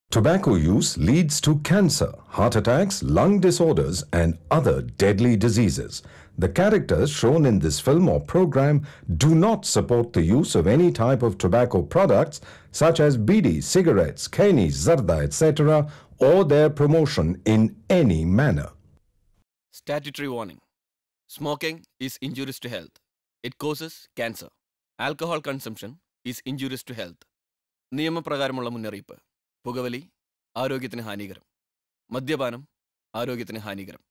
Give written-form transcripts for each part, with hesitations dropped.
Tobacco use leads to cancer, heart attacks, lung disorders, and other deadly diseases. The characters shown in this film or program do not support the use of any type of tobacco products such as bidi, cigarettes, keni, zarda, etc., or their promotion in any manner. Statutory warning. Smoking is injurious to health. It causes cancer. Alcohol consumption is injurious to health. നിയമപ്രകാരമുള്ള മുന്നറിയിപ്പ്. പുകവലി ആരോഗ്യത്തിന് ഹാനികരം. മദ്യപാനം ആരോഗ്യത്തിന് ഹാനികരം.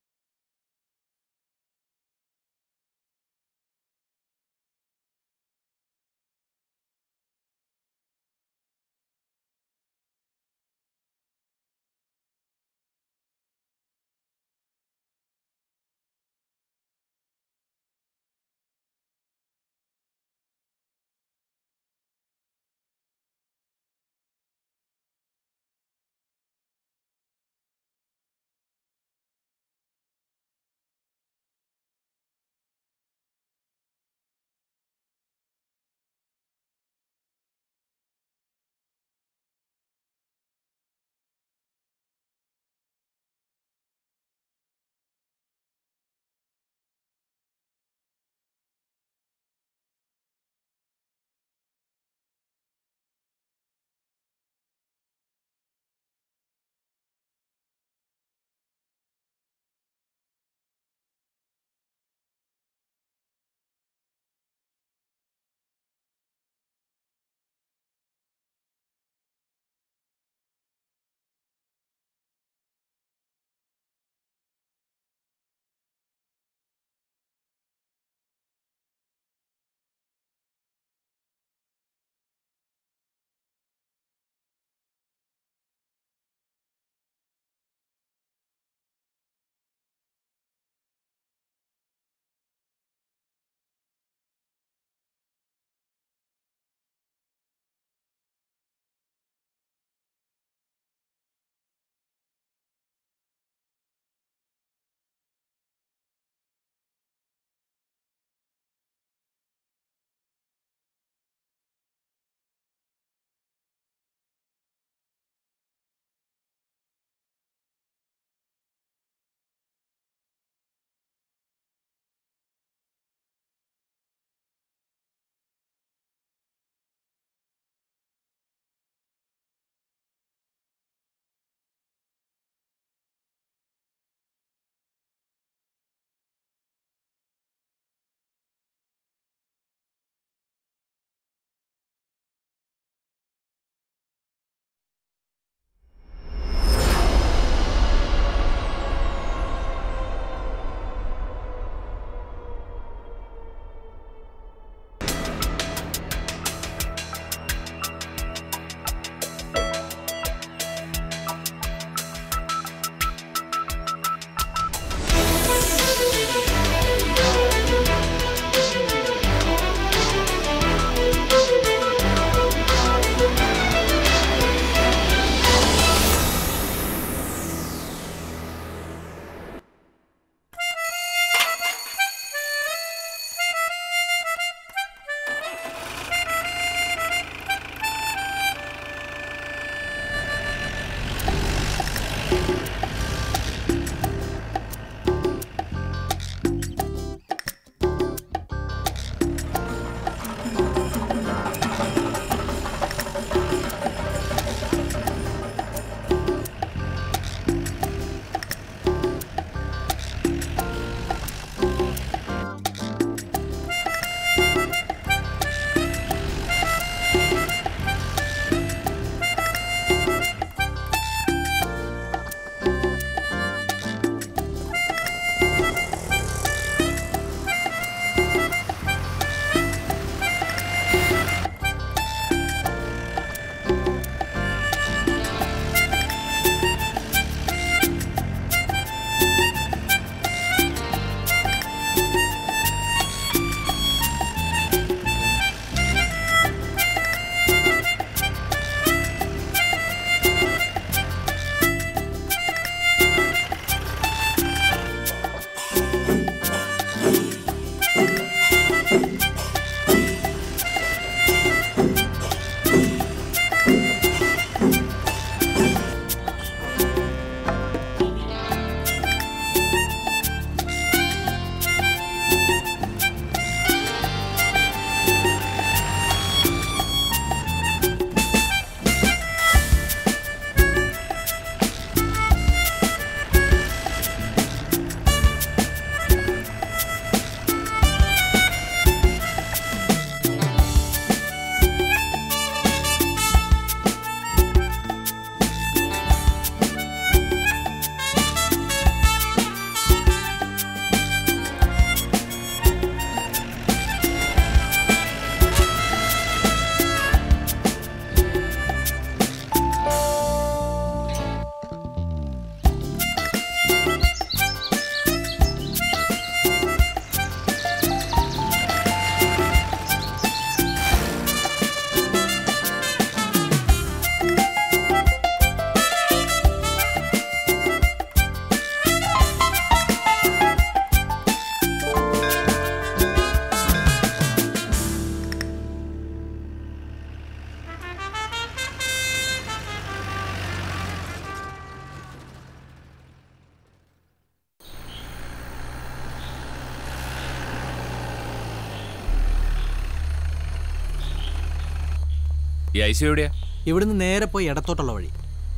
ഈ IC എവിടെയാ? ഇവിടുന്ന് നേരെ പോയി ഇടത്തോട്ടുള്ള വഴി.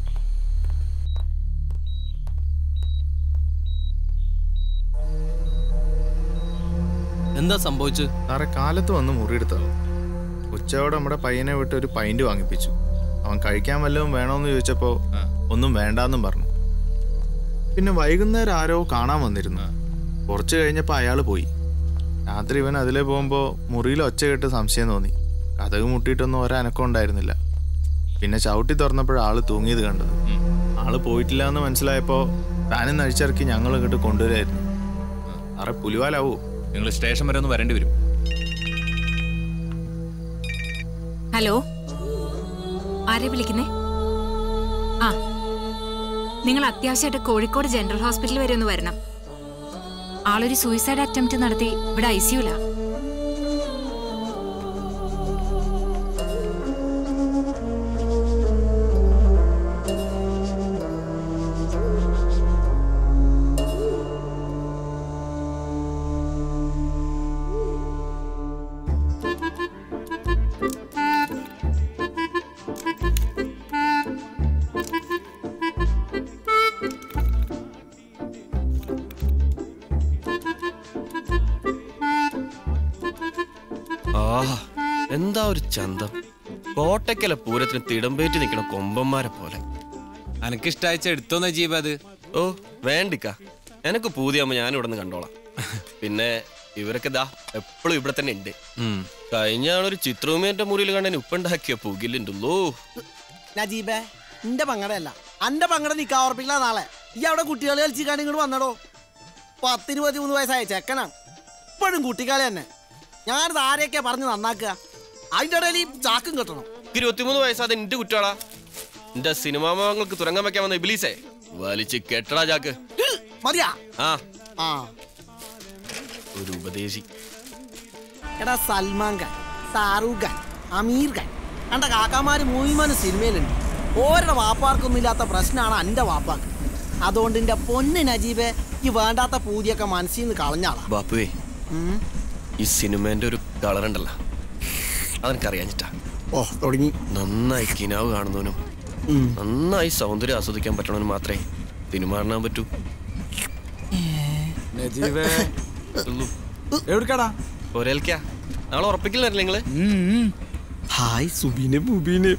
എന്താ സംഭവിച്ചു? സാറേ കാലത്ത് വന്ന് മുറിയെടുത്തത്. ഉച്ചയോടെ നമ്മുടെ പയ്യനെ വിട്ട് ഒരു പൈൻറ്റ് വാങ്ങിപ്പിച്ചു. അവൻ കഴിക്കാൻ വല്ലതും വേണമെന്ന് ചോദിച്ചപ്പോൾ ഒന്നും വേണ്ടാന്നും പറഞ്ഞു. പിന്നെ വൈകുന്നേരം ആരോ കാണാൻ വന്നിരുന്നു. കുറച്ച് കഴിഞ്ഞപ്പോൾ അയാൾ പോയി. രാത്രി ഇവൻ അതിലേ പോകുമ്പോൾ മുറിയിൽ ഒച്ച കേട്ട് സംശയം തോന്നി. കതക് മുട്ടിയിട്ടൊന്നും ഒരനക്കം ഉണ്ടായിരുന്നില്ല. പിന്നെ ചവിട്ടി തുറന്നപ്പോഴാണ് ആള് തൂങ്ങിയത് കണ്ടത്. ആള് പോയിട്ടില്ല എന്ന് മനസ്സിലായപ്പോൾ ഫാനിൽ നിന്ന് അഴിച്ചിറക്കി ഞങ്ങൾ ഇങ്ങോട്ട് കൊണ്ടുവരായിരുന്നു. സാറേ പുലിവാലാവൂ. നിങ്ങൾ സ്റ്റേഷൻ വരെ ഒന്ന് വരേണ്ടി വരും. ഹലോ, ആരെ വിളിക്കുന്നേ? ആ, നിങ്ങൾ അത്യാവശ്യമായിട്ട് കോഴിക്കോട് ജനറൽ ഹോസ്പിറ്റൽ വരെ ഒന്ന് വരണം. ആളൊരു സൂയിസൈഡ് അറ്റംപ്റ്റ് നടത്തി ഇവിടെ ഐസിയുലാ. എന്താ ഒരു ചന്തം! കോട്ടയ്ക്കല പൂരത്തിന് തിടമ്പേറ്റി നിൽക്കണ കൊമ്പന്മാരെ പോലെ. അനക്കിഷ്ടാഴ്ച എടുത്തോ നജീബ് അത്? ഓ വേണ്ടിക്ക, എനക്ക് പൂതിയാകുമ്പോ ഞാൻ ഇവിടെ നിന്ന് കണ്ടോളാം. പിന്നെ ഇവരൊക്കെ ദാ എപ്പോഴും ഇവിടെ തന്നെ ഉണ്ട്. കഴിഞ്ഞ ആളൊരു ചിത്രവുമേന്റെ മുറിയിൽ കണ്ടതിന് ഉപ്പുണ്ടാക്കിയ പുകിലുണ്ടല്ലോ. നജീബേ, എന്റെ പങ്കടല്ല, എന്റെ പങ്കട നിക്കാ ഉറപ്പിക്കില്ല. നാളെ ഈ അവിടെ കുട്ടികൾ കളിച്ചിക്കാണ്ട് ഇങ്ങോട്ട് വന്നടോ. 10-23 വയസ്സായ ചെക്കനാണ്. ഇപ്പോഴും കുട്ടിക്കാലം തന്നെ. ഞാനിത് ആരെയൊക്കെയാ പറഞ്ഞ് നന്നാക്കുക? അതിന്റെ ഇടയിൽ ഈ ചാക്കും കെട്ടണം. 23 വയസ്സാതെ എന്റെ കുറ്റാളാ. എന്റെ സിനിമാ മോഹങ്ങൾക്ക് തുറങ്ങാൻ വെക്കാൻ വന്ന ഇബിലീസേ, വലിച്ച് കെട്ടടാ ചാക്ക്. മതിയാ? ആ ഒരു ഉപദേശി. എടാ, സൽമാൻ ഖാൻ, ഷാറൂഖ് ഖാൻ, അമീർ ഖാൻ, എന്റെ കാക്കാമാര് മൂവിമാനും സിനിമയിലുണ്ട്. ഓരുടെ വാപ്പാർക്കൊന്നും ഇല്ലാത്ത പ്രശ്നമാണ് എന്റെ വാപ്പാക്ക്. അതുകൊണ്ട് എന്റെ പൊന്ന് നജീബെ, ഈ വേണ്ടാത്ത പൂതിയൊക്കെ മനസ്സിൽ നിന്ന് കളഞ്ഞാളാ. ബാപ്പുവേ, ഈ സിനിമേന്റെ ഒരു കളറുണ്ടല്ലോ, അതെനിക്കറിയാഞ്ഞിട്ടാ. ഓ തുടങ്ങി. നന്നായി കിനാവ് കാണുന്നവനും നന്നായി സൗന്ദര്യം ആസ്വദിക്കാൻ പറ്റണവനും മാത്രമേ സിനിമ കാണാൻ പറ്റൂ. ഒരേൽക്കാ നാളെ ഉറപ്പിക്കില്ലല്ലേ നിങ്ങള്? ഹായ് സുബീനെ മുബീനെ.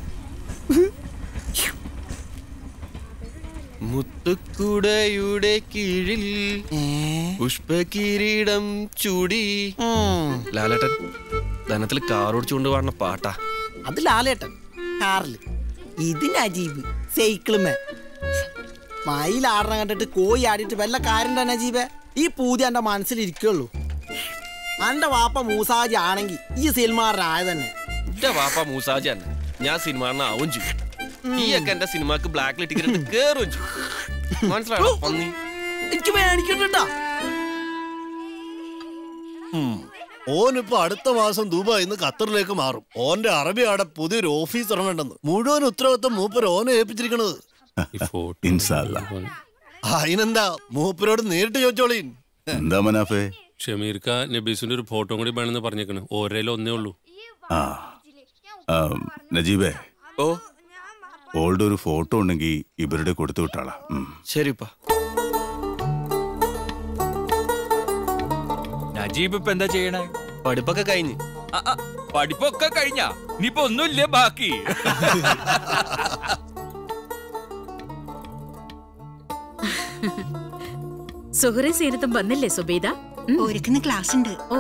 മുത്തുക്കുടയുടെ കീഴിൽ പുഷ്പകിരീടം ചൂടി. ലാലേട്ടൻ ധനത്തിൽ കാർ ഓടിച്ചുകൊണ്ട് പാടുന്ന പാട്ടാ അത്. ലാലേട്ടൻ കാറില്, ഇത് നജീബ് സൈക്കിളുമേ. മയിലാടണം കണ്ടിട്ട് കോയി ആടിയിട്ട് വല്ല കാര്യം തന്നെ നജീബേ. ഈ പൂതി എന്റെ മനസ്സിലിരിക്കുള്ളൂ. എന്റെ വാപ്പ മൂസാജി ആണെങ്കിൽ ഈ സിനിമാറായ തന്നെ. എന്റെ വാപ്പ മൂസാജി തന്നെ, ഞാൻ സിനിമാറിനാവും ചെയ്യും. ഈ ഒക്കെ എന്റെ സിനിമക്ക് ബ്ലാക്ക് ടിക്കറ്റ് കേറും ചെയ്യും. മനസ്സിലായോ? എനിക്ക് മേടിക്കണ്ടാ. ഓനിപ്പോ അടുത്ത മാസം ദുബായിന്ന് ഖത്തറിലേക്ക് മാറും. ഓന്റെ അറബി ആടെ പുതിയൊരു ഓഫീസ് ഇറങ്ങണ്ടെന്ന്. മുഴുവൻ ഉത്തരവാദിത്തം മൂപ്പര് ഓനെ ഏൽപ്പിച്ചിരിക്കണത്. അതിനെന്താ, മൂപ്പരോട് നേരിട്ട് ചോദിച്ചോളീൻ. എന്താ മനാഫേ? ഷമീർക്ക നബീസിന്റെ ഒരു ഫോട്ടോ കൂടി വേണമെന്ന് പറഞ്ഞേക്കണ്. ഓരേലും ഒന്നേ ഉള്ളൂ. നജീബേ, ഓ ഓൾഡ് ഒരു ഫോട്ടോ ഉണ്ടെങ്കിൽ ഇവരുടെ കൊടുത്തു വിട്ടാളാ. ശരിപ്പാ. നജീബ് ഇപ്പൊ എന്താ ചെയ്യണേ? പഠിപ്പൊക്കെ കഴിഞ്ഞ്. പഠിപ്പൊക്കെ കഴിഞ്ഞാ? ഇനിയിപ്പോ ഒന്നുമില്ലേ ബാക്കി? സുഹൃത്തും സീനത്തും വന്നില്ലേ സുബൈദ? ഒരുക്കുന്ന ക്ലാസ് ഉണ്ട്. ഓ,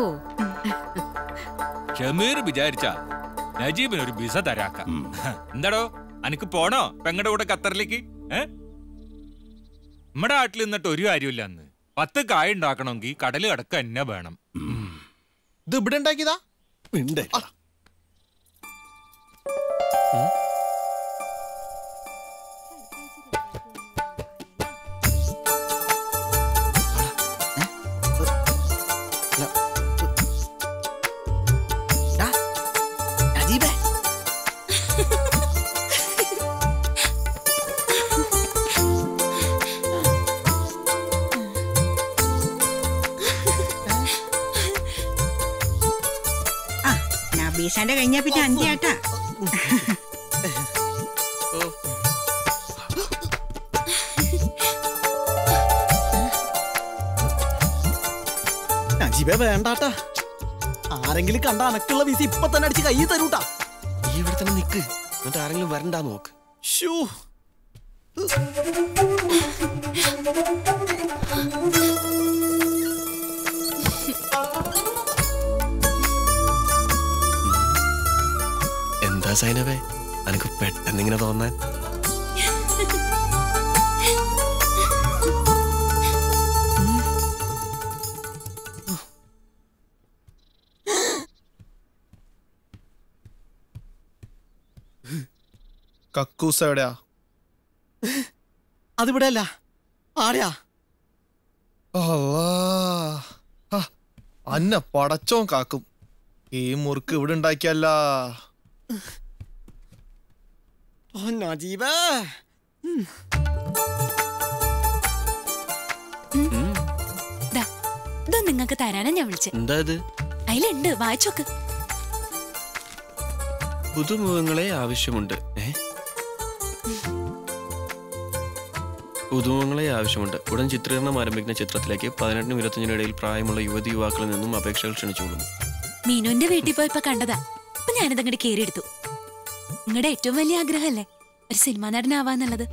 ഷമീർ വിചാരിച്ച നജീബിന് ഒരു വിസ തരാക്കാം. എന്താടോ, അനക്ക് പോണോ പെങ്ങടെ കൂടെ ഖത്തറിലേക്ക്? നമ്മുടെ നാട്ടിൽ നിന്നിട്ട് ഒരു കാര്യമില്ല. അന്ന് 10 കായ ഉണ്ടാക്കണമെങ്കിൽ കടല് കടക്ക തന്നെ വേണം. ഇത് ഇവിടെ ഉണ്ടാക്കിയതാ? നബീസാന്റെ കഴിഞ്ഞാ പിന്നെ അന്ത്യാട്ടാ. നജീബേ വേണ്ടാട്ടാ. ആരെങ്കിലും കണ്ട അനക്കുള്ള വീസി ഇപ്പൊ തന്നെ അടിച്ച് കൈ തരൂട്ടാ. ഈ ഇവിടെ തന്നെ നിക്ക്, എന്നിട്ട് ആരെങ്കിലും വരണ്ടാ നോക്ക്. ഷൂ എന്താ സൈനവേ അനക്ക് പെട്ടെന്നിങ്ങനെ തോന്നാൻ? കക്കൂസ് എവിടെയാ? അതിവിടെ അല്ല, ആടെയാ? അന്ന പടച്ചോൻ കാക്കും. ഈ മുറുക്ക് ഇവിടെ ഉണ്ടാക്കിയല്ല. നജീബേ ഇത് നിങ്ങൾക്ക് തരാനാ ഞാൻ വിളിച്ചത്. എന്താ ഇത്? അതിലുണ്ട്, വായിച്ചോക്ക്. പുതുമുഖങ്ങളെ ആവശ്യമുണ്ട്. പുതുമുഖങ്ങളെ ആവശ്യമുണ്ട്. ഉടൻ ചിത്രീകരണം ആരംഭിക്കുന്ന ചിത്രത്തിലേക്ക് 18-നും 25-നും ഇടയിൽ പ്രായമുള്ള യുവതി യുവാക്കളിൽ നിന്നും അപേക്ഷകൾ ക്ഷണിച്ചുകൊള്ളുന്നു. മീനുവിന്റെ വീട്ടിൽ പോയപ്പോ കണ്ടതാ. അപ്പൊ ഞാനിത് അങ്ങോട്ട് കേറിയെടുത്തു. നിങ്ങളുടെ ഏറ്റവും വലിയ ആഗ്രഹമല്ലേ ഒരു സിനിമാ നടനാവാന്നുള്ളത്?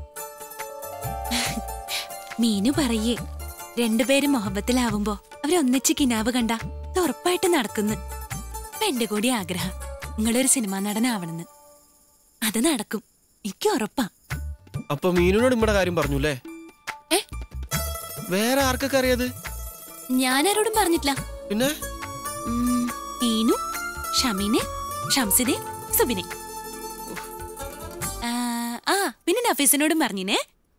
മീനു പറയേ, രണ്ടുപേരും മൊഹബത്തിലാവുമ്പോ അവരൊന്നിച്ച് കിനാവ് കണ്ട അത് ഉറപ്പായിട്ട് നടക്കുന്നു. അപ്പൊ എന്റെ കൂടി ആഗ്രഹം നിങ്ങളൊരു സിനിമാ നടനാവണമെന്ന്. അത് നടക്കും, എനിക്ക് ഉറപ്പാ. അപ്പൊ മീനുനോട് നമ്മുടെ കാര്യം പറഞ്ഞൂല്ലേ? വേറെ ആർക്കൊക്കെ അറിയാത്? ഞാനാരോടും പറഞ്ഞിട്ടില്ല. പിന്നെ മീനു, ഷമീനെ, ഷംസിനെ, സുബിനെ, പിന്നെ നഫീസിനോടും പറഞ്ഞിനെ.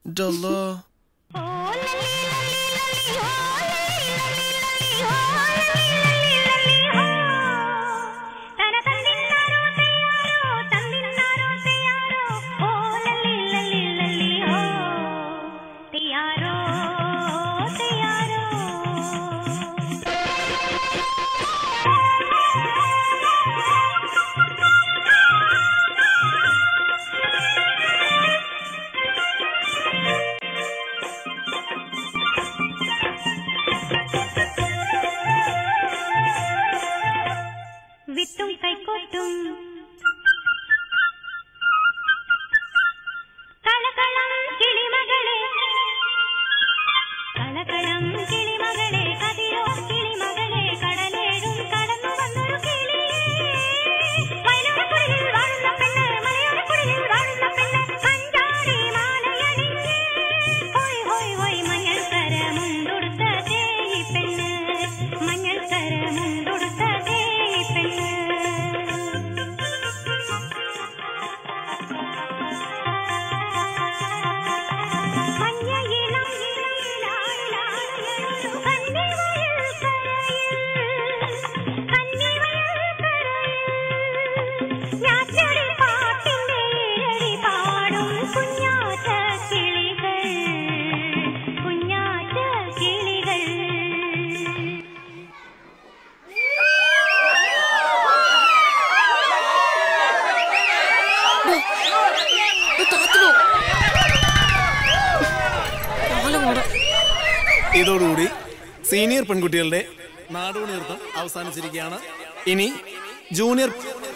ഇതോടുകൂടി സീനിയർ പെൺകുട്ടികളുടെ നാടോടി നൃത്തം അവസാനിച്ചിരിക്കുകയാണ്. ഇനി ജൂനിയർ,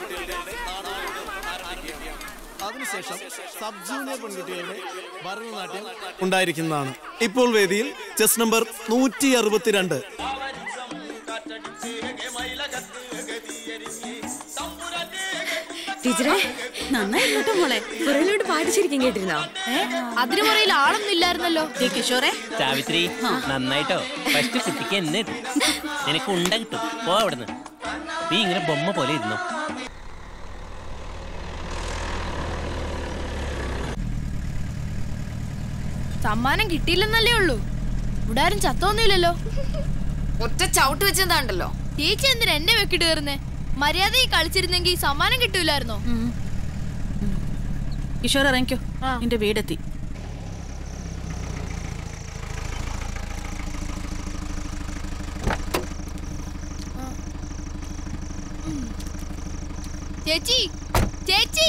അതിനുശേഷം സബ് ജൂനിയർ പെൺകുട്ടികളുടെ ഭരതനാട്യം ഉണ്ടായിരിക്കുന്നതാണ്. ഇപ്പോൾ വേദിയിൽ ചെസ് നമ്പർ 162. ടീച്ചറെ നന്നായി കേട്ടോ മോളെ. പുറയിലോട്ട് പാട്ട് ശരിക്കും കേട്ടിരുന്നോ? അതിന് പുറയിൽ ആളൊന്നും ഇല്ലായിരുന്നല്ലോ. കിഷോറെ സാവിത്രി നന്നായിട്ടോ. ഫസ്റ്റ് കുട്ടിക്ക് എന്നെ നിനക്ക് ഉണ്ട കിട്ടും. പോ അവിടുന്ന്. നീ ഇങ്ങനെ ബൊമ്മ പോലെ ഇരുന്നു. സമ്മാനം കിട്ടിയില്ലെന്നല്ലേ ഉള്ളൂ. ഇവിടെ ആരും ചത്തൊന്നുമില്ലല്ലോ. ഒറ്റ ചവിട്ട് വെച്ചതാണ്ടല്ലോ. ചേച്ചി എന്തിനാ എന്നെ വെക്കിട്ട് കയറുന്നേ? മര്യാദയിൽ കളിച്ചിരുന്നെങ്കിൽ സമ്മാനം കിട്ടൂലായിരുന്നോ? കിഷോർ ഇറങ്ങിക്കോ, നിന്റെ വീടെത്തി. ചേച്ചി ചേച്ചി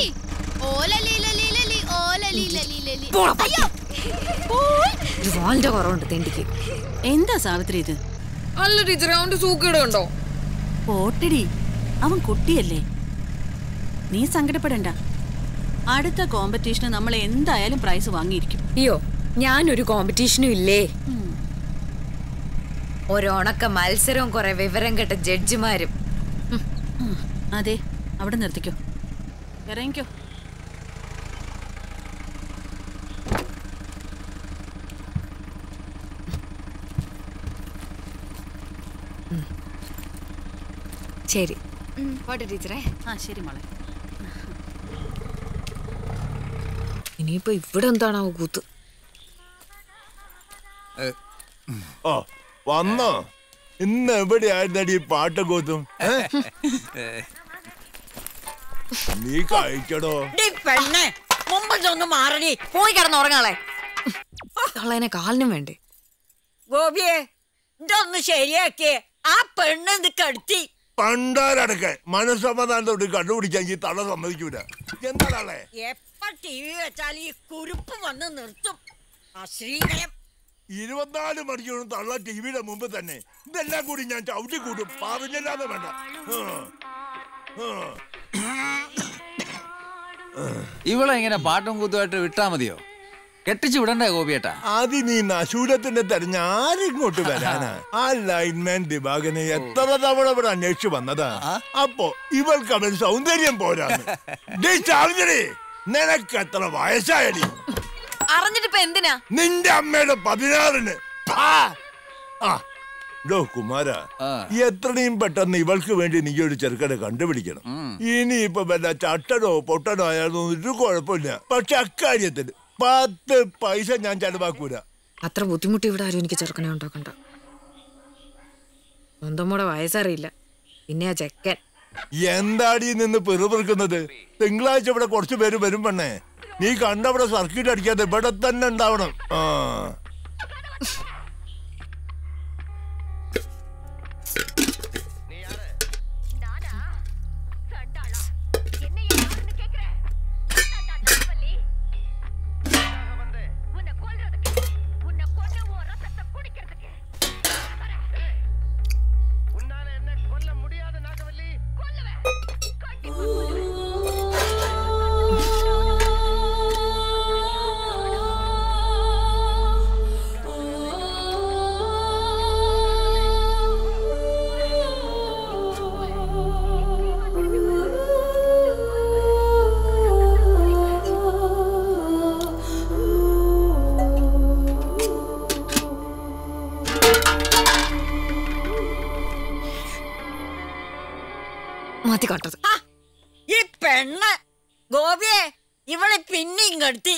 വാളിന്റെ കുറവുണ്ട് തെണ്ടിക്ക്. എന്താ സാവിത്രി ഇത്? അല്ല ടീച്ചറെ, അവന്റെ സൂക്കേട് കണ്ടോ? പോട്ടടി, അവൻ കുട്ടിയല്ലേ, നീ സങ്കടപ്പെടണ്ട. അടുത്ത കോമ്പറ്റീഷന് നമ്മൾ എന്തായാലും പ്രൈസ് വാങ്ങിയിരിക്കും. അയ്യോ, ഞാനൊരു കോമ്പറ്റീഷനും ഇല്ലേ. ഒരോണക്ക മത്സരവും കുറെ വിവരം കേട്ട ജഡ്ജിമാരും. അതെ, അവിടെ നിർത്തിക്കോ, ഇറങ്ങിക്കോ. ശരി പോട്ടെ ടീച്ചറെ. ശരി മോളെ. ഇനിയിപ്പോ ഇവിടെ എന്താണാവോ കൂത്ത്? വന്നോ? ഇന്ന് എവിടെയായിരുന്നടി ഈ പാട്ട് കൂത്തും? നീ കഴിക്കടോ. മുമ്പൊന്ന് മാറടി, പോയി കിടന്നുറങ്ങാളെ. കളനെ കാലിനും വേണ്ടേ? ഗോപിയെ, ഇതൊന്ന് ശരിയാക്കിയേ. ആ പെണ്ണ് ഇത് കടത്തി പണ്ടാരടക്കെ മനസ്സമാധാനത്തോട് കണ്ടുപിടിക്കാൻ ഈ തള സമ്മതിക്കൂല. എന്താണേ എപ്പ ടി വി വെച്ചാൽ ഈ കുരുപ്പ് വന്ന് നിർത്തും. അശ്രീകരം 24 മണിക്കൂറും തള്ള ടിവിയുടെ മുമ്പ് തന്നെ. ഇതെല്ലാം കൂടി ഞാൻ ചവിട്ടി കൂട്ടും, പറഞ്ഞല്ലാതെ വേണ്ട. ഇവളെ ഇങ്ങനെ പാട്ടും കൂത്തുമായിട്ട് വിട്ടാ മതിയോ? കെട്ടിച്ചു വിടണ്ടേ ഗോപിയേട്ടാ? ആദ്യം നീ നശൂലത്തിന്റെ തെരഞ്ഞ ആരിങ്ങോട്ട് വരാനാ? ആ ലൈൻമാൻ ദിവാകനെ എത്ര തവണ ഇവിടെ അന്വേഷിച്ചു വന്നതാ. അപ്പോ ഇവൾക്ക് അവൻ സൗന്ദര്യം പോരാന്ന്. നിനക്ക് എത്ര വയസ്സായടി? അറിഞ്ഞിട്ടിപ്പോ എന്തിനാ? നിന്റെ അമ്മയുടെ 16-ന്. കുമാര, എത്രയും പെട്ടെന്ന് ഇവൾക്ക് വേണ്ടി നീ ഒരു ചെറുക്കനെ കണ്ടുപിടിക്കണം. ഇനിയിപ്പോ വല്ല ചട്ടനോ പൊട്ടനോ ആയാലും ഒരു കുഴപ്പമില്ല. പക്ഷെ അക്കാര്യത്തിൽ 10 പൈസ ഞാൻ ചെലവാക്കൂല. അത്ര ബുദ്ധിമുട്ടി ഇവിടെ ആരും എനിക്ക് ചെറുക്കനെ ഉണ്ടാക്കണ്ട. സ്വന്തം കൂടെ വയസ്സറിയില്ല, പിന്നെ ആ ചെക്കൻ. എന്താടി നിന്ന് പെറുപിറുക്കുന്നത്? തിങ്കളാഴ്ച ഇവിടെ കുറച്ചു പേര് വരും പെണ്ണേ. നീ കണ്ടവിടെ സർക്യൂട്ട് അടിക്കാതെ ഇവിടെ തന്നെ ഉണ്ടാവണം. ഈ പെണ്ണ് ഗോപിയെ ഇവളെ പിന്നെയും കടത്തി.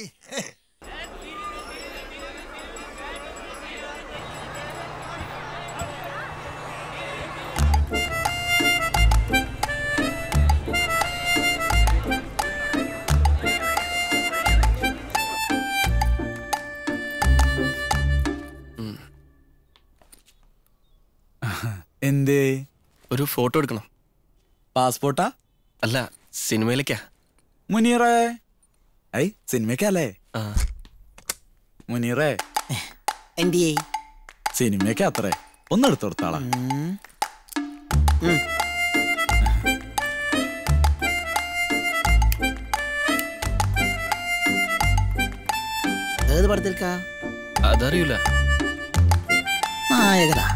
എന്തേ? ഒരു ഫോട്ടോ എടുക്കണം. പാസ്പോർട്ടാ? അല്ല, സിനിമയിലേക്കാ. മുനീറേ, സിനിമയ്ക്കല്ലേ? മുനീറേ, എന്തിയേ? സിനിമയ്ക്ക് അത്രേ, ഒന്നെടുത്തു കൊടുത്താളാ. ഏത് പടത്തിൽക്കാ? അതറിയൂല. നായകനാ?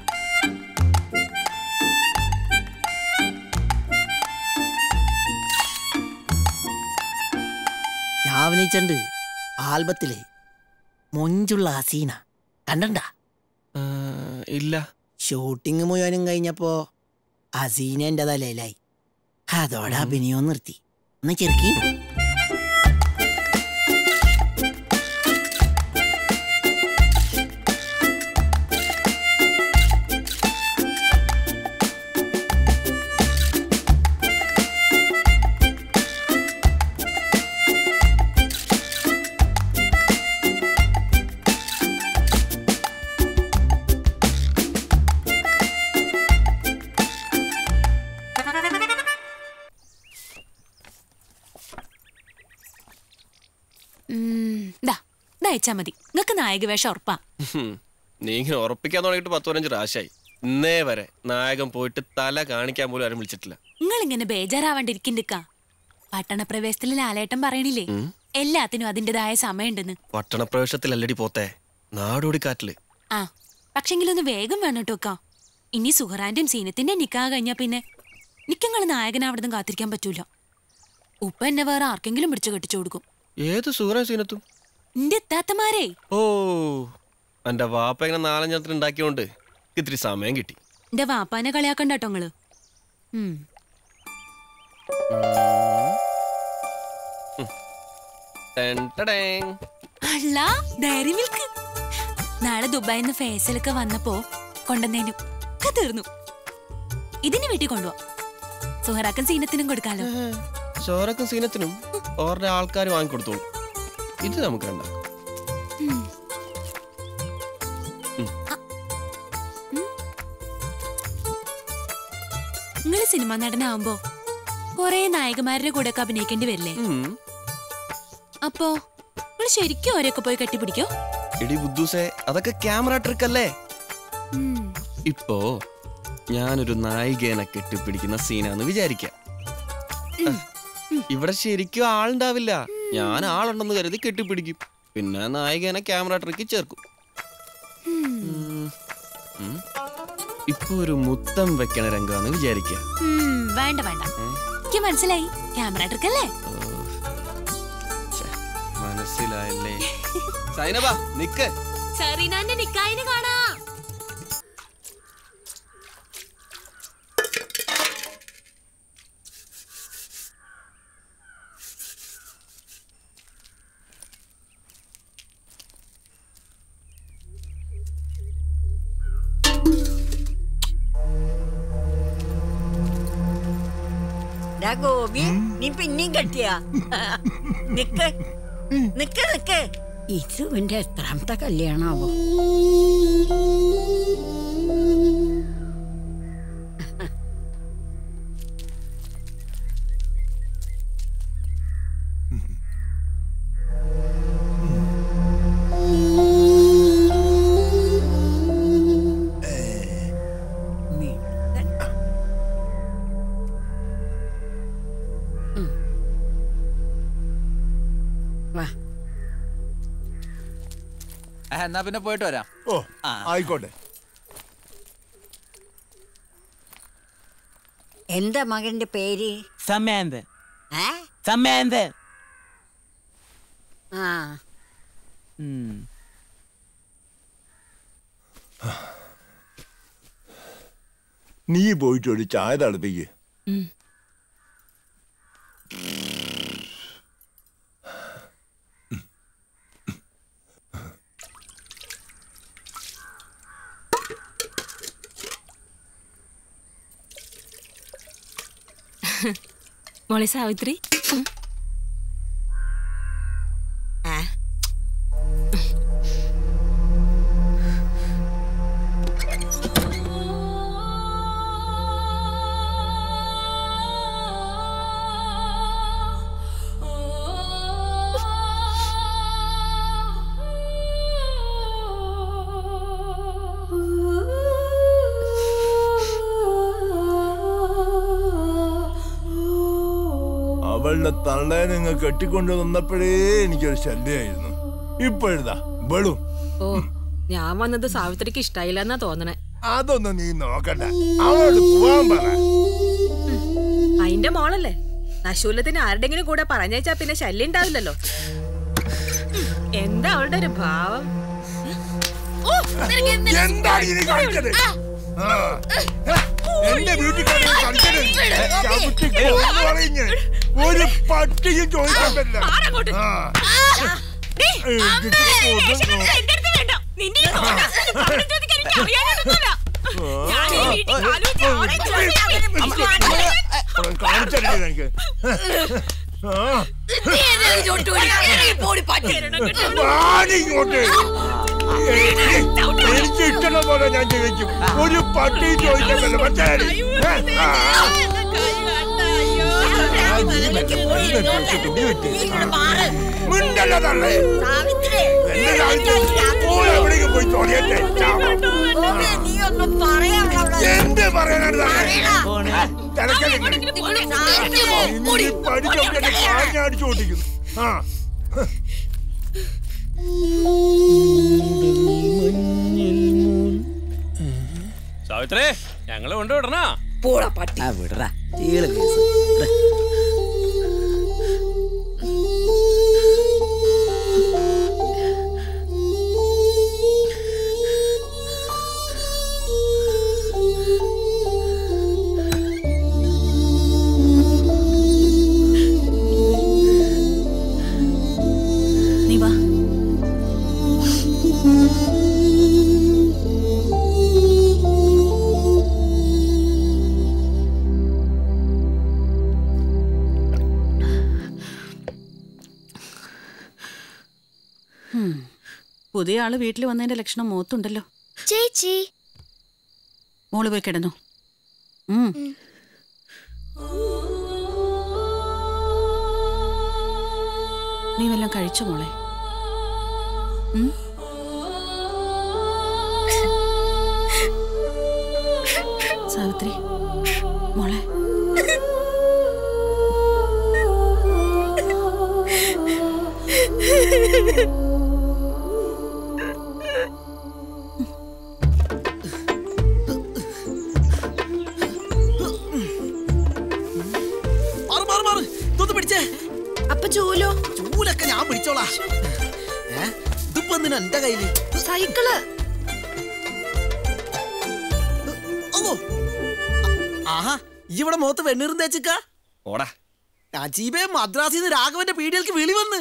ഞാൻ അഭിനയിച്ചിട്ടുണ്ട് ആൽബത്തിലെ മൊഞ്ചുള്ള ഹസീന. കണ്ടണ്ട? ഇല്ല. ഷൂട്ടിങ് മുഴുവനും കഴിഞ്ഞപ്പോ ഹസീന എന്റെ തലയിലായി. അതോടെ അഭിനയം നിർത്തി. ഒന്ന് ചെറുക്കി. അയച്ചാ മതി. നിങ്ങക്ക് നായക വേഷം ഉറപ്പാ. നീ ഇങ്ങനെ ഉറപ്പിക്കാൻ തുടങ്ങിയിട്ട് 10-15 പ്രാവശ്യമായി. ഇന്നേ വരെ നായകൻ പോയിട്ട് തല കാണിക്കാൻ പോലും ആരും വിളിച്ചിട്ടില്ല. നിങ്ങൾ ഇങ്ങനെ ബേജാറാവാണ്ടിരിക്കണ്ടിക്ക. പട്ടണപ്രവേശത്തിൽ ലാലേട്ടൻ പറയണില്ലേ എല്ലാത്തിനും അതിന്റേതായ സമയമുണ്ടെന്ന്. പട്ടണപ്രവേശത്തിലല്ലടി പോത്തെ, നാടോടിക്കാറ്റില്. ആ പക്ഷെങ്കിലൊന്ന് വേഗം വേണം കേട്ടോ. ഇനി സുഹറാന്റെയും സീനത്തിന്റെ നിക്കാഹ് കഴിഞ്ഞാ പിന്നെ നിക്കങ്ങള് നായകനാവിടുന്ന് കാത്തിരിക്കാൻ പറ്റൂല. ഉപ്പ എന്നെ വേറെ ആർക്കെങ്കിലും പിടിച്ചു കെട്ടിച്ചു കൊടുക്കും. ഏത് സുഹറാൻ സീനത്തും എന്റെ എത്താത്തമാരേ. ഓ എന്റെ വാപ്പ ഇങ്ങനെ 4-5 ഉണ്ടാക്കിയോണ്ട് ഇത്തിരി സമയം കിട്ടി. എന്റെ വാപ്പാനെ കളിയാക്കണ്ട കേട്ടോ നിങ്ങള്. അല്ല ഡയറി മിൽക്ക് നാളെ ദുബായിന്ന് ഫേസലൊക്കെ വന്നപ്പോ കൊണ്ടുവന്നേനും തീർന്നു. ഇതിന് വീട്ടിൽ കൊണ്ടുപോവാ. സുഹറാക്കൻ സീനത്തിനും കൊടുക്കാലോ. സുഹറാക്കൻ സീനത്തിനും ഓരുടെ ആൾക്കാർ വാങ്ങിക്കൊടുത്തോളൂ. ഇത് നമുക്ക് രണ്ടാക്കാം. നിങ്ങള് സിനിമ നടനാവുമ്പോ കൊറേ നായകന്മാരുടെ കൂടെ ഒക്കെ അഭിനയിക്കേണ്ടി വരില്ലേ? അപ്പോ നിങ്ങൾ ശരിക്കും ഓരോക്കെ പോയി കെട്ടിപ്പിടിക്കോ? എടി ബുദ്ധൂസേ, അതൊക്കെ ക്യാമറ ട്രിക്ക് അല്ലേ. ഇപ്പോ ഞാനൊരു നായികേനെ കെട്ടിപ്പിടിക്കുന്ന സീനാന്ന് വിചാരിക്കാം. ഇവിടെ ശരിക്കും ആളുണ്ടാവില്ല. ഞാൻ ആളുണ്ടെന്ന് കരുതി കെട്ടിപ്പിടിക്കും. പിന്നെ നായികേനെ ക്യാമറ ട്രിക്ക് ചേർക്കും. ഇപ്പൊ ഒരു മുത്തം വെക്കണ രംഗാന്ന് വിചാരിക്കാം. വേണ്ട വേണ്ട, എനിക്ക് മനസ്സിലായി. ക്യാമറ ട്രിക്ക് അല്ലേ? മനസ്സിലായല്ലേ? സൈനബ നിക്ക്. സറീനാന്റെ നിക്കായിന് കാണാ. ഗോപി, നീ പിന്നെയും കെട്ടിയാ? നിക്ക് നിക്ക് നിക്ക്. ഇസുവിന്റെ എത്രാമത്തെ കല്യാണാവോ? എന്നാ പിന്നെ പോയിട്ട് വരാം. ഓ ആയിക്കോട്ടെ. എന്താ മകന്റെ പേര്? സമയന്ത്. ഏ സമയന്ത്. ആ നീ പോയിട്ട് ഒരു ചായ തിളപ്പിക്ക്. മോളെ സാവിത്രി, അവളുടെ തള്ളയെ നിങ്ങൾ കെട്ടിക്കൊണ്ടു വന്നപ്പോഴേ എനിക്കൊരു ശല്യമായിരുന്നു. ഇപ്പോഴാ വെളും. ഓ ഞാൻ വന്നത് സാവിത്രിക്ക് ഇഷ്ടായില്ലെന്നാ തോന്നണേ. അതൊന്നും നീ നോക്കണ്ട, അവളോട് പോവാൻ പറ. അതിന്റെ മോളല്ലേ, നശൂലത്തിന് ആരുടെങ്കിലും കൂടെ പറഞ്ഞേച്ചാ പിന്നെ ശല്യം ഉണ്ടാവില്ലല്ലോ. എന്താ അവളുടെ ഒരു ഭാവം? എന്റെ വീട്ടിൽ ഒരു പട്ടിയും ചോദിക്കാൻ പറ്റില്ല. കാണിച്ചറിയില്ല എനിക്ക്. എനിക്ക് ഇഷ്ടമുള്ള പോലെ ഞാൻ ജീവിക്കും. ഒരു പട്ടി ചോദിക്കാൻ പറ്റില്ല. സാവിത്രേ, ഞങ്ങള് കൊണ്ടുവിടണോ? പോടാ പട്ടി. വിടറാ. നീ വാ. പുതിയ ആള് വീട്ടിൽ വന്നതിന്റെ ലക്ഷണം മുഖത്തുണ്ടല്ലോ. ചേച്ചി മോള് പോയി കിടന്നു. നീ വല്ലതും കഴിച്ചു മോളെ? സാവിത്രി മോളെ, അപ്പൊ ചൂലോ? ചൂലൊക്കെ ഞാൻ പിടിച്ചോളാ. ഇതിപ്പോ എന്തിനാ എന്റെ കയ്യില്? സൈക്കിള്. ആഹാ, ഇവിടെ മുഖത്ത് വെണ്ണീറും തേച്ചിക്ക. ഓടാ. നജീബേ, മദ്രാസിന്ന് രാഘവന്റെ പീഡിയൽക്ക് വിളി വന്ന്.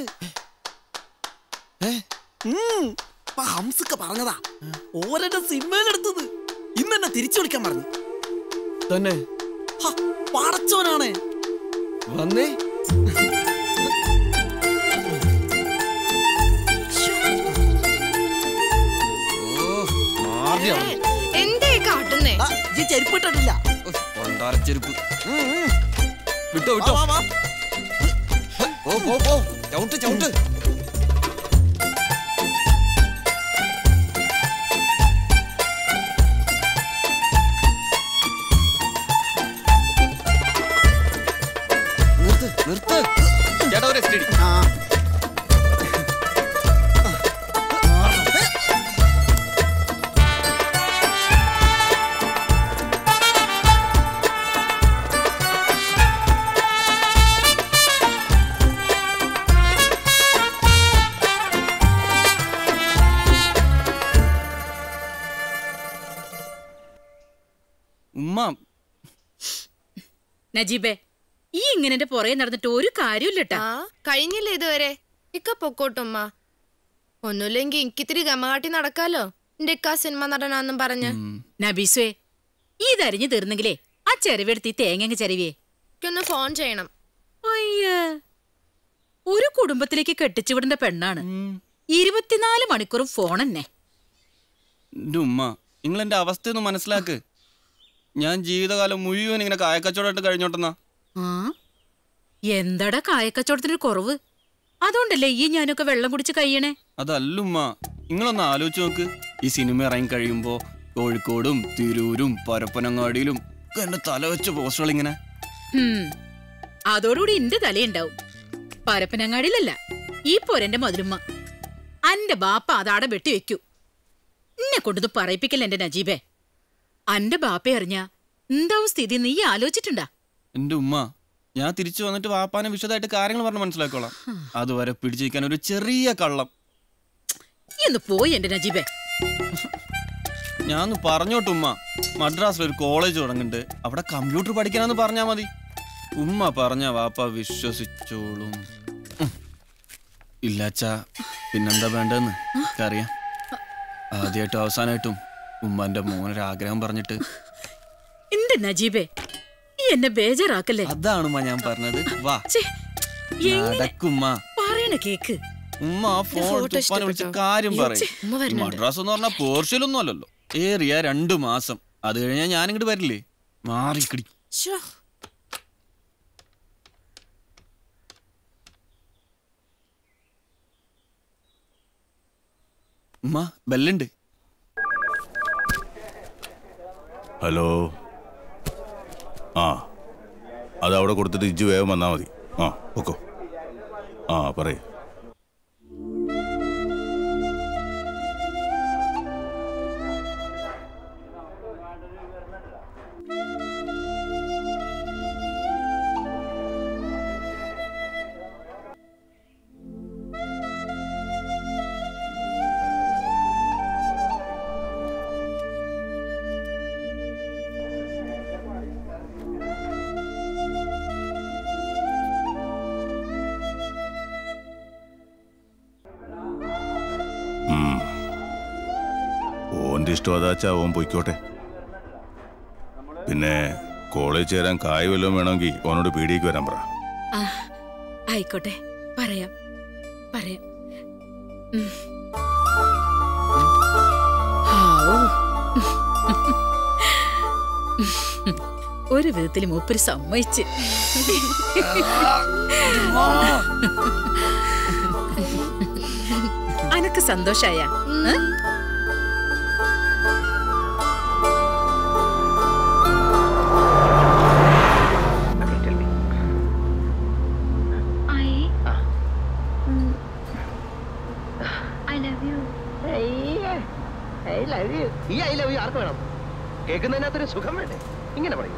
ഹംസക്ക പറഞ്ഞതാ, ഓരെന്നെ സിനിമയിലെടുത്തത്. ഇന്ന് എന്നെ തിരിച്ചു വിളിക്കാൻ പറഞ്ഞു. തന്നെ പടച്ചോനാണ് വന്നേ. എന്തേ കാട്ടുന്നേ? ഈ ചെരുപ്പ് ഇട്ടിട്ടില്ല. ചെരുപ്പ് വിട്ടോ വിട്ടോ. ചവിട്ട് ചവിട്ട്. നിർത്ത്. ചേട്ടാ ഒരു സ്റ്റഡി. ഉമ്മ. നജീബേ, ഈ ഇങ്ങനെ എന്റെ പുറകെ നടന്നിട്ട് ഒരു കാര്യമില്ലട്ടാ. കഴിഞ്ഞില്ലേ ഇതുവരെ? ഇക്ക പൊക്കോട്ടുമ്മ. ഒന്നുമില്ലെങ്കിൽ എനിക്കിത്തിരി ഗമകാട്ടി നടക്കാലോ. എന്റെ ഇക്ക സിനിമ നടനാന്നും പറഞ്ഞ്. നബീസ്വേ, ഇതരിഞ്ഞു തീർന്നെങ്കിലേ ആ ചെരുവെടുത്ത് ഈ തേങ്ങ ചെരുവിയെ ഒന്ന് ഫോൺ ചെയ്യണം. അയ്യ, ഒരു കുടുംബത്തിലേക്ക് കെട്ടിച്ചുവിടേണ്ട പെണ്ണാണ്. 24 മണിക്കൂറും ഫോൺ തന്നെ. ഉമ്മ, നിങ്ങൾ എന്റെ അവസ്ഥയൊന്ന് മനസ്സിലാക്ക്. ഞാൻ ജീവിതകാലം മുഴുവൻ ഇങ്ങനെ കായക്കച്ചവടമായിട്ട് കഴിഞ്ഞോട്ടെന്നാ. എന്താടാ കായക്കച്ചവടത്തിനൊരു കുറവ്? അതുകൊണ്ടല്ലേ ഈ ഞാനൊക്കെ വെള്ളം കുടിച്ച് കഴിയണേ. അതല്ലുമ്മ, നിങ്ങളൊന്ന് ആലോചിച്ച് നോക്ക്. ഈ സിനിമ ഇറങ്ങി കഴിയുമ്പോ കോഴിക്കോടും തിരൂരും പരപ്പനങ്ങാടിയിലും എന്റെ തല വെച്ച പോസ്റ്ററുകൾ ഇങ്ങനെ. അതോടുകൂടി എന്റെ തലയുണ്ടാവും. പരപ്പനങ്ങാടിയിലല്ല, ഈ പോരെന്റെ മധുരമ്മ. അന്റെ ബാപ്പ അതാടെ വെട്ടിവെക്കൂ. എന്നെ കൊണ്ടത് പറയിപ്പിക്കല്ല എന്റെ നജീബേ. അന്റെ ബാപ്പ അറിഞ്ഞ എന്താവും സ്ഥിതി നീ ആലോചിച്ചിട്ടുണ്ടാ? എന്റെ ഉമ്മ, ഞാൻ തിരിച്ചു വന്നിട്ട് വാപ്പാനെ വിശദമായിട്ട് കാര്യങ്ങൾ പറഞ്ഞ് മനസ്സിലാക്കോളാം. അതുവരെ പിടിച്ചിരിക്കാൻ ഒരു ചെറിയ കള്ളം. എന്ന് പോയി എന്റെ നജീബേ. ഞാൻ പറഞ്ഞോട്ടുമ്മ, മദ്രാസിൽ ഒരു കോളേജ് തുടങ്ങുന്നുണ്ട്, അവിടെ കമ്പ്യൂട്ടർ പഠിക്കാനെന്ന് പറഞ്ഞാ മതി. ഉമ്മ പറഞ്ഞ വാപ്പ വിശ്വസിച്ചോളും. ഇല്ലാച്ചാ പിന്നെന്താ വേണ്ടെന്ന് അറിയാം. ആദ്യമായിട്ടും അവസാനമായിട്ടും ഉമ്മന്റെ മോനൊരാഗ്രഹം പറഞ്ഞിട്ട്. എന്റെ നജീബേ, ഈ എന്നെ ബേജാറാക്കല്ലേ. അതാണ് ഞാൻ പറഞ്ഞത്. വാ നടക്കുമ്മ, പറയണ കേക്ക്. ഉമ്മ ആ ഫോൺ തുപ്പാനെ വിളിച്ച് കാര്യം പറയും. മദ്രാസ് എന്ന് പറഞ്ഞാൽ പോർഷ്യലൊന്നും അല്ലല്ലോ. ഏറിയ 2 മാസം. അത് കഴിഞ്ഞാൽ ഞാനിങ്ങോട്ട് വരില്ലേ. മാറിക്കിടി. ഉമ്മ ബെല്ലുണ്ട്. ഹലോ. ആ, അത് അവിടെ കൊടുത്തിട്ട് ഇജ്ജ് വേഗം വന്നാൽ മതി. ആ ഓക്കോ. ആ പറയൂ. ഓൻ്റെ ഇഷ്ടം അതാച്ചാ ഓൻ പൊയ്ക്കോട്ടെ. പിന്നെ കോളേജ് ചേരാൻ കായ് വല്ലതും വേണമെങ്കിൽ ഓനോട് പീടിയേക്ക് വരാൻ പറ. ആയിക്കോട്ടെ, പറയാം പറയാം. ഒരു വിധത്തിൽ മൂപ്പര് സമ്മതിച്ച്. അനക്ക് സന്തോഷായ? ഈ ഐ ലവ് യു ആർക്ക് വേണം? കേൾക്കുന്നതിനകത്തൊരു സുഖം വേണ്ടേ? ഇങ്ങനെ പറയൂ.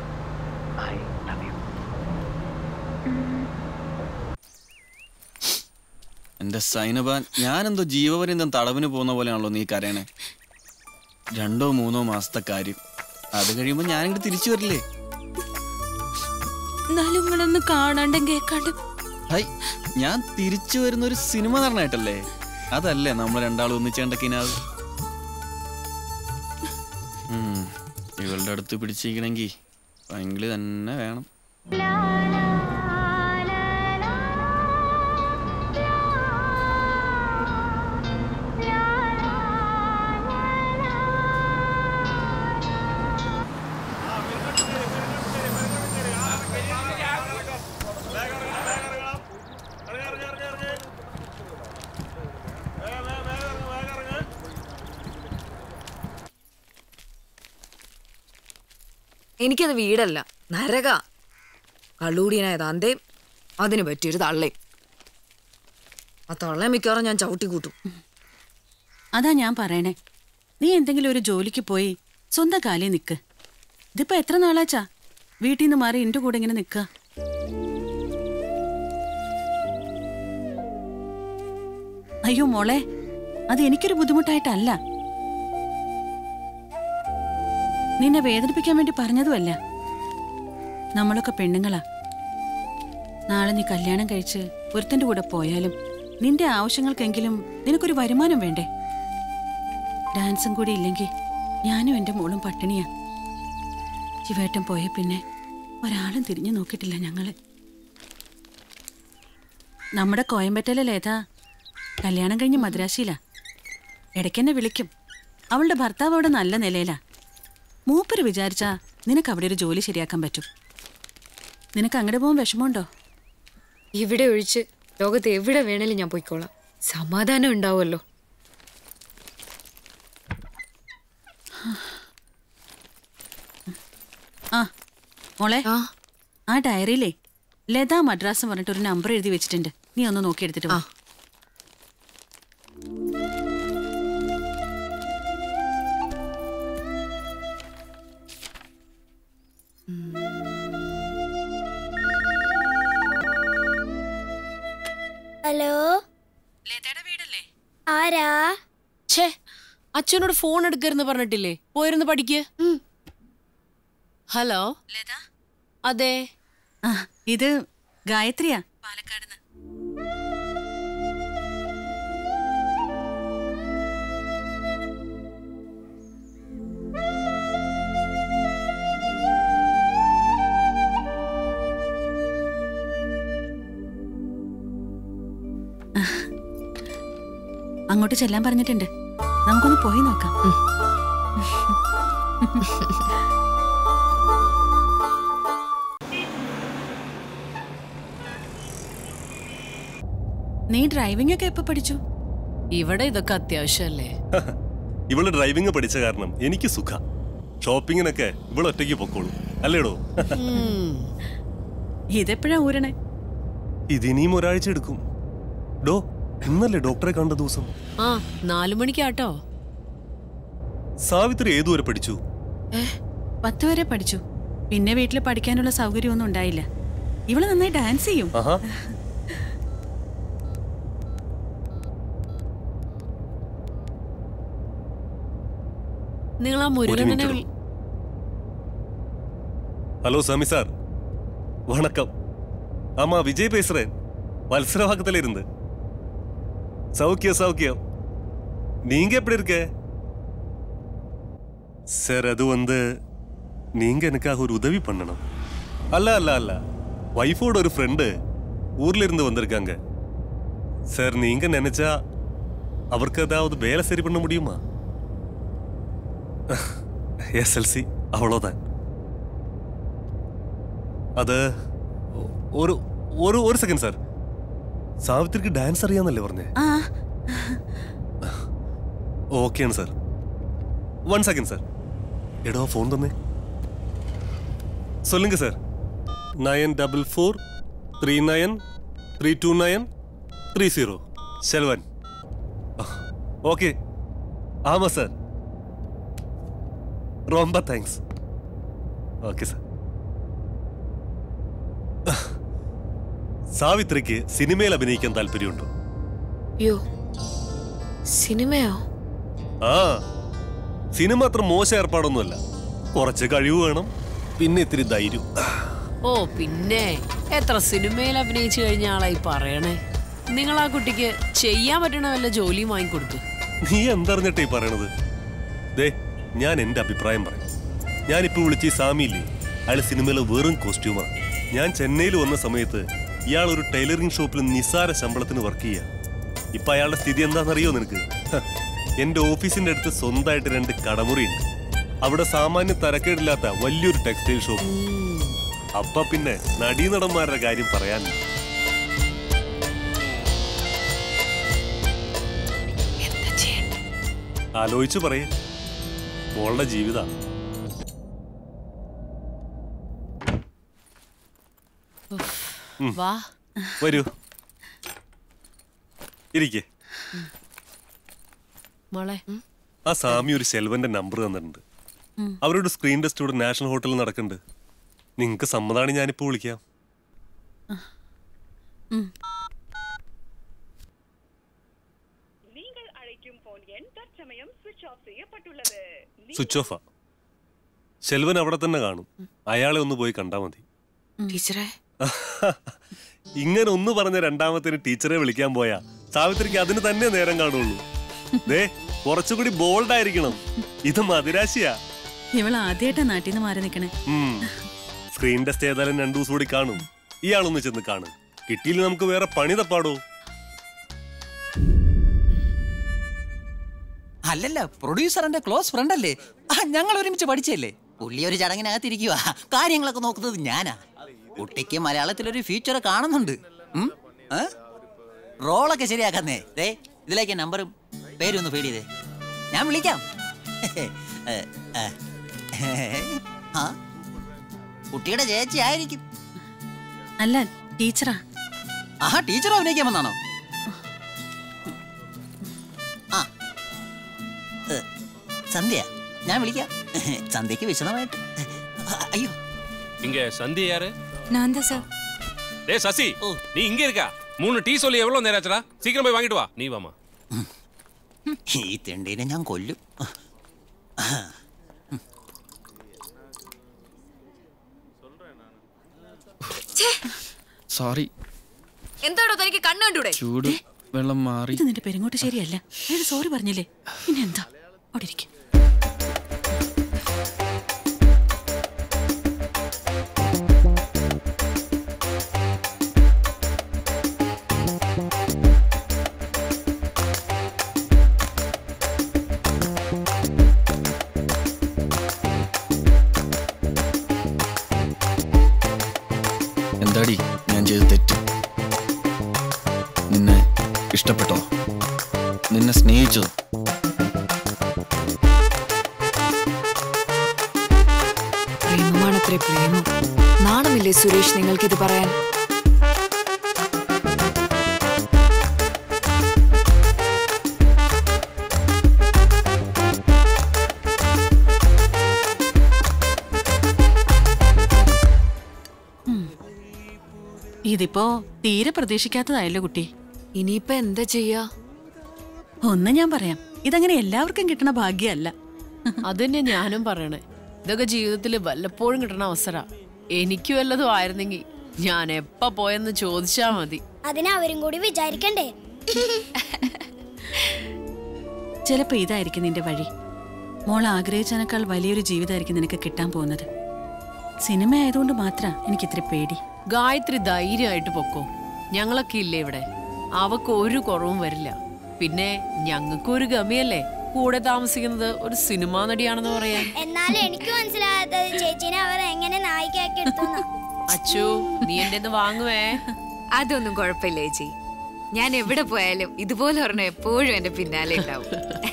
എന്റെ സൈനബ, ഞാനെന്തോ ജീവപര്യന്തം തടവിന് പോകുന്ന പോലെയാണല്ലോ നീ കരയണേ. 2-3 മാസത്തെ കാര്യം, അത് കഴിയുമ്പോ ഞാനിങ്ങോട്ട് തിരിച്ചു വരില്ലേ? എന്നാലും നിങ്ങളൊന്ന് കാണാണ്ടും കേൾക്കാണ്ടും. ഹൈ, ഞാൻ തിരിച്ചു വരുന്ന ഒരു സിനിമ നടനായിട്ടല്ലേ? അതല്ലേ നമ്മൾ രണ്ടാളും ഒന്നിച്ചേണ്ടക്കിനാവ്. ഇവളുടെ അടുത്ത് പിടിച്ചിരിക്കണമെങ്കിൽ ഭയങ്കര തന്നെ വേണം. എനിക്കത് വീടല്ല, നരക. കള്ളൂടിയനായത് അന്തേം അതിന് പറ്റിയൊരു തള്ളേം. ആ തള്ളേ മിക്കവാറും ഞാൻ ചവിട്ടി കൂട്ടും. അതാ ഞാൻ പറയണേ, നീ എന്തെങ്കിലും ഒരു ജോലിക്ക് പോയി സ്വന്തം കാലിൽ നിൽക്ക്. ഇതിപ്പോ എത്ര നാളാച്ചാ വീട്ടിൽ നിന്ന് മാറി എന്റെ കൂടെ ഇങ്ങനെ നിൽക്കുക? അയ്യോ മോളെ, അത് എനിക്കൊരു ബുദ്ധിമുട്ടായിട്ടല്ല, നിന്നെ വേദനിപ്പിക്കാൻ വേണ്ടി പറഞ്ഞതുമല്ല. നമ്മളൊക്കെ പെണ്ണുങ്ങളാ. നാളെ നീ കല്യാണം കഴിച്ച് ഒരുത്തൻ്റെ കൂടെ പോയാലും നിന്റെ ആവശ്യങ്ങൾക്കെങ്കിലും നിനക്കൊരു വരുമാനം വേണ്ടേ? ഡാൻസും കൂടി ഇല്ലെങ്കിൽ ഞാനും എൻ്റെ മോളും പട്ടിണിയാ. ശിവേട്ടൻ പോയ പിന്നെ ഒരാളും തിരിഞ്ഞു നോക്കിയിട്ടില്ല ഞങ്ങള്. നമ്മുടെ കോയമ്പറ്റയിലെ ലേതാ കല്യാണം കഴിഞ്ഞ് മദ്രാശിയിലാ. ഇടയ്ക്കെന്നെ വിളിക്കും. അവളുടെ ഭർത്താവ് അവിടെ നല്ല നിലയിലാ. മൂപ്പര് വിചാരിച്ചാ നിനക്ക് അവിടെ ഒരു ജോലി ശരിയാക്കാൻ പറ്റും. നിനക്ക് അങ്ങോട്ട് പോകാൻ വിഷമമുണ്ടോ? ഇവിടെ ഒഴിച്ച് ലോകത്ത് എവിടെ വേണേലും ഞാൻ പോയിക്കോളാം. സമാധാനം ഉണ്ടാവുമല്ലോ. ആ മോളെ, ആ ഡയറിയിലേ ലതാ മദ്രാസ് പറഞ്ഞിട്ട് ഒരു നമ്പർ എഴുതി വെച്ചിട്ടുണ്ട്. നീ ഒന്ന് നോക്കിയെടുത്തിട്ട് വാ. ഹലോ, ലതയുടെ വീടല്ലേ? ആരാ? ഛേ, അച്ഛനോട് ഫോൺ എടുക്കരുന്ന് പറഞ്ഞിട്ടില്ലേ? പോയിരുന്ന് പഠിക്ക്. ഹലോ ലത? അതെ. ഇത് ഗായത്രിയാ, പാലക്കാട്. അങ്ങോട്ട് ചെല്ലാൻ പറഞ്ഞിട്ടുണ്ട്. നമുക്കൊന്ന് പോയി നോക്കാം. നീ ഡ്രൈവിംഗ് ഒക്കെ എപ്പോ പഠിച്ചു? ഇവിടെ ഇതൊക്കെ അത്യാവശ്യമല്ലേ? ഇവള് ഡ്രൈവിംഗ് പഠിച്ച കാരണം എനിക്ക് സുഖ. ഷോപ്പിങ്ങിനൊക്കെ ഇവള് ഒറ്റയ്ക്ക് പൊക്കോളൂ അല്ലേടോ? ഇതെപ്പോഴാ ഊരണേ? ഇതിനിയും ഒരാഴ്ച എടുക്കും. ഡോ ഇന്നല്ലേ ഡോക്ടറെ കണ്ട ദിവസം? 4 മണിക്കാട്ടോ. സാവിത്രി ഏതുവരെ പഠിച്ചു? 10 വരെ പഠിച്ചു. പിന്നെ വീട്ടിൽ പഠിക്കാനുള്ള സൗകര്യമൊന്നും ഉണ്ടായില്ല. ഇവള് നന്നായി ഡാൻസ് ചെയ്യും. നിങ്ങൾ ആ മുരുകനെ ഹലോ சாமி சார், வணக்கம். ஆமா விஜய் பேசுறேன். வல்சரவாக்கத்துல இருந்து. சௌக்கியம். நீங்க எப்படி இருக்க? சார் அது வந்து நீங்க எனக்காக ஒரு உதவி பண்ணணும். அல்ல வைஃபோட ஒரு ஃப்ரெண்டு ஊர்ல இருந்து வந்திருக்காங்க. சார் நீங்க நினைச்சா அவருக்கு ஏதாவது வேலை சரி பண்ண முடியுமா? SLC அவ்வளோதான். അത് ഒരു സെക്കൻഡ് സാർ. സാവിത്രിക്ക് ഡാൻസ് അറിയാന്നല്ലേ പറഞ്ഞേ? ഓക്കെയാണ് സാർ. 1 second sir. എടോ ഫോൺ തന്നെ. சொல்லுங்க சார். 9443932930 செல்வன். ஓகே. ஆமா சார். ரொம்ப தேங்க்ஸ். Okay sir. സാവിത്രിക്ക് സിനിമയിൽ അഭിനയിക്കാൻ താല്പര്യമുണ്ടോ? സിനിമയോ? സിനിമ അത്ര മോശം ഏർപ്പാടൊന്നുമല്ല. കുറച്ച് കഴിവ് വേണം, പിന്നെ ഇത്തിരി ധൈര്യം. പിന്നെ എത്ര സിനിമയിൽ അഭിനയിച്ചു കഴിഞ്ഞ ആളായി പറയണേ. നിങ്ങൾ ആ കുട്ടിക്ക് ചെയ്യാൻ പറ്റണ വല്ല ജോലിയും വാങ്ങിക്കൊടുത്തു. നീ എന്തറിഞ്ഞിട്ടേ പറയണത്? ദേ ഞാൻ എന്റെ അഭിപ്രായം പറയാം. ഞാനിപ്പോ വിളിച്ച സാമിയില്ലേ, അയാൾ സിനിമയിലെ വെറും കോസ്റ്റ്യൂമാണ്. ഞാൻ ചെന്നൈയിൽ വന്ന സമയത്ത് ഇയാൾ ഒരു ടൈലറിംഗ് ഷോപ്പിൽ നിസ്സാര ശമ്പളത്തിന് വർക്ക് ചെയ്യാ. ഇപ്പൊ അയാളുടെ സ്ഥിതി എന്താണെന്നറിയോ നിനക്ക്? എന്റെ ഓഫീസിന്റെ അടുത്ത് സ്വന്തമായിട്ട് 2 കടമുറിയുണ്ട്. അവിടെ സാമാന്യ തരക്കേടില്ലാത്ത വലിയൊരു ടെക്സ്റ്റൈൽ ഷോപ്പ്. അപ്പൊ പിന്നെ നടീനടന്മാരുടെ കാര്യം പറയാനില്ല. ആലോചിച്ചു പറയേ, മോളുടെ ജീവിതം. വരൂ, ഇരിക്കേ. ആ സാമി ഒരു സെൽവന്റെ നമ്പർ തന്നിട്ടുണ്ട്. അവരുടെ സ്ക്രീൻ ടെസ്റ്റ് ഇവിടെ നാഷണൽ ഹോട്ടലിൽ നടക്കുന്നുണ്ട്. നിങ്ങക്ക് സമ്മതാണ് ഞാനിപ്പോ വിളിക്കാം. സ്വിച്ച് ഓഫാ. സെൽവൻ അവിടെ തന്നെ കാണും. അയാളെ ഒന്ന് പോയി കണ്ടാ മതി. ഇങ്ങനെ ഒന്ന് പറഞ്ഞ രണ്ടാമത്തിന് ടീച്ചറെ വിളിക്കാൻ പോയാ സാവിത്രിക്ക് അതിന് തന്നെ നേരം കാണുള്ളൂ. ദേ കുറച്ചുകൂടി ബോൾഡ് ആയിരിക്കണം. ഇത് മദിരാശിയാ. ഇവള് ആദ്യമായിട്ടാ നാട്ടിൽ നിന്ന് മാറി നിക്കണേ. സ്ക്രീൻ ടെസ്റ്റ് ഏതായാലും 2 ദിവസം കൂടി കാണും. ഇയാളൊന്ന് ചെന്ന് കാണും. കിട്ടിയില്ല നമുക്ക് വേറെ പണി തപ്പാടോ. അല്ലല്ല, പ്രൊഡ്യൂസറിന്റെ ക്ലോസ് ഫ്രണ്ട് അല്ലേ? ഞങ്ങൾ ഒരുമിച്ച് പഠിച്ചല്ലേ. പുള്ളി ഒരു ചടങ്ങിനകത്തിരിക്കുക. കാര്യങ്ങളൊക്കെ നോക്കുന്നത് ഞാനാ. കുട്ടിക്ക് മലയാളത്തിലൊരു ഫ്യൂച്ചർ കാണുന്നുണ്ട്. റോളൊക്കെ ശരിയാക്കുന്നേ. ഇതിലേക്ക് നമ്പറും പേരും ഒന്ന് ഫീഡ് ചെയ്തേ, ഞാൻ വിളിക്കാം. കുട്ടിയുടെ ചേച്ചി ആയിരിക്കും. അല്ല, ടീച്ചറാ. ടീച്ചർ അഭിനയിക്കാൻ വന്നാണോ? സന്ധ്യ, ഞാൻ വിളിക്കാം. സന്ധ്യക്ക് വിശദമായിട്ട്. അയ്യോ, இங்க சந்தி யாரு? நான் தான் சார். டேய் சசி, நீ இங்க இருக்கா? 3 டீ சொல்லி எவ்வளவு நேரம் ஆச்சுடா? சீக்கிரம் போய் வாங்கிட்டு வா. நீ வாமா. ഈ തെണ്ടീനെ ഞാൻ കൊല്ലും. സോറി. എന്താടോ തനിക്ക് കണ്ണ് കണ്ടൂടെ? ചൂട് വെള്ളം മാറി. ഇത് നിന്റെ പെരുങ്ങോട്ട് ശരിയല്ല. അയാൾ സോറി പറഞ്ഞില്ലേ? പിന്നെ എന്താ അവിടെ ഇരിക്കും. എന്താടി ഞാൻ ചെയ്ത തെറ്റ്? നിന്നെ ഇഷ്ടപ്പെട്ടോ? നിന്നെ സ്നേഹിച്ചത്. പ്രേമമാണത്രേ പ്രേമം. നാണമില്ലേ സുരേഷ് നിങ്ങൾക്കിത് പറയാൻ? ഇതിപ്പോ തീരെ പ്രതീക്ഷിക്കാത്തതായല്ലോ കുട്ടി. ഇനിയിപ്പോ എന്താ ചെയ്യാ? ഒന്ന് ഞാൻ പറയാം, ഇതങ്ങനെ എല്ലാവർക്കും കിട്ടണ ഭാഗ്യമല്ല. അതന്നെ ഞാനും പറയണേ. ഇതൊക്കെ ജീവിതത്തിൽ വല്ലപ്പോഴും കിട്ടണ അവസര. എനിക്ക് വല്ലതും ആയിരുന്നെങ്കിൽ ഞാൻ എപ്പ പോയെന്ന് ചോദിച്ചാ മതി. അതിനവരും കൂടി വിചാരിക്കണ്ടേ? ചിലപ്പോ ഇതായിരിക്കും നിന്റെ വഴി. മോൾ ആഗ്രഹിച്ചതിനേക്കാൾ വലിയൊരു ജീവിതമായിരിക്കും നിനക്ക് കിട്ടാൻ പോകുന്നത്. സിനിമ ആയതുകൊണ്ട് മാത്രം എനിക്കിത്തിരി പേടി. ഗായത്രി ധൈര്യമായിട്ട് പൊക്കോ. ഞങ്ങളൊക്കെ ഇല്ലേ ഇവിടെ. അവക്ക് ഒരു കുറവും വരില്ല. പിന്നെ ഞങ്ങൾക്ക് ഒരു ഗമിയല്ലേ കൂടെ താമസിക്കുന്നത് ഒരു സിനിമാ നടിയാണെന്ന് പറയാൻ. എന്നാലും എനിക്ക് മനസ്സിലാകാത്തത് ചേച്ചിനെ അവർ എങ്ങനെ നായികയാക്കി എടുത്തു. അച്ചു, നീ എന്റെ വാങ്ങുവേ. അതൊന്നും കുഴപ്പമില്ല ചേച്ചി. ഞാൻ എവിടെ പോയാലും ഇതുപോലെ പറഞ്ഞ എപ്പോഴും എന്റെ പിന്നാലെ ഉണ്ടാവും.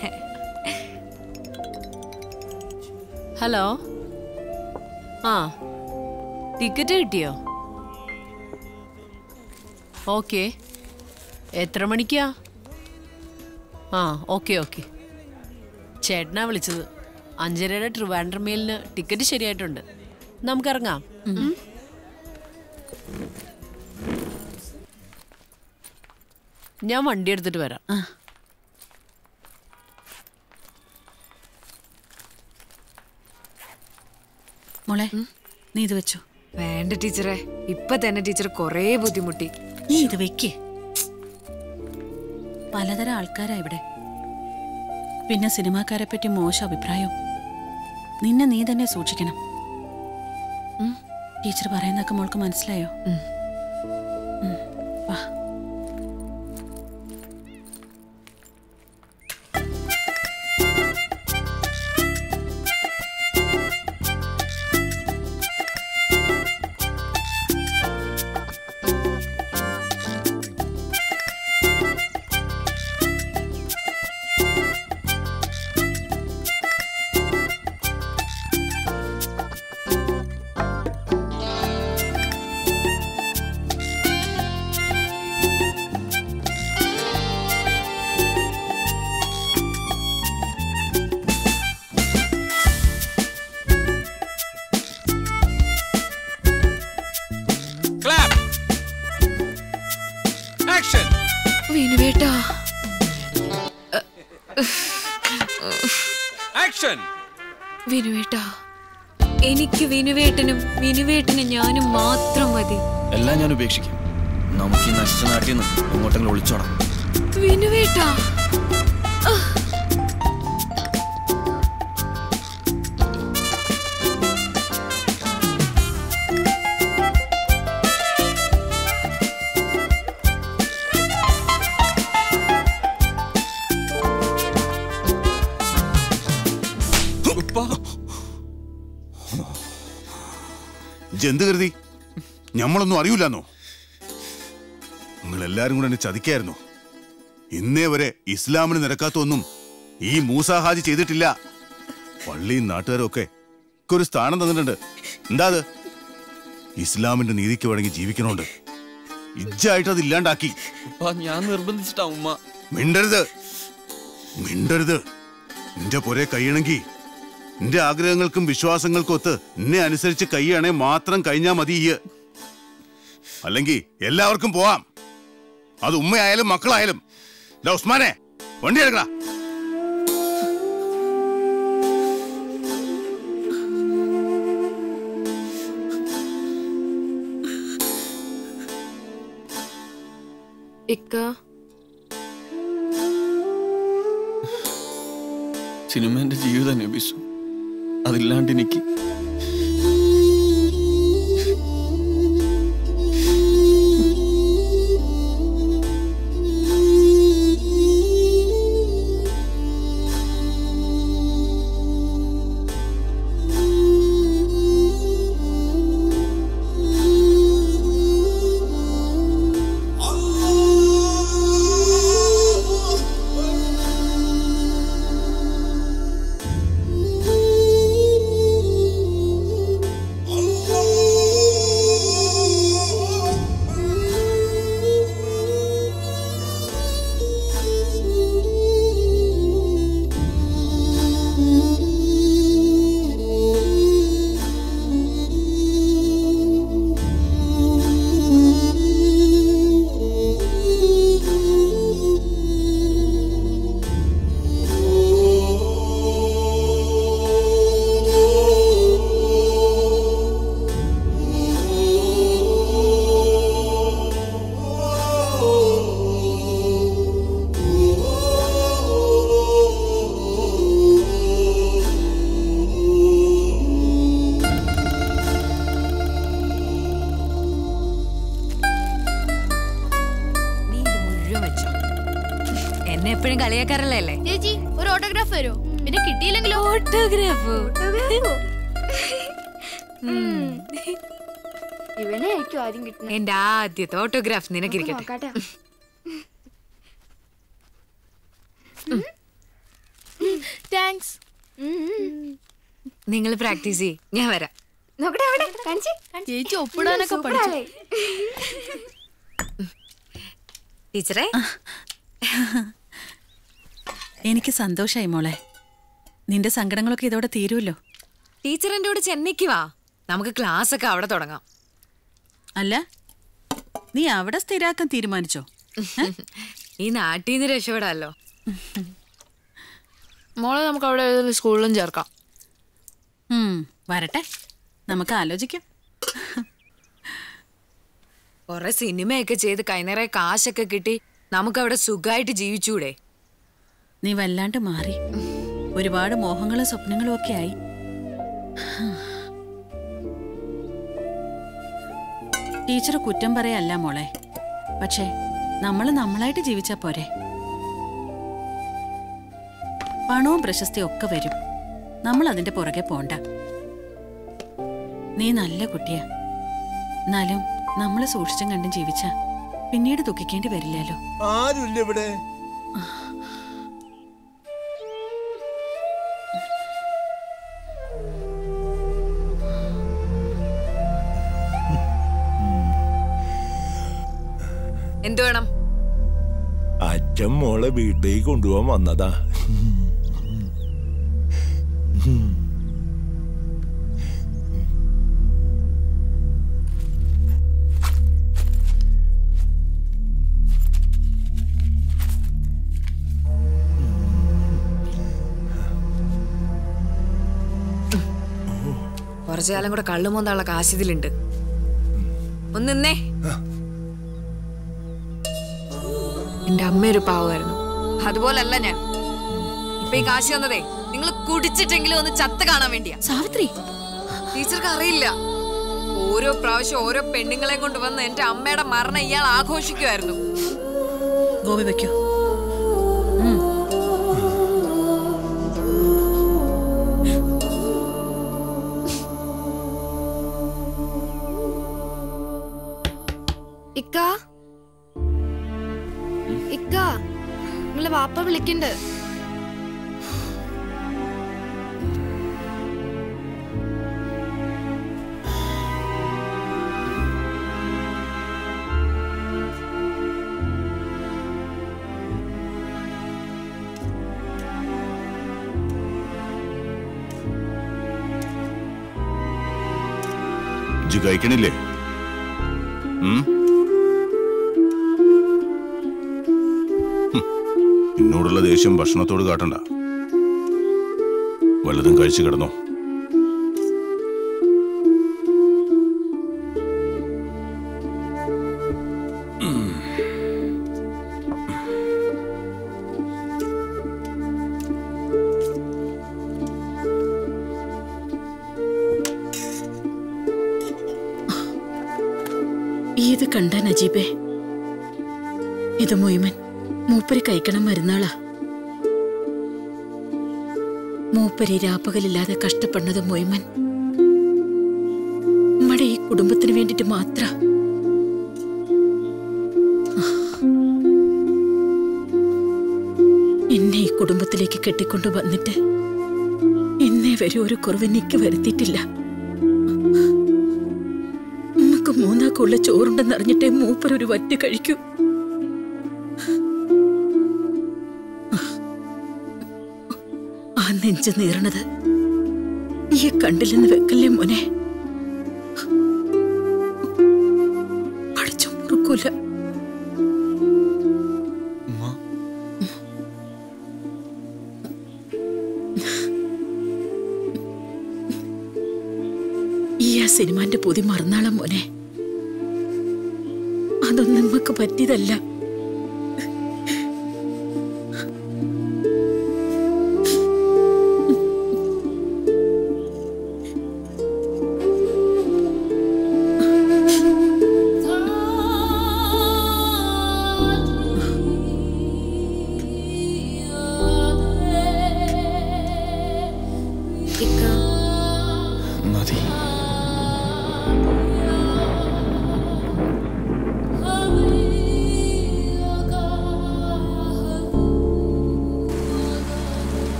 ഹലോ, ആ ടിക്കറ്റ് കിട്ടിയോ? ഓക്കെ, എത്ര മണിക്കാ? ആ ഓക്കെ ഓക്കെ. ചേട്ടനാ വിളിച്ചത്. 5:30 ട്രിവാൻഡ്രം മെയിലിന് ടിക്കറ്റ് ശരിയായിട്ടുണ്ട്. നമുക്കിറങ്ങാം. ഞാൻ വണ്ടി എടുത്തിട്ട് വരാം. മോളെ, നീ ഇത് വെച്ചോ. വേണ്ട ടീച്ചറെ, ഇപ്പൊ തന്നെ ടീച്ചർ കൊറേ ബുദ്ധിമുട്ടി. നീ ഇത് വെക്ക്. പലതരം ആൾക്കാരാ ഇവിടെ. പിന്നെ സിനിമാക്കാരെ പറ്റി മോശം അഭിപ്രായം. നിന്നെ നീ തന്നെ സൂക്ഷിക്കണം. ടീച്ചർ പറയുന്നതൊക്കെ മോൾക്ക് മനസ്സിലായോ? വാ. വിനുവേട്ടാ, എനിക്ക് വിനുവേട്ടനും വിനുവേട്ടനും ഞാനും മാത്രം മതി. എല്ലാം ഞാൻ ഉപേക്ഷിക്കും. നമുക്ക് ഈ നശിച്ച നാട്ടിൽ നിന്ന് എങ്ങോട്ടെങ്കിലും ഒളിച്ചോടാം. വിനുവേട്ടാ, എന്ത് കരുതി? ഞമ്മളൊന്നും അറിയില്ലെന്നോ? നിങ്ങളെല്ലാരും കൂടെ എന്നെ ചതിക്കായിരുന്നു. ഇന്നേ വരെ ഇസ്ലാമിന് നിരക്കാത്തൊന്നും ഈ മൂസാ ഹാജി ചെയ്തിട്ടില്ല. പള്ളിയും നാട്ടുകാരും ഒക്കെ ഒരു സ്ഥാനം തന്നിട്ടുണ്ട്. എന്താ അത്? ഇസ്ലാമിന്റെ നീതിക്ക് വഴങ്ങി ജീവിക്കണോണ്ട് ഇജ്ജായിട്ട് അത് ഇല്ലാണ്ടാക്കി. ഞാൻ നിർബന്ധിച്ചിട്ടാ ഉമ്മ. മിണ്ടരുത്, മിണ്ടരുത്. നിന്റെ പൊരെ കഴിയണമെങ്കിൽ നിന്റെ ആഗ്രഹങ്ങൾക്കും വിശ്വാസങ്ങൾക്കും ഒത്ത് എന്നെ അനുസരിച്ച് കൈയാണെ മാത്രം കഴിഞ്ഞാ മതി. അല്ലെങ്കിൽ എല്ലാവർക്കും പോവാം. അത് ഉമ്മയായാലും മക്കളായാലും. ഉസ്മാനെ, വണ്ടി എടുക്കടാ. സിനിമ എന്റെ ജീവിതം നബിസു. അതില്ലാണ്ട് എനിക്ക് എന്നെ എപ്പോഴും കളിയാക്കാറല്ലേ അല്ലേ? ചേച്ചി ഒരു ഓട്ടോഗ്രാഫ് തരുമോ? പിന്നെ കിട്ടിയില്ലെങ്കിലോ? ഓട്ടോഗ്രാഫോ? ഇവനെ ആയിരിക്കും ആദ്യം കിട്ടുന്നത്. എന്റെ ആദ്യത്തെ ഓട്ടോഗ്രാഫ് നിനക്കിരിക്കട്ടെ. താങ്ക്സ്. നിങ്ങൾ പ്രാക്ടീസ് ചെയ്യ്, ഞാൻ വരാം. ചേച്ചി ഒപ്പിടാനൊക്കെ പഠിച്ചു. ടീച്ചറെ, എനിക്ക് സന്തോഷായി മോളെ. നിന്റെ സങ്കടങ്ങളൊക്കെ ഇതോടെ തീരുമല്ലോ. ടീച്ചർ എന്റെ കൂടെ ചെന്നൈക്ക് വാ, നമുക്ക് ക്ലാസ് ഒക്കെ അവിടെ തുടങ്ങാം. അല്ല, നീ അവിടെ സ്ഥിരാക്കാൻ തീരുമാനിച്ചോ? ഈ നാട്ടിൽ നിന്ന് രക്ഷപ്പെടാമല്ലോ. മോളെ നമുക്ക് അവിടെ സ്കൂളിലും ചേർക്കാം. വരട്ടെ, നമുക്ക് ആലോചിക്കാം. കൊറേ സിനിമയൊക്കെ ചെയ്ത് കൈനിറ കാശൊക്കെ കിട്ടി നമുക്കവിടെ സുഖമായിട്ട് ജീവിച്ചൂടെ? നീ വല്ലാണ്ട് മാറി. ഒരുപാട് മോഹങ്ങളും സ്വപ്നങ്ങളും ഒക്കെ ആയി. ടീച്ചർ കുറ്റം പറയല്ല മോളെ, പക്ഷേ നമ്മളായിട്ട് ജീവിച്ചാ പോരെ. പണവും പ്രശസ്തിയും ഒക്കെ വരും, നമ്മൾ അതിന്റെ പുറകെ പോണ്ട. നീ നല്ല കുട്ടിയാ, എന്നാലും നമ്മള് സൂക്ഷിച്ചും കണ്ടും ജീവിച്ച പിന്നീട് ദുഃഖിക്കേണ്ടി വരില്ലല്ലോ. ആരുമില്ല ഇവിടെ. എന്തു വേണം? അച്ഛൻ മോളെ വീട്ടിലേക്ക് കൊണ്ടുപോകാൻ വന്നതാ. കുറച്ചു കാലം കൂടെ കള്ളുമോന്നുള്ള കാശിതിലുണ്ട്. ഒന്നിന്നേ. എന്റെ അമ്മയൊരു പാവമായിരുന്നു, അതുപോലല്ല ഞാൻ. ഇപ്പൊ ഈ കാശി വന്നതേ നിങ്ങൾ കുടിച്ചിട്ടെങ്കിലും ഒന്ന് ചത്ത കാണാൻ വേണ്ടിയാ. സാവിത്രി, ടീച്ചർക്ക് അറിയില്ല, ഓരോ പ്രാവശ്യം ഓരോ പെണ്ണുങ്ങളെ കൊണ്ടുവന്ന് എന്റെ അമ്മയുടെ മരണം ഇയാൾ ആഘോഷിക്കുമായിരുന്നു. ഗോപി വെക്കൂ. നിങ്ങളെ വാപ്പ വിളിക്കണ്ട്. കഴിക്കണില്ലേ? എന്നോടുള്ള ദേഷ്യം ഭക്ഷണത്തോട് കാട്ടണ്ട. വല്ലതും കഴിച്ചു കിടന്നോ. ഇത് കണ്ട നജീബേ, ഇത് മുഴുവൻ മൂപ്പര് കഴിക്കണം മരുന്നാളാ. മൂപ്പര് രാപ്പകലില്ലാതെ കഷ്ടപ്പെടുന്നത് മുഴുവൻ നമ്മുടെ ഈ കുടുംബത്തിന് വേണ്ടിട്ട് മാത്ര. എന്നെ ഈ കുടുംബത്തിലേക്ക് കെട്ടിക്കൊണ്ടു വന്നിട്ട് ഇന്നേ വരെ ഒരു കുറവ് എനിക്ക് വരുത്തിയിട്ടില്ല. നമുക്ക് മൂന്നാക്കുള്ള ചോറുണ്ടെന്ന് അറിഞ്ഞിട്ടേ മൂപ്പരൊരു വറ്റ് കഴിക്കൂ. ആ നെഞ്ച് നീറണത് ഈ കണ്ടില്ലെന്ന് വെക്കല്ലേ മോനെ. പഠിച്ചു മുറുക്കൂല. ഈ ആ സിനിമാന്റെ പൊതി മറന്നാളാ മോനെ. അതൊന്നും നമുക്ക് പറ്റിയതല്ല.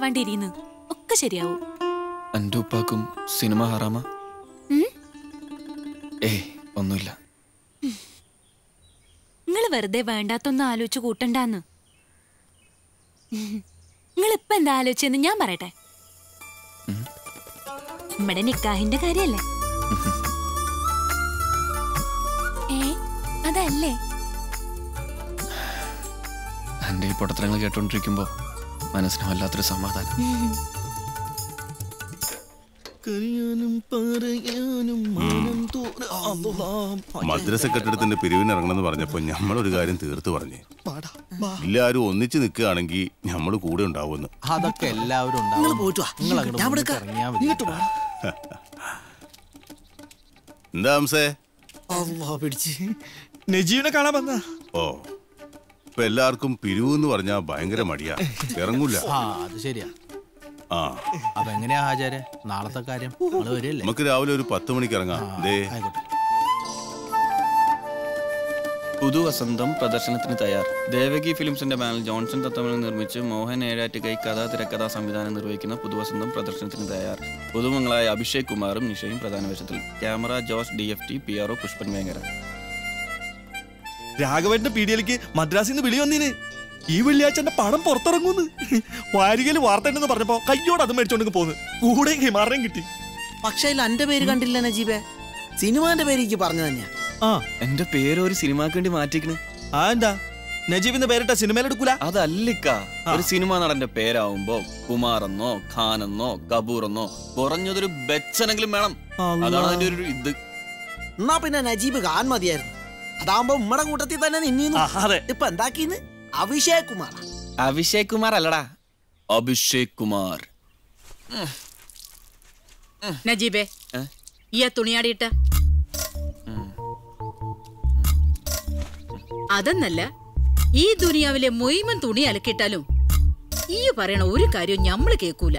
ആവാണ്ടിരിക്കുന്നു. ഒക്കെ ശരിയാവും. എൻ്റെ ഉപ്പാക്കും സിനിമ ഹറാമ? ഏയ് ഒന്നുമില്ല. നിങ്ങൾ വെറുതെ വേണ്ടാത്തൊന്നും ആലോചിച്ച് കൂട്ടണ്ടാന്ന്. നിങ്ങൾ ഇപ്പൊ എന്താ ആലോചിച്ചെന്ന് ഞാൻ പറയട്ടെ. നമ്മുടെ നിക്കാഹിന്റെ കാര്യല്ലേ? അതല്ലേ? എൻ്റെ ഈ പൊട്ടത്തരങ്ങൾ കേട്ടോണ്ടിരിക്കുമ്പോ മനസ്സിന് വല്ലാത്തൊരു സമാധാനം. മദ്രസ കെട്ടിടത്തിന്റെ പിരിവിനിറങ്ങണമെന്ന് പറഞ്ഞപ്പോ ഞമ്മളൊരു കാര്യം തീർത്തു പറഞ്ഞു. എല്ലാരും ഒന്നിച്ചു നിൽക്കുകയാണെങ്കിൽ ഞമ്മള് കൂടെ ഉണ്ടാവുമെന്ന്. അതൊക്കെ എല്ലാവരും എന്താ ഹംസേ? നജീബിനെ കാണാൻ വന്ന. ഓ, ഇപ്പൊ എല്ലാവർക്കും പിരിവെന്ന് പറഞ്ഞാ ഭയങ്കര മടിയാ, ഇറങ്ങൂല. അത് ശരിയാ. അപ്പൊ എങ്ങനെയാ ആചാര്യ നാളത്തെ കാര്യം? നമുക്ക് രാവിലെ ഒരു 10 മണിക്ക് ഇറങ്ങാം. പുതുവസന്തം പ്രദർശനത്തിന് തയ്യാർ. ദേവകി ഫിലിംസിന്റെ ബാനർ ജോൺസൺ തത്തമൽ നിർമ്മിച്ച് മോഹൻ ഏഴാറ്റുകൈ കഥാ തിരക്കഥാ സംവിധാനം നിർവഹിക്കുന്ന പുതുവസന്തം പ്രദർശനത്തിന് തയ്യാർ. പുതുമങ്ങളായ അഭിഷേക് കുമാറും നിഷയും പ്രധാന വേഷത്തിൽ. Camera Jose DFT, PRO Pushpan Vengara. രാഘവന്റെ പീഡിയയിലേക്ക് മദ്രാസിൽ നിന്ന് വിളി വന്നീന്. ഈ വെള്ളിയാഴ്ച എന്റെ പടം പുറത്തിറങ്ങൂന്ന് വാരികയിൽ വാർത്ത ഉണ്ടെന്ന് പറഞ്ഞപ്പോ കയ്യോട് അത് മേടിച്ചോണ്ടെങ്കിൽ പോന്ന്. കൂടെ ഹിമാറിനെയും കിട്ടി. പക്ഷേ എന്റെ പേര് കണ്ടില്ല നജീബെ. സിനിമാന്റെ പേര് എനിക്ക് പറഞ്ഞു തന്നെയാ. എന്റെ പേര് ഒരു സിനിമാക്ക് വേണ്ടി മാറ്റിക്കണ്. എന്താ നജീബിന്റെ പേരിട്ട സിനിമയിലെടുക്കൂല? അതല്ലിക്ക, ഒരു സിനിമാ നടന്റെ പേരാവുമ്പോ കുമാറെന്നോ ഖാനെന്നോ കപൂറെന്നോ കുറഞ്ഞതൊരു ബച്ചനെങ്കിലും വേണം. അതാണ് അതിന്റെ ഒരു ഇത്. എന്നാ പിന്നെ നജീബ് ഖാൻ മതിയായിരുന്നു. അതാവുമ്പോ ഉമ്മടെ കൂട്ടത്തിൽ തന്നെ നിന്നീന്നു. ഇപ്പൊ എന്താക്കീന്ന്? അഭിഷേക് കുമാർ. അഭിഷേക് കുമാർ അല്ലടാ, അഭിഷേക് കുമാർ. നജീബേ, ഈ തുണിയാടിയിട്ട അതെന്നല്ല, ഈ ദുനിയാവിലെ മൊയ്മൻ തുണി അലക്കിട്ടാലും ഈ പറയണ ഒരു കാര്യവും ഞമ്മള് കേൾക്കൂല.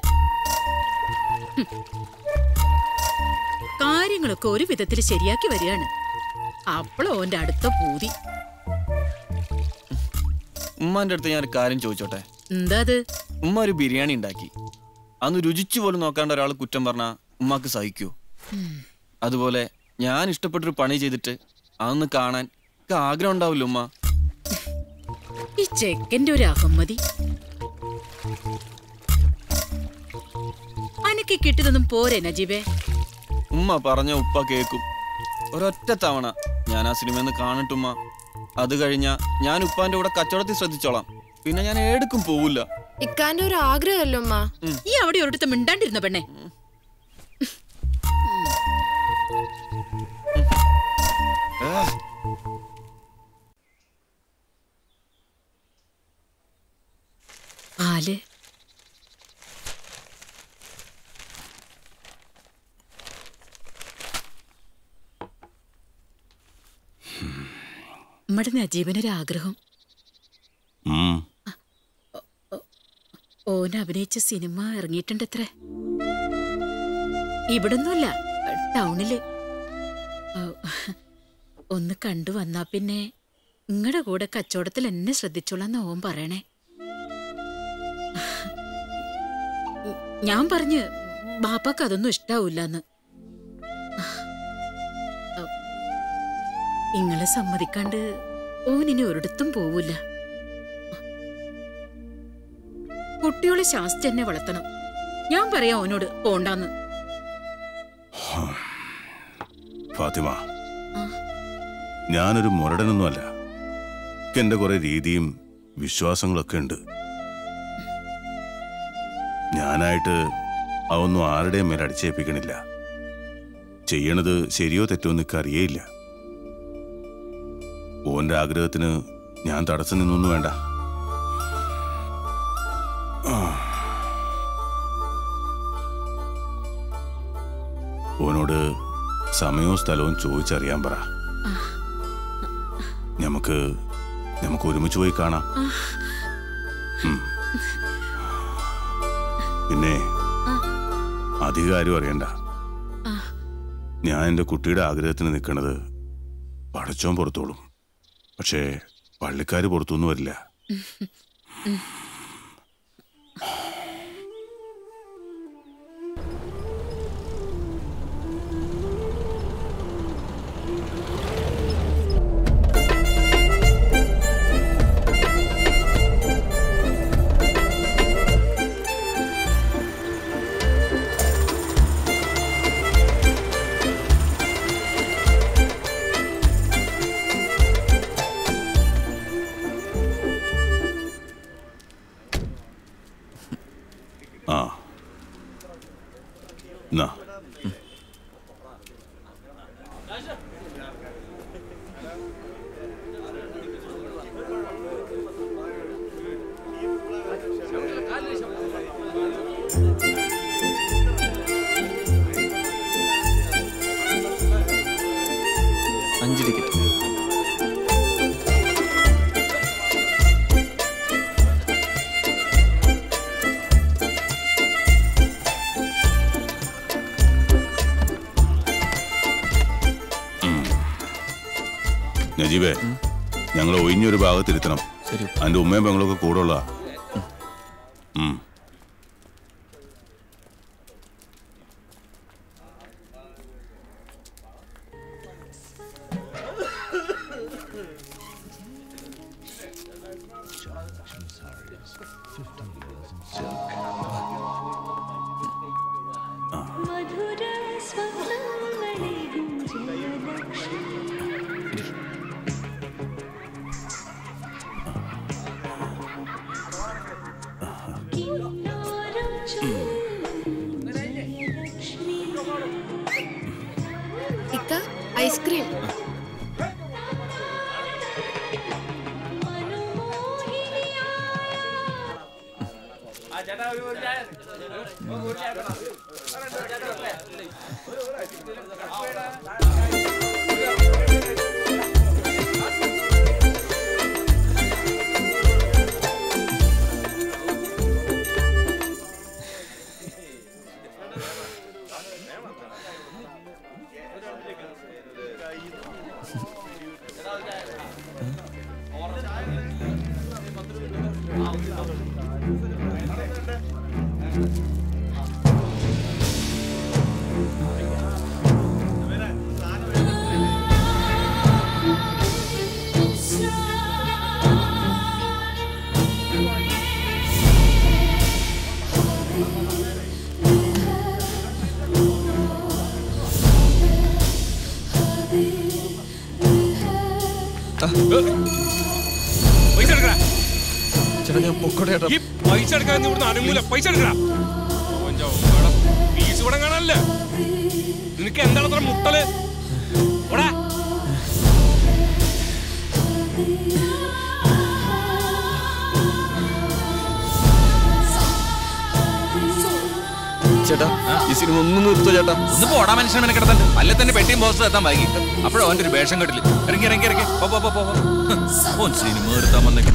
കാര്യങ്ങളൊക്കെ ഒരു വിധത്തിൽ ശരിയാക്കി വരികയാണ്. അപ്പളോ ഓന്റെ അടുത്ത പൂതി. ഉമ്മാന്റെ അടുത്ത് ഞാൻ ഒരു കാര്യം ചോദിച്ചോട്ടെ? എന്താ അത്? ഉമ്മ ഒരു ബിരിയാണി ഉണ്ടാക്കി, അന്ന് രുചിച്ചു പോലും നോക്കാണ്ട് ഒരാൾ കുറ്റം പറഞ്ഞാ ഉമ്മാക്ക് സഹിക്കൂ? അതുപോലെ ഞാൻ ഇഷ്ടപ്പെട്ടൊരു പണി ചെയ്തിട്ട് അതൊന്ന് കാണാൻ ആഗ്രഹം ഉണ്ടാവില്ല ഉമ്മ? ഈ ചെക്കന്റെ ഒരു അഹമ്മതി. അനക്ക് കിട്ടിയതൊന്നും പോരെ നജീബേ? ഉമ്മ പറഞ്ഞ ഉപ്പ കേക്കും. ഒരൊറ്റ തവണ ഞാൻ ആ സിനിമ കാണട്ടുമ്മ. അത് കഴിഞ്ഞ ഞാൻ ഉപ്പാന്റെ കൂടെ കച്ചവടത്തിൽ ശ്രദ്ധിച്ചോളാം. പിന്നെ ഞാൻ ഏടുക്കും പോവില്ല. ഇക്കാന്റെ ഒരു ആഗ്രഹമല്ലോ ഉമ്മ. ഈ അവിടെ ഒരിടത്ത് മിണ്ടാണ്ടിരുന്ന പെണ്ണെ. ആല് നമ്മുടെ നജീബിനൊരാഗ്രഹം. ഓൻ അഭിനയിച്ച സിനിമ ഇറങ്ങിയിട്ടുണ്ട് അത്രേ. ഇവിടൊന്നുമല്ല, ടൗണില്. ഒന്ന് കണ്ടു വന്നാ പിന്നെ നിങ്ങളുടെ കൂടെ കച്ചവടത്തിൽ എന്നെ ശ്രദ്ധിച്ചോളാന്ന് ഓൻ പറയണേ. ഞാൻ പറഞ്ഞ് ബാപ്പാക്ക് അതൊന്നും ഇഷ്ടാവൂലെന്ന്. ഇങ്ങളെ സമ്മതിക്കാണ്ട് ഓനിനി ഒരിടത്തും പോവൂല. കുട്ടികളെ ശാസ്ത്രം എന്നെ വളർത്തണം. ഞാൻ പറയാം ഓനോട് പോണ്ടാന്ന്. ഫാത്തിമ, ഞാനൊരു മുരടനൊന്നുമല്ല. എന്റെ കുറെ രീതിയും വിശ്വാസങ്ങളൊക്കെ ഉണ്ട്. ഞാനായിട്ട് അതൊന്നും ആരുടെയും മേൽ അടിച്ചേൽപ്പിക്കണില്ല. ചെയ്യണത് ശരിയോ തെറ്റോ എന്നൊക്കെ അറിയേയില്ല. ഓന്റെ ആഗ്രഹത്തിന് ഞാൻ തടസ്സം നിന്നൊന്നും വേണ്ട. ഓനോട് സമയവും സ്ഥലവും ചോദിച്ചറിയാൻ പറ. നമുക്ക് ഒരുമിച്ച് പോയി കാണാം. പിന്നെ അധികാരം അറിയണ്ട. ഞാൻ എൻ്റെ കുട്ടിയുടെ ആഗ്രഹത്തിന് നിൽക്കണത് പടച്ചോൻ പുറത്തോളും. പക്ഷേ പള്ളിക്കാര് പുറത്തൊന്നും വരില്ല. നജീബേ, ഞങ്ങൾ ഒഴിഞ്ഞൊരു ഭാഗത്തിരുത്തണം. അതിന്റെ ഉമ്മയും പെങ്ങളൊക്കെ കൂടെ ഉള്ള. ഐസ്ക്രീം. പൈസ എടുക്കാൻ ഇവിടുന്ന് അനുകൂല പൈസ എടുക്കണ ഫീസ് കൂടെ കാണാനല്ലേ നിനക്ക് എന്താണ് അത്ര മുട്ടല്? ചേട്ടാ ഈ സിനിമ ഒന്നും നിർത്തോ ചേട്ടാ. ഒന്ന് പോടാ മനുഷ്യനെ മെനക്കെടുത്തണ്ട്. അല്ലെ തന്നെ പെട്ടിയും പോസ്റ്റർ എത്താൻ വൈകി. അപ്പോഴും അവന്റെ ഒരു വേഷം കെട്ടില്ല. ഇറങ്ങി ഇറങ്ങി ഇറങ്ങി പോ സിനിമ എടുത്താൻ വന്നേക്കുന്നു.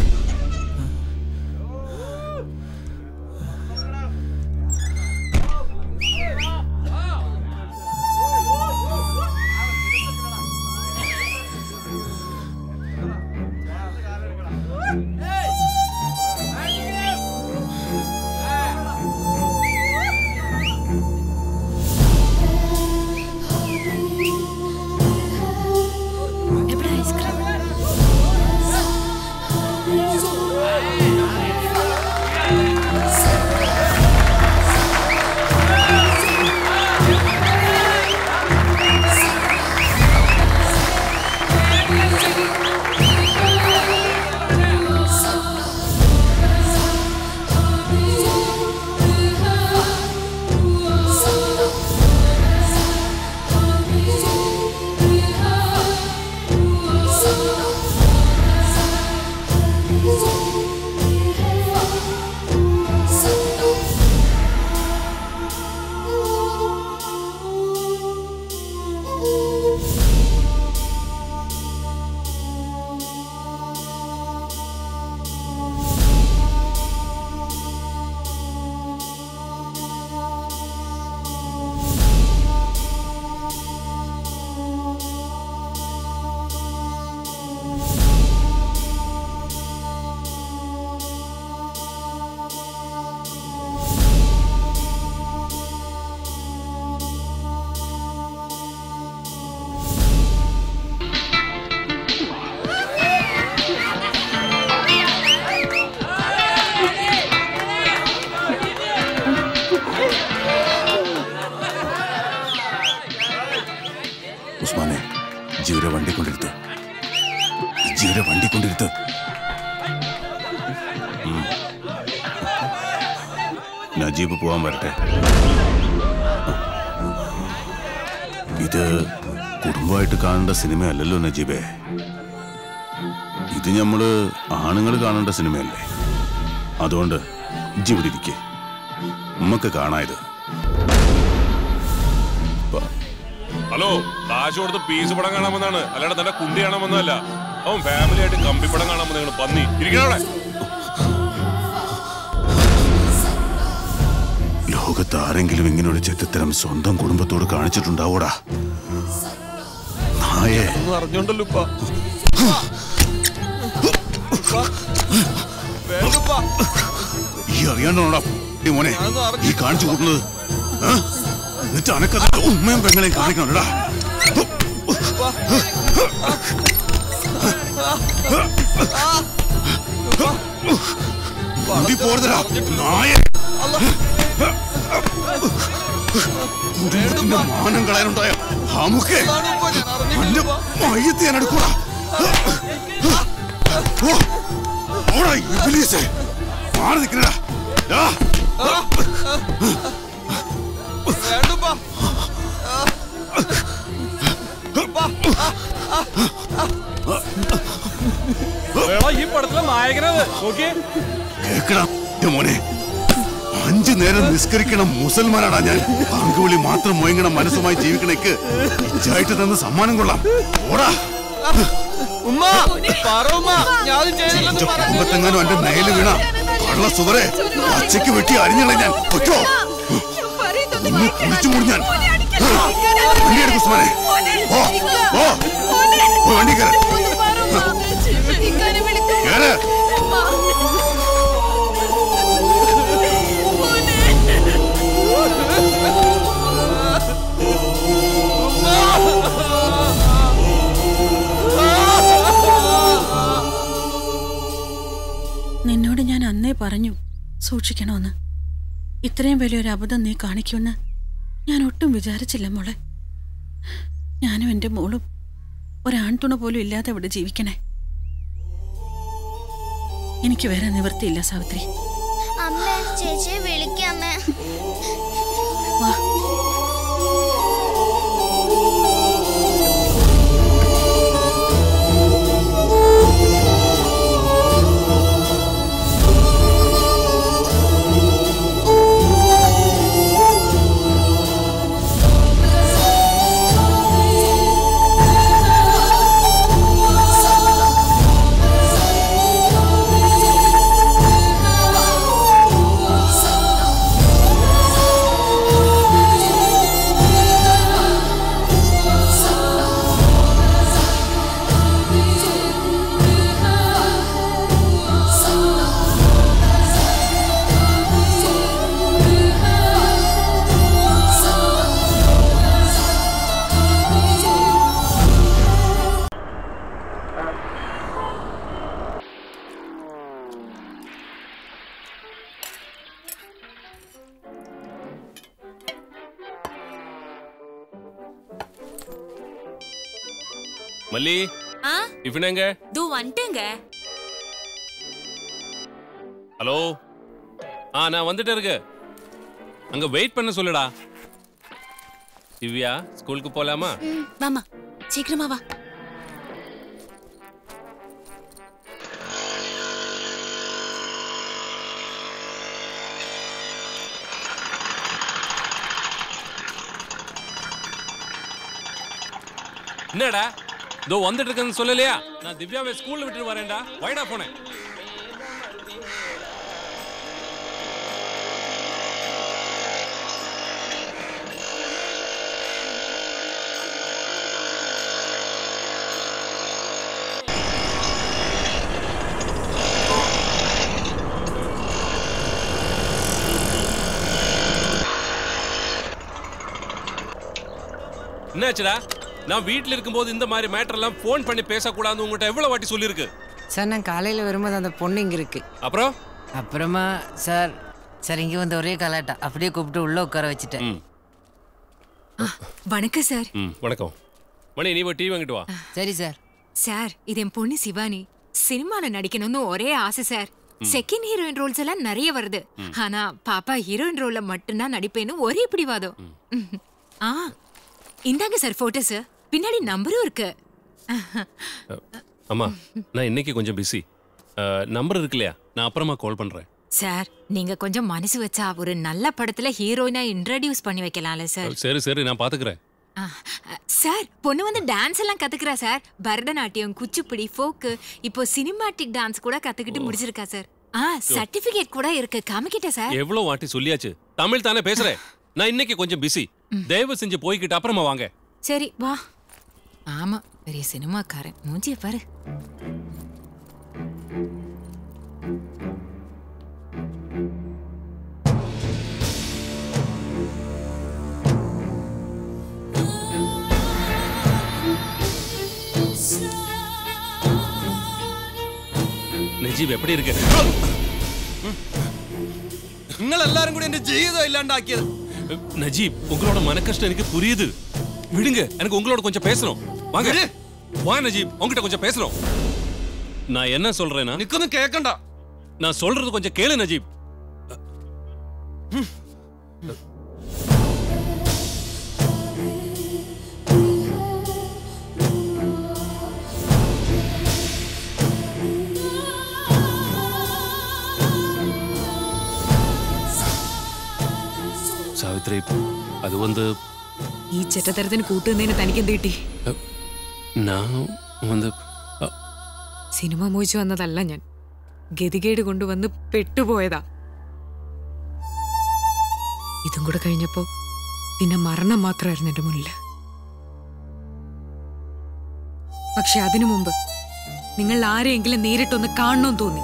നജീബ് പോവാൻ വരട്ടെ. ഇത് കുടുംബമായിട്ട് കാണേണ്ട സിനിമയല്ലല്ലോ നജീബേ. ഇത് നമ്മള് ആണുങ്ങൾ കാണേണ്ട സിനിമയല്ലേ. അതുകൊണ്ട് ഇവിടെ ഇരിക്കേ, നമുക്ക് കാണായത്. ഹലോ, കാശ് കൊടുത്ത് പീസ് പടം കാണാമെന്നാണ്, അല്ലാണ്ട് തന്നെ കുണ്ടി കാണാമെന്നല്ല. അവൻ ഫാമിലി ആയിട്ട് കമ്പിപ്പടം കാണാമെന്ന് നിങ്ങൾ പന്നി ഇരിക്കണവിടെ. ലോകത്ത് ആരെങ്കിലും ഇങ്ങനൊരു ചെറ്റത്തരം സ്വന്തം കുടുംബത്തോട് കാണിച്ചിട്ടുണ്ടാവൂടാ നായേ? അറിഞ്ഞോണ്ടല്ലോ. ഈ അറിയാണ്ടോടാ മോനെ ഈ കാണിച്ചു കൂട്ടുന്നത്? എന്നിട്ട് അനക്കത് ഉമ്മയും പെങ്ങളെയും കാണിക്കണോടാ. പോരുതരാ നായ. കുടുംബത്തിന്റെ മാനം കളയാനുണ്ടായ നമുക്ക് എന്റെ മയ്യത്ത് ഞാൻ എടുക്കൂടാ. മാറി നിൽക്കണടാ. ഈ പടത്തിലെ നായകനത് കേക്കണം മോനെ. 5 നേരം നിസ്കരിക്കണം മുസൽമാനാടാ ഞാൻ. പങ്കുവിളി മാത്രം മുയങ്ങണം മനസ്സുമായി ജീവിക്കണേക്ക് ഇച്ചായിട്ട് തന്ന സമ്മാനം കൊള്ളാം. ഓടാ കുടുംബത്തെങ്ങാനും എന്റെ മേല് വീണ കള്ള സുവരെ അച്ചയ്ക്ക് വെട്ടി അരിഞ്ഞളെ ഞാൻ. ഒറ്റോ ഒന്ന് കുടിച്ചു മൂടി ഞാൻ. വണ്ടി എടുക്കും ഉസ്മാനെ. ഓ വണ്ടി കയറ. നിന്നോട് ഞാൻ അന്നേ പറഞ്ഞു സൂക്ഷിക്കണമെന്ന്. ഇത്രയും വലിയൊരു അബദ്ധം നീ കാണിക്കുമെന്ന് ഞാൻ ഒട്ടും വിചാരിച്ചില്ല മോളെ. ഞാനും എൻ്റെ മോളും ഒരാൺതുണ പോലും ഇല്ലാതെ ഇവിടെ ജീവിക്കണേ. എനിക്ക് വേറെ നിവൃത്തിയില്ല സാവിത്രി. അമ്മ ചേച്ചിയെ വിളിക്കമ്മേ. വാ. மல்லி டிஃபன் எங்க? தூ வந்துட்டேங்க. ஹலோ நான் வந்துட்டே இருக்கேன். அங்க வெயிட் பண்ண சொல்லுடா. திவ்யா ஸ்கூலுக்கு போலாமா? வாமா சீக்கிரமா வா. என்னடா இதோ வந்துட்டு இருக்கேன்னு சொல்லலையா? நான் திவ்யாவை ஸ்கூல்ல விட்டுட்டு வரேன்டா. வைடா போனேன். என்னாச்சுடா? நான் வீட்டில் இருக்கும்போது இந்த மாதிரி மேட்டர் எல்லாம் ஃபோன் பண்ணி பேசக்கூடாதுன்னு உங்கள்கிட்ட எவ்வளவு வாட்டி சொல்லியிருக்கு? சார் நான் காலையில் வரும்போது அந்த பொண்ணு இங்கே இருக்கு. அப்புறமா சார் சார் இங்கே வந்து ஒரே கலாட்டா அப்படியே கூப்பிட்டு உள்ள உட்கார வச்சுட்டேன். வணக்கம் சார். வணக்கம். மணி நீ டீ வாங்கிட்டு வா. சரி சார். சார் இது என் பொண்ணு சிவானி. சினிமாவில் நடிக்கணும்னு ஒரே ஆசை சார். செகண்ட் ஹீரோயின் ரோல்ஸ் எல்லாம் நிறைய வருது. ஆனா பாப்பா ஹீரோயின் ரோல்ல மட்டும்தான் நடிப்பேன்னு ஒரே பிடிவாதம். இந்தாங்க சார் போட்டோஸ். பின்னாடி நம்பரும் இருக்கு. அம்மா நான் இன்னைக்கு கொஞ்சம் பிஸி. நம்பர் இருக்கு இல்லையா? நான் அப்புறமா கால் பண்றேன். சார் நீங்க கொஞ்சம் மனசு வச்சா ஒரு நல்ல படத்துல ஹீரோயினா இன்ட்ரோடியூஸ் பண்ணி வைக்கலாம்ல சார்? சரி சரி நான் பாத்துக்கிறேன். சார் பொண்ணு வந்து டான்ஸ் எல்லாம் கத்துக்கிறா சார். பரதநாட்டியம், குச்சிப்புடி, ஃபோக்கு, இப்போ சினிமாட்டிக் டான்ஸ் கூட கத்துக்கிட்டு முடிச்சிருக்கா சார். சர்டிபிகேட் கூட இருக்கு. காமிக்கிட்ட சார். எவ்வளவு வாட்டி சொல்லியாச்சு. தமிழ் தானே பேசுறேன். நான் இன்னைக்கு கொஞ்சம் பிஸி. தயவு செஞ்சு போய்கிட்டு அப்புறமா வாங்க. சரி வா. ஆமா பெரிய சினிமாக்காரன் மூஞ்சிய பாரு. നജീബ് എപ്പടി ഇരിക്ക? നിങ്ങൾ എല്ലാരും കൂടി എന്റെ ജീവിതം ഇല്ലാണ്ടാക്കിയത്. நஜீப், உங்களோட மனக்கஷ்டம் எனக்கு புரியுது. விடுங்க, எனக்கு உங்களோட கொஞ்சம் பேசணும். வாங்க வா நஜீப், உங்ககிட்ட கொஞ்சம் பேசணும். நான் என்ன சொல்றேன்னா நிக்கணும் கேட்கண்டா. நான் சொல்றது கொஞ்சம் கேளு நஜீப். സാവിത്രി, അത് വന്ന് ഈ ചെറ്റത്തരത്തിന് കൂട്ടുന്നതിന് തനിക്കെന്ത് കിട്ടി? സിനിമ മോഹിച്ചു വന്നതല്ല ഞാൻ, ഗതികേട് കൊണ്ടുവന്ന് പെട്ടുപോയതാ. ഇതും കൂടെ കഴിഞ്ഞപ്പോ പിന്നെ മരണം മാത്രമായിരുന്നു എന്റെ മുന്നിൽ. പക്ഷെ അതിനു മുമ്പ് നിങ്ങൾ ആരെയെങ്കിലും നേരിട്ടൊന്ന് കാണണമെന്ന് തോന്നി.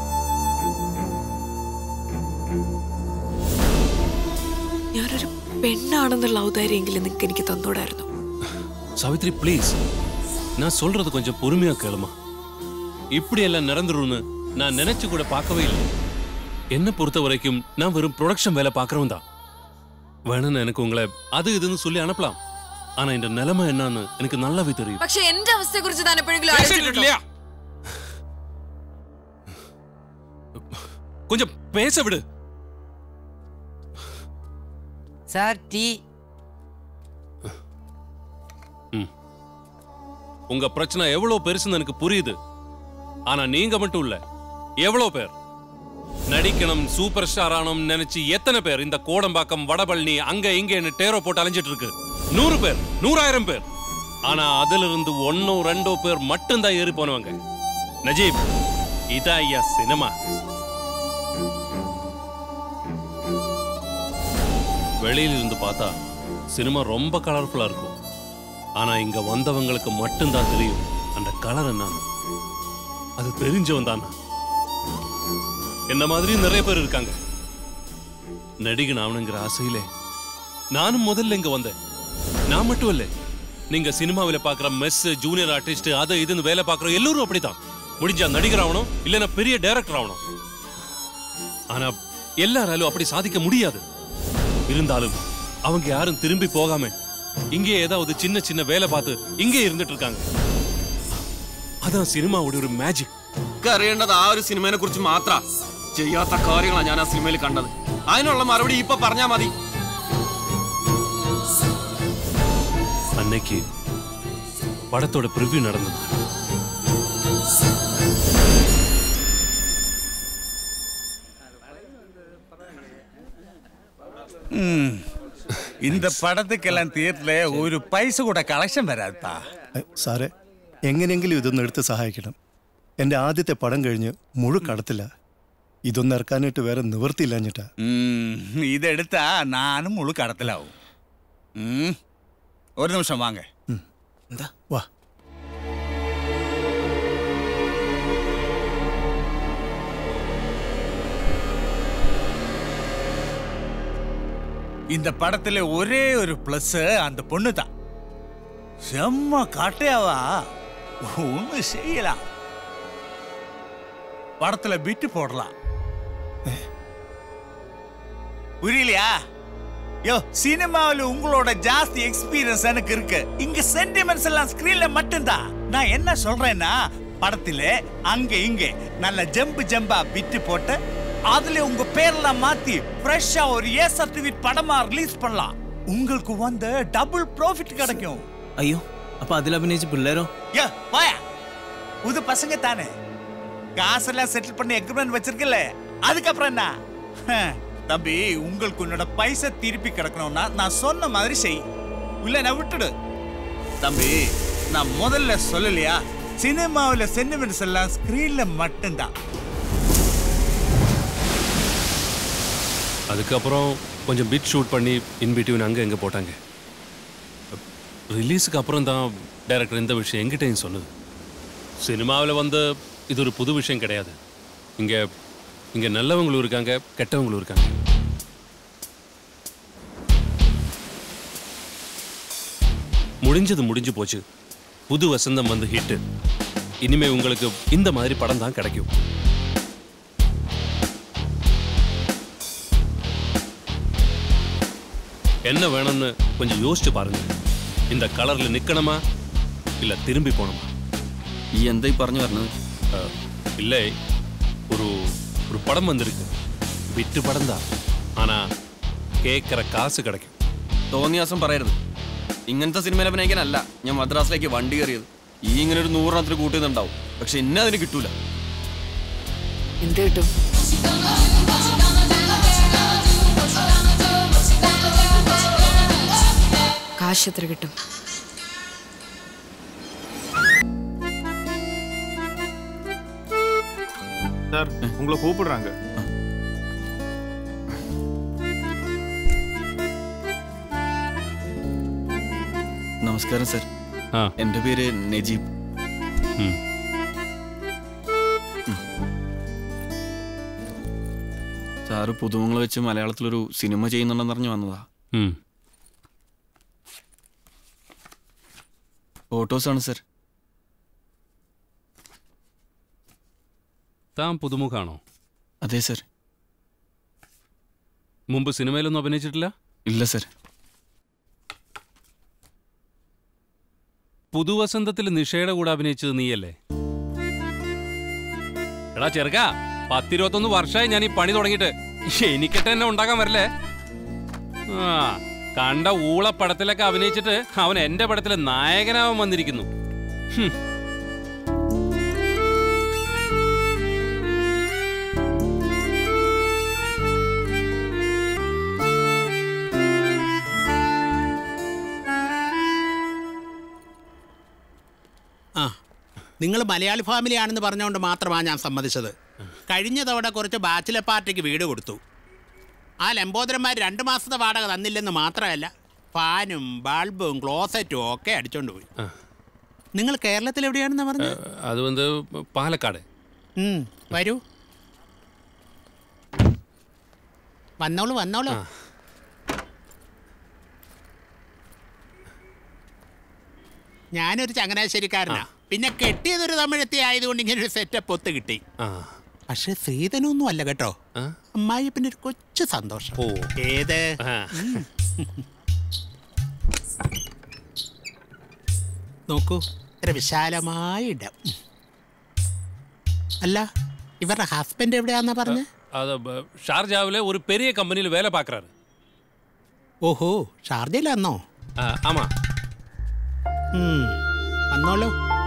ഞാനൊരു പെണ്ണാണെന്നുള്ള ഔദാര്യമെങ്കിലും നിങ്ങൾക്ക് എനിക്ക് തന്നോടായിരുന്നു. சாவித்ரி ப்ளீஸ், நான் சொல்றது கொஞ்சம் பொறுமையா கேளுமா. இப்படி எல்லாம் நடந்துரும்னு நான் நினைச்சு கூட பார்க்கவே இல்லை. என்ன பொறுத்த வரைக்கும் நான் வெறும் ப்ரொடக்ஷன் வேலை பார்க்கறவன் தான். வேணும்னு எனக்கு உங்களை அது இதுன்னு சொல்லி அனுப்பலாம். ஆனா இந்த நிலைமை என்னன்னு எனக்கு நல்லாவே தெரியும். പക്ഷെ എന്റെ അവസ്ഥയെ കുറിച്ച് താൻ എപ്പോഴെങ്കിലും ആലോചിച്ചിട്ടുണ്ടോ? கொஞ்சம் பேச விடு. Sir tea. உங்க பிரச்சனை எவ்வளவு பெருசுன்னு எனக்கு புரியுது. ஆனா நீங்க மட்டும் இல்ல, எவ்வளவு பேர் நடிக்கணும், சூப்பர் ஸ்டார் ஆனும் நினைச்சு எத்தனை பேர் இந்த கோடம்பாக்கம், வடபழனி, அங்க இங்க டேரோ போட்டு அலைஞ்சிட்டு இருக்கு. 100 பேர், 100,000 பேர். ஆனா அதுல இருந்து 1-2 பேர் மட்டும்தான் ஏறி போனவங்க. நஜீப், இதா ஐயா சினிமா. வெளியில இருந்து பார்த்தா சினிமா ரொம்ப கலர்ஃபுல்லா இருக்கும். ஆனா இங்க வந்தவங்களுக்கு மட்டும்தான் தெரியும் அந்த கலர் என்னன்னு. அது தெரிஞ்சவன் தானா? என்ன மாதிரி நிறைய பேர் இருக்காங்க. நடிகன் ஆவணுங்கிற ஆசையிலே நானும் முதல்ல இங்க வந்தேன். நான் மட்டும் இல்ல, நீங்க சினிமாவில் பாக்குற மெஸ், ஜூனியர் ஆர்டிஸ்ட், அது இதுன்னு வேலை பாக்குற எல்லாரும் அப்படித்தான். முடிஞ்சா நடிகர் ஆகணும், இல்லைன்னா பெரிய டைரக்டர் ஆகணும். ஆனா எல்லாராலும் அப்படி சாதிக்க முடியாது. இருந்தாலும் அவங்க யாரும் திரும்பி போகாம இங்கே ஏதாவது சின்ன சின்ன வேலை பார்த்து இங்கே இருந்துட்டு இருக்காங்க. അതാണ് സിനിമയുടെ ഒരു മാജിക്. അറിയേണ്ടത് ആ ഒരു സിനിമയെ കുറിച്ച് മാത്രം. ചെയ്യാത്ത കാര്യങ്ങളാണ് ഞാൻ ആ സിനിമയിൽ കണ്ടത്. അതിനുള്ള മറുപടി ഇപ്പൊ പറഞ്ഞാ മതി. അന്നേക്ക് പടത്തോടെ പ്രിവ്യൂ നടന്നത്. இந்த படத்துக்கெல்லாம் திയേറ്ററിൽ ഒരു പൈസ കൂടെ കളക്ഷൻ വരാത്താ. സാറേ, എങ്ങനെയെങ്കിലും ഇതൊന്ന് എടുത്ത് സഹായിക്കണം. എൻ്റെ ആദ്യത്തെ പടം കഴിഞ്ഞ് മുഴുവൻ കടത്തില്ല. ഇതൊന്നും ഇറക്കാനായിട്ട് വേറെ നിവൃത്തിയില്ലാഞ്ഞിട്ടാ. ഇതെടുത്താ നാനും മുഴു കടത്തിലാവും. ഒരു നിമിഷം വാങ്ങ. എന്താ വാ. இந்த படத்துல ஒரே ஒரு பிளஸ் அந்த பொண்ணு தான். செம்ம காட்டையாவா ஒண்ணு செய்யலாம். படத்துல பிட்டு போடலாம். புரியலையா? யோ, சினிமாவில் உங்களோட ஜாஸ்தி எக்ஸ்பீரியன்ஸ் எனக்கு இருக்கு. இங்க சென்டிமெண்ட்ஸ் எல்லாம் ஸ்கிரீன்ல மட்டும்தான். நான் என்ன சொல்றேன்னா, படத்துல அங்க இங்க நல்ல ஜம்பா பிட்டு போட்டு அதுல உங்க பேர்லாம் மாத்தி ஃப்ரெஷ்ஷா ஒரு ஏ சர்டிபிகேட் படமா ரிலீஸ் பண்ணலாம். உங்களுக்கு வந்து டபுள் ப்ராஃபிட் கிடைக்கும். ஐயோ, அப்ப அதுல அபிநயிச்சு பிள்ளைரோ? யோ போயா, புது பசங்க தானே, காசெல்லாம் செட்டில் பண்ணி எக்ரிமெண்ட் வச்சிருக்கல. அதுக்கப்புறம் என்ன தம்பி, உங்களுக்கு உன்னோட பைசா திருப்பி கிடக்கணும்னா நான் சொன்ன மாதிரி செய், இல்ல நான் விட்டுடு. தம்பி, நான் முதல்ல சொல்லலையா, சினிமாவில் சென்டிமெண்ட்ஸ் எல்லாம் ஸ்கிரீன்ல மட்டும்தான். அதுக்கப்புறம் கொஞ்சம் பிட் ஷூட் பண்ணி இன் பிட்வீன் அங்கே எங்கே போட்டாங்க. ரிலீஸுக்கு அப்புறம் தான் டைரக்டர் இந்த விஷயம் என்கிட்டையும் சொன்னது. சினிமாவில் வந்து இது ஒரு புது விஷயம் கிடையாது. இங்கே இங்கே நல்லவங்களும் இருக்காங்க, கெட்டவங்களும் இருக்காங்க. முடிஞ்சது முடிஞ்சு போச்சு. புது வசந்தம் வந்து ஹிட்டு. இனிமே உங்களுக்கு இந்த மாதிரி படம் தான் கிடைக்கும். என்ன வேணும்னு கொஞ்சம் யோசிச்சு பாருங்க. இந்த കളറിൽ നിൽക്കണമാ ഇല്ല തിരുമ്പി പോണമാ? ഈ എന്തായി പറഞ്ഞു പറഞ്ഞത്? ഇല്ലേ, ഒരു പടം വന്നിരിക്ക്. വിറ്റ് പടം താ, ആനാ കേക്കറ കാസ് കിടക്കും. തോന്നിയാസം പറയരുത്. ഇങ്ങനത്തെ സിനിമയിൽ അഭിനയിക്കാനല്ല ഞാൻ മദ്രാസിലേക്ക് വണ്ടി കയറിയത്. ഈ ഇങ്ങനെ ഒരു 100 കൂട്ടുന്നുണ്ടാവും, പക്ഷെ ഇന്നെ അതിന് കിട്ടൂല. എന്ത് കിട്ടും? കാശ് എത്ര കിട്ടും? சார் உங்களை கூப்பிடுறாங்க. നമസ്കാരം സർ. എൻ്റെ പേര് നജീബ്. സാറ് പുതുമങ്ങൾ വെച്ച് മലയാളത്തിലൊരു സിനിമ ചെയ്യുന്നുണ്ടെന്ന് അറിഞ്ഞു വന്നതാ. ഫോട്ടോസാണ് സർ. താൻ പുതുമുഖാണോ? അതെ സർ. മുമ്പ് സിനിമയിലൊന്നും അഭിനയിച്ചിട്ടില്ല? ഇല്ല സർ. പുതുവസന്തത്തിൽ നിഷയുടെ കൂടെ അഭിനയിച്ചത് നീയല്ലേ? എടാ ചെറുക്ക, 10-21 വർഷമായി ഞാൻ ഈ പണി തുടങ്ങിയിട്ട്. എനിക്കിട്ട് തന്നെ ഉണ്ടാക്കാൻ വരില്ലേ? കണ്ട ഊള പടത്തിലൊക്കെ അഭിനയിച്ചിട്ട് അവൻ എന്റെ പടത്തിലെ നായകനാവാൻ വന്നിരിക്കുന്നു. നിങ്ങൾ മലയാളി ഫാമിലി ആണെന്ന് പറഞ്ഞുകൊണ്ട് മാത്രമാണ് ഞാൻ സമ്മതിച്ചത്. കഴിഞ്ഞ തവണ കുറച്ച് ബാച്ചിലർ പാർട്ടിക്ക് വീട് കൊടുത്തു. ആ ലംബോദരന്മാർ 2 മാസത്തെ വാടക തന്നില്ലെന്ന് മാത്രമല്ല, ഫാനും ബൾബും ക്ലോസറ്റും ഒക്കെ അടിച്ചോണ്ട് പോയി. നിങ്ങൾ കേരളത്തിൽ എവിടെയാണെന്ന് പറഞ്ഞത്? അത് വന്ന് പാലക്കാട്. വരൂ, വന്നോളൂ വന്നോളൂ. ഞാനൊരു ചങ്ങനാശ്ശേരിക്കാരനാ. പിന്നെ കെട്ടിയതൊരു തമിഴത്തി ആയതുകൊണ്ട് ഇങ്ങനെ ഒരു സെറ്റപ്പ് ഒത്ത് കിട്ടി. പക്ഷെ ശ്രീധനൊന്നും അല്ല കേട്ടോ. അമ്മായി പിന്നെ ഒരു കൊച്ചു സന്തോഷം. ഏത്? നോക്കൂ, ഇത്ര വിശാലമായ ഇടം. അല്ല, ഇവരുടെ ഹസ്ബൻഡ് എവിടെയാന്നാ പറഞ്ഞ? ഷാർജാവിലെ ഒരു പെരിയ കമ്പനിയിൽ വേല പാക്കറാറ്. ഓഹോ, ഷാർജയിലാന്നോ? ആമാ. വന്നോളൂ.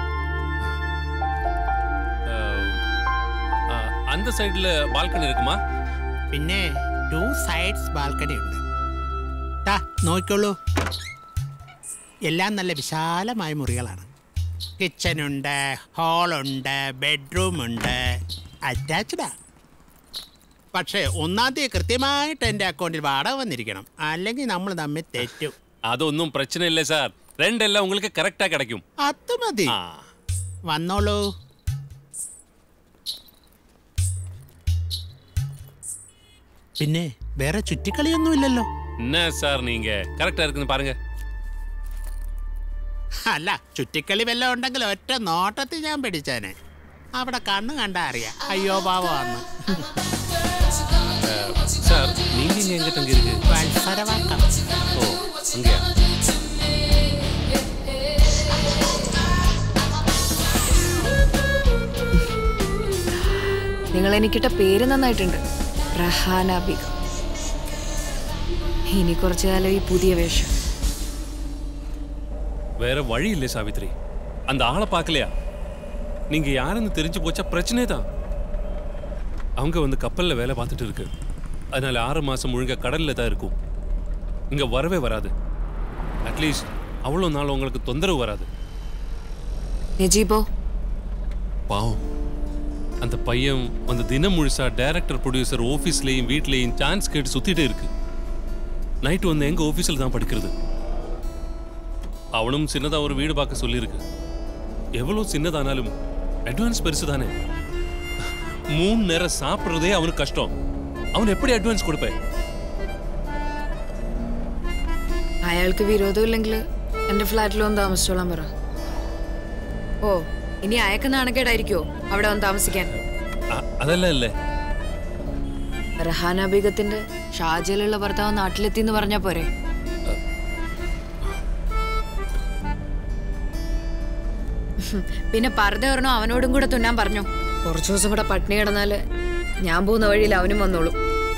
அந்த சைடுல பால்கனி இருக்குமா? പിന്നെ 2 സൈഡ്സ് ബാൽക്കണി ഉണ്ട്. നോക്കിക്കോളൂ, എല്ലാം നല്ല വിശാലമായ മുറികളാണ്. കിച്ചനുണ്ട്, ഹാളുണ്ട്, ബെഡ്റൂമുണ്ട്, അറ്റാച്ച്ഡാ. പക്ഷേ 1-ാം തീയതി കൃത്യമായിട്ട് എൻ്റെ അക്കൗണ്ടിൽ വാടക വന്നിരിക്കണം, അല്ലെങ്കിൽ നമ്മൾ തമ്മിൽ തെറ്റും. അതൊന്നും പ്രശ്നമില്ല സാർ, രണ്ടെല്ലാം உங்களுக்கு കറക്റ്റാ കിടക്കും. അത് മതി, വന്നോളൂ. പിന്നെ വേറെ ചുറ്റിക്കളിയൊന്നുമില്ലല്ലോ? എന്നാ സാർ നീങ്ക കറക്റ്റാ இருக்குன்னு பாருங்க. അല്ല, ചുറ്റിക്കളി വല്ലതും ഉണ്ടെങ്കിൽ ഒറ്റ നോട്ടത്തിൽ ഞാൻ പിടിച്ചേനെ. അവിടെ കണ്ണു കണ്ടാ അറിയാം അയ്യോ പാവമാന്ന്. സാർ നീങ്ക എങ്ങോട്ട് ഇருக்கு? വത്സരവാക്കം. ഓ അങ്ങനെയാ. നിങ്ങൾ എനിക്കിട്ട പേര് നന്നായിട്ടുണ്ട്, റഹാന ബീഗം. ഇനി കുറച്ചു കാലം ഈ പുതിയ വേഷം. வேற வழி இல்லை சாவித்ரி, அந்த ஆளை பார்க்கலையா? நீங்க யாருன்னு தெரிஞ்சு போச்சா பிரச்சனை தான். அவங்க வந்து கப்பல்ல வேலை பார்த்துட்டு இருக்கு, அதனால 6 மாசம் முழுங்க கடல்ல தான் இருக்கும். இங்க வரவே வராது. அட்லீஸ்ட் அவ்வளோ நாள் உங்களுக்கு தொந்தரவு வராது. நஜீபோ பாவம், அந்த பையன் வந்து தினம் முழுசா டைரக்டர் ப்ரொடியூசர் ஆஃபீஸ்லேயும் வீட்லேயும் சான்ஸ் கேட்டு சுத்திட்டே இருக்கு. நைட்டு வந்து எங்க ஆஃபீஸில் தான் படிக்கிறது. அவனும் சின்னதா ஒரு வீடு பார்க்க சொல்லியிருக்கு. எவ்வளவு சின்னதானாலும் அட்வான்ஸ் பெருசு தானே. 3 நேரம் சாப்பிட்றதே அவனுக்கு கஷ்டம். அவன் எப்படி அட்வான்ஸ் கொடுப்பேன்? അയാൾക്ക് വിരോധമില്ലെങ്കിൽ എന്റെ ഫ്ലാറ്റിൽ വന്ന് താമസിച്ചോളാൻ പറ. ഓ ഇനി അയക്ക് നാണക്കേടായിരിക്കോ അവിടെ വന്ന് താമസിക്കാൻ? അതല്ല അല്ലേ, റഹാന ബീഗത്തിന്റെ ഷാജയിലുള്ള ഭർത്താവ് നാട്ടിലെത്തി എന്ന് പറഞ്ഞാ പോരെ? പിന്നെ പർദ്ദ പറഞ്ഞോ അവനോടും കൂടെ തുന്നാൻ പറഞ്ഞു. കുറച്ചു ദിവസം കൂടെ പട്ടിണി കിടന്നാല് ഞാൻ പോകുന്ന വഴിയിൽ അവനും വന്നോളും.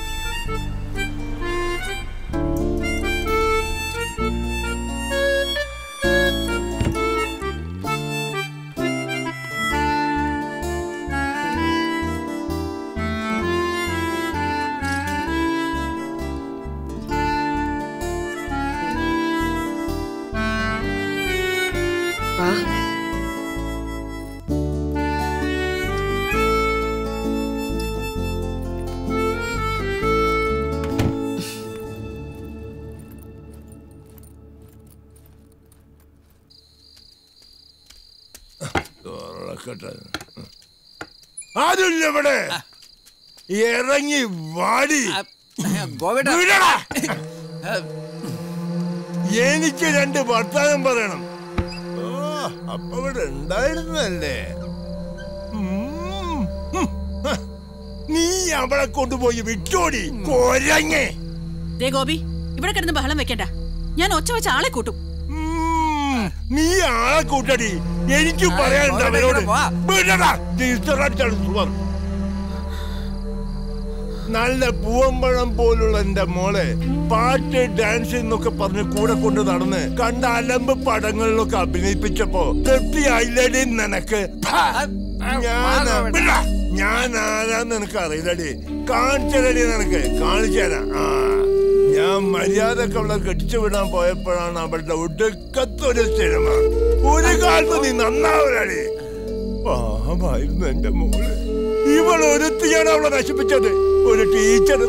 ആരുമില്ലവിടെ ഇറങ്ങി വാടി. എനിക്ക് 2 വർത്താനം പറയണം. അപ്പൊ ഇവിടെ ഉണ്ടായിരുന്നല്ലേ? നീ അവളെ കൊണ്ടുപോയി വിട്ടോടി കൊരങ്ങേ. ഗോപി ഇവിടെ കിടന്ന് ബഹളം വെക്കണ്ട. ഞാൻ ഒച്ച വെച്ച ആളെ കൂട്ടും. നീ ആളെ കൂട്ടടി. എനിക്ക് പറയാനുണ്ട് അവരോട്. നല്ല പൂവമ്പഴം പോലുള്ള എന്റെ മോളെ പാട്ട് ഡാൻസ് എന്നൊക്കെ പറഞ്ഞ് കൂടെ കൊണ്ട് നടന്ന് കണ്ട അലമ്പ് പടങ്ങളിലൊക്കെ അഭിനയിപ്പിച്ചപ്പോ തൃപ്തിയായില്ലടി നിനക്ക്? ഞാൻ ആരാന്ന് നിനക്ക് അറിയില്ലടി. കാണിച്ചടി നിനക്ക്, കാണിച്ചു തരാം. ഞാൻ മര്യാദക്ക് അവളെ കെട്ടിച്ചു വിടാൻ പോയപ്പോഴാണ് അവളുടെ ഒടുക്കത്തൊരു സിനിമ. ഒരു കാലത്ത് നീ നന്നാവരാടി. പാവമായിരുന്നു എന്റെ മോള്. ഇവൾ ഒരുത്തിയാണ് അവളെ നശിപ്പിച്ചത്. ഒരു ടീച്ചർ.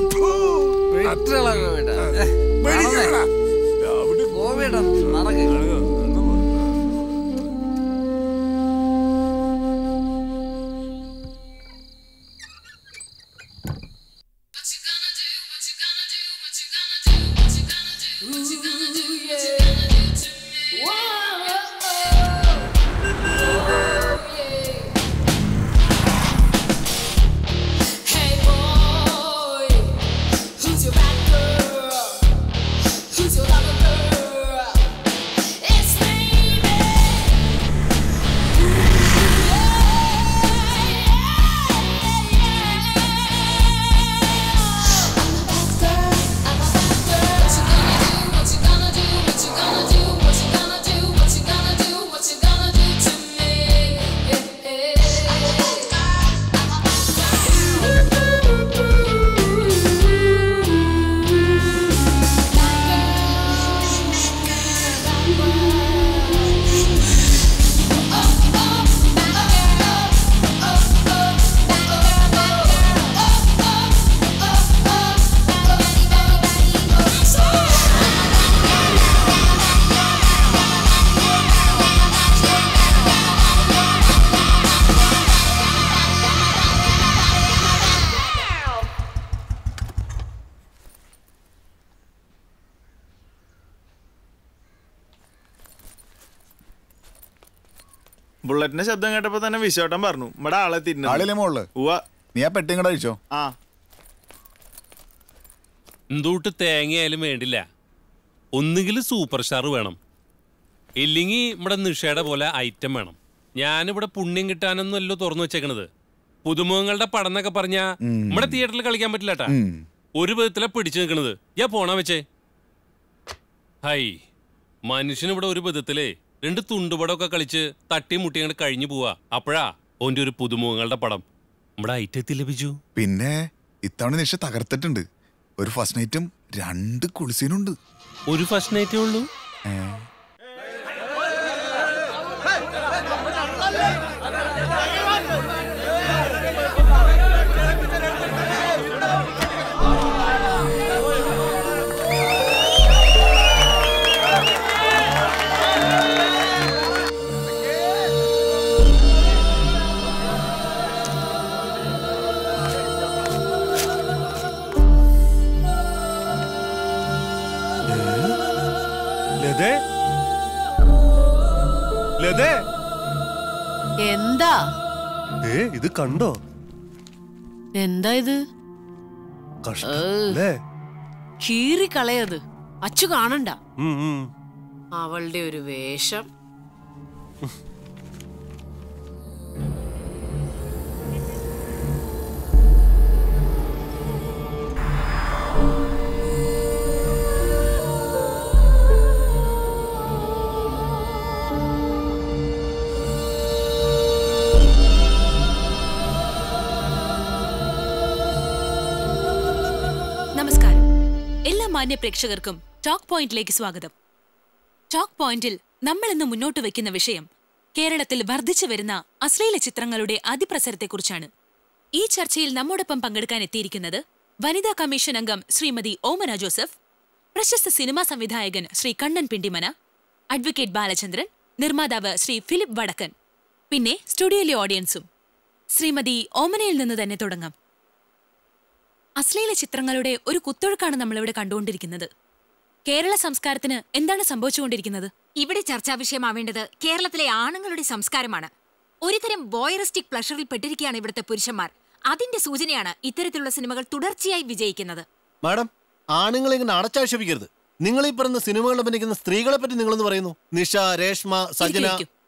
ബുള്ളറ്റിന്റെ ശബ്ദം കേട്ടപ്പോ തന്നെ വിശോട്ടം പറഞ്ഞു ഇവിടെ ആളെ ആളില്ലേ മോള്? നീ ആ പെട്ടിയും കൂടെ അഴിച്ചോ? എന്തൂട്ട് തേങ്ങയായാലും വേണ്ടില്ല, ഒന്നുകിൽ സൂപ്പർ സ്റ്റാർ വേണം, ഇല്ലെങ്കിൽ ഇവിടെ നിഷയുടെ പോലെ ഐറ്റം വേണം. ഞാനിവിടെ പുണ്യം കിട്ടാനൊന്നുമല്ലോ തുറന്നു വെച്ചേക്കണത്. പുതുമുഖങ്ങളുടെ പടം എന്നൊക്കെ പറഞ്ഞാ നമ്മുടെ തിയേറ്ററിൽ കളിക്കാൻ പറ്റില്ലാട്ടാ. ഒരു വിധത്തിലാ പിടിച്ചു നിൽക്കണത്. ഞാൻ പോണാ വെച്ചേ. ഹൈ, മനുഷ്യനിവിടെ ഒരു വിധത്തിലേ 2 തുണ്ടുപടമൊക്കെ കളിച്ച് തട്ടി മുട്ടി അങ്ങോട്ട് കഴിഞ്ഞു പോവാ. അപ്പോഴാ ഓന്റെ ഒരു പുതുമുഖങ്ങളുടെ പടം നമ്മുടെ ഐറ്റത്തിൽ ലഭിച്ചു. പിന്നെ ഇത്തവണ നിഷ തകർത്തിട്ടുണ്ട്. ഒരു ഫസ്റ്റ് നൈറ്റും 2 കുളിസീനുണ്ട്. ഒരു ഫസ്റ്റ് നൈറ്റേ ഉള്ളൂ. അതെ. എന്താ ഇത് കണ്ടോ? എന്താ ഇത്? കീറി കളയത് അച്ചു കാണണ്ട. അവളുടെ ഒരു വേഷം. നമസ്കാരം. എല്ലാ മാന്യ പ്രേക്ഷകർക്കും ടോക്ക് പോയിന്റിലേക്ക് സ്വാഗതം. ടോക്ക് പോയിന്റിൽ നമ്മൾ ഇന്ന് മുന്നോട്ട് വെക്കുന്ന വിഷയം കേരളത്തിൽ വർദ്ധിച്ചു വരുന്ന അശ്ലീല ചിത്രങ്ങളുടെ അതിപ്രസരത്തെക്കുറിച്ചാണ്. ഈ ചർച്ചയിൽ നമ്മോടൊപ്പം പങ്കെടുക്കാൻ എത്തിയിരിക്കുന്നത് വനിതാ കമ്മീഷൻ അംഗം ശ്രീമതി ഓമന ജോസഫ്, പ്രശസ്ത സിനിമാ സംവിധായകൻ ശ്രീ കണ്ണൻ പിണ്ടിമന, അഡ്വക്കേറ്റ് ബാലചന്ദ്രൻ, നിർമ്മാതാവ് ശ്രീ ഫിലിപ്പ് വടക്കൻ, പിന്നെ സ്റ്റുഡിയോയിലെ ഓഡിയൻസും. ശ്രീമതി ഓമനയിൽ നിന്ന് തന്നെ തുടങ്ങാം. അശ്ലീല ചിത്രങ്ങളുടെ ഒരു കുത്തൊഴുക്കാണ് നമ്മളിവിടെ കണ്ടുകൊണ്ടിരിക്കുന്നത്. കേരള സംസ്കാരത്തിന് എന്താണ് സംഭവിച്ചുകൊണ്ടിരിക്കുന്നത്? ഇവിടെ ചർച്ചാ വിഷയമാവേണ്ടത് കേരളത്തിലെ ആണുങ്ങളുടെ സംസ്കാരമാണ്. ഒരുതരം വോയറിസ്റ്റിക് പ്ലഷറിൽ പെട്ടിരിക്കുകയാണ് ഇവിടുത്തെ പുരുഷന്മാർ. അതിന്റെ സൂചനയാണ് ഇത്തരത്തിലുള്ള സിനിമകൾ തുടർച്ചയായി വിജയിക്കുന്നത്. മാഡം, ആണുങ്ങളെ ഇങ്ങനെ അടച്ചാക്ഷേപിക്കരുത്. നിങ്ങൾ ഈ പറയുന്ന സിനിമകളിൽ അഭിനയിക്കുന്ന സ്ത്രീകളെ പറ്റി നിങ്ങളെന്ന് പറയുന്നു. നിഷ, രേഷ്മ, സജന.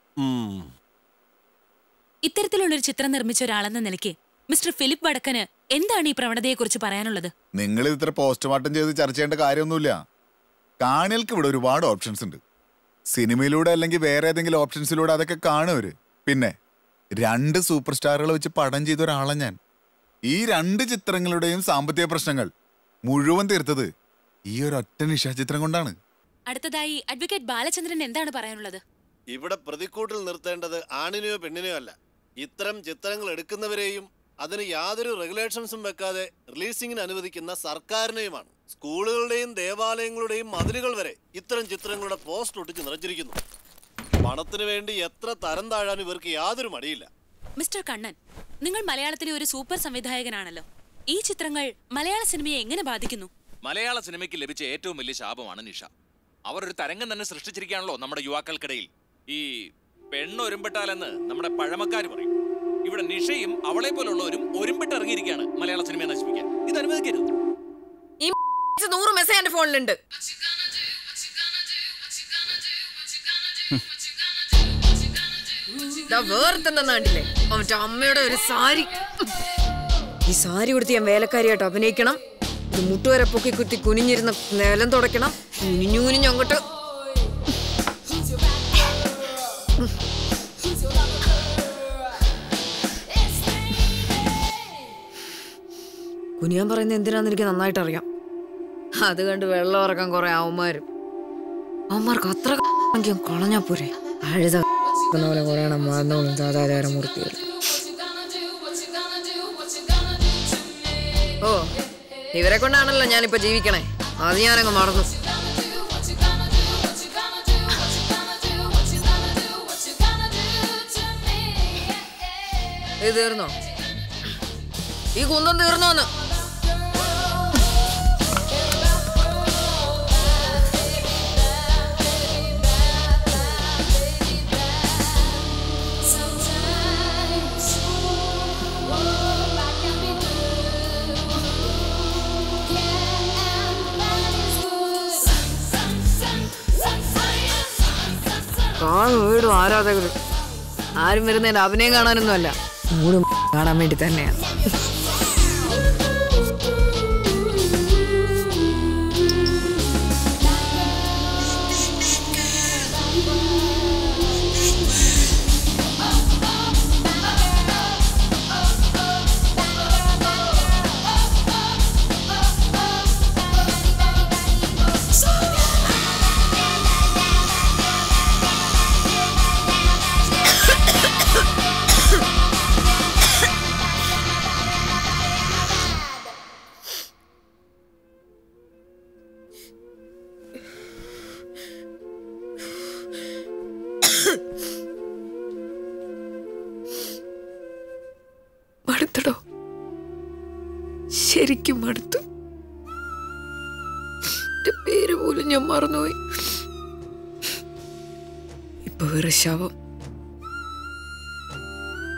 ഇത്തരത്തിലുള്ളൊരു ചിത്രം നിർമ്മിച്ച ഒരാളെന്ന നിലയ്ക്ക് മിസ്റ്റർ ഫിലിപ്പ് വടക്കന് എന്താണ് ഈ പ്രവണതയെക്കുറിച്ച് പറയാനുള്ളത്? നിങ്ങൾ ഇത്ര പോസ്റ്റ്മോർട്ടം ചെയ്ത് ചർച്ച ചെയ്യേണ്ട കാര്യമൊന്നുമില്ല. കാണികൾക്ക് ഇവിടെ ഒരുപാട് ഓപ്ഷൻസ് ഉണ്ട്. സിനിമയിലൂടെ അല്ലെങ്കിൽ വേറെ ഏതെങ്കിലും ഓപ്ഷൻസിലൂടെ അതൊക്കെ കാണുവര്. പിന്നെ 2 സൂപ്പർ സ്റ്റാറുകൾ വെച്ച് പടം ചെയ്ത ഒരാളാണ് ഞാൻ. ഈ 2 ചിത്രങ്ങളുടെയും സാമ്പത്തിക പ്രശ്നങ്ങൾ മുഴുവൻ തീർത്തത് ഈ ഒരൊറ്റ നിശാ ചിത്രം കൊണ്ടാണ്. അടുത്തതായി അഡ്വക്കേറ്റ് ബാലചന്ദ്രൻ എന്താണ് പറയാനുള്ളത്? ഇവിടെ പ്രതിക്കൂട്ടിൽ നിർത്തേണ്ടത് ആണിനെയോ പെണ്ണിനെയോ അല്ല, ഇത്തരം ചിത്രങ്ങൾ എടുക്കുന്നവരെയും അതിന് യാതൊരു റെഗുലേഷൻസും വെക്കാതെ റിലീസിംഗിന് അനുവദിക്കുന്ന സർക്കാരിനെയുമാണ്. സ്കൂളുകളുടെയും ദേവാലയങ്ങളുടെയും മതിലുകൾ വരെ ഇത്തരം ചിത്രങ്ങളുടെ പോസ്റ്റ് ഒട്ടിച്ച് നിറച്ചിരിക്കുന്നു. പണത്തിന് വേണ്ടി എത്ര തരം താഴാൻ ഇവർക്ക് യാതൊരു മടിയില്ല. മിസ്റ്റർ കണ്ണൻ, നിങ്ങൾ മലയാളത്തിലെ ഒരു സൂപ്പർ സംവിധായകനാണല്ലോ. ഈ ചിത്രങ്ങൾ മലയാള സിനിമയെ എങ്ങനെ ബാധിക്കുന്നു? മലയാള സിനിമയ്ക്ക് ലഭിച്ച ഏറ്റവും വലിയ ശാപമാണ് നിഷ. അവർ ഒരു തരംഗം തന്നെ സൃഷ്ടിച്ചിരിക്കുകയാണല്ലോ നമ്മുടെ യുവാക്കൾക്കിടയിൽ. ഈ പെണ്ണൊരുമ്പിട്ടാലെന്ന് നമ്മുടെ പഴമക്കാർ പറയും. ഇവിടെ നിഷയും അവളെ പോലുള്ളവരും ഒരുമ്പിട്ട് ഇറങ്ങിയിരിക്കുകയാണ് മലയാള സിനിമയെ നശിപ്പിക്കാൻ. ഇത് അനുവദിക്കരുത്. ഈ 100 മെസ്സേജ് എന്റെ ഫോണിലുണ്ട്. വേർത്തന്നാണ്ടില്ലേ അവന്റെ അമ്മയുടെ ഒരു സാരി. ഈ സാരി കൊടുത്ത് ഞാൻ വേലക്കാരിയായിട്ട് അഭിനയിക്കണം. ഇത് മുട്ടുവരെ പൊക്കി കുത്തി കുനിഞ്ഞിരുന്ന നിലം തുടയ്ക്കണം. കുനിഞ്ഞു അങ്ങോട്ട് കുനിയാൻ പറയുന്നത് എന്തിനാന്ന് എനിക്ക് നന്നായിട്ട് അറിയാം. അത് കണ്ട് വെള്ളം ഇറക്കാൻ കുറെ അവന്മാർക്ക് അത്ര കളഞ്ഞാ പോരെ. അഴുത പോലെ കുറയണം മറന്നോളും സാധാരണമൂർത്തികൾ. ഓ, ഇവരെ കൊണ്ടാണല്ലോ ഞാനിപ്പോ ജീവിക്കണേ. അത് ഞാനങ്ങ് മറന്നു. ഇത് തീർന്നോ? ഈ കുന്തം തീർന്നോന്ന്? വീടും ആരാധകർ ആരും വരുന്നതിന്റെ അഭിനയം കാണാനൊന്നും അല്ല, മൂടും കാണാൻ വേണ്ടി തന്നെയാണ്. മടുത്തടോ, ശരിക്കും മടുത്തു. എന്റെ പേര് പോലും ഞാൻ മറന്നുപോയി. ഇപ്പൊ വേറെ ശവം.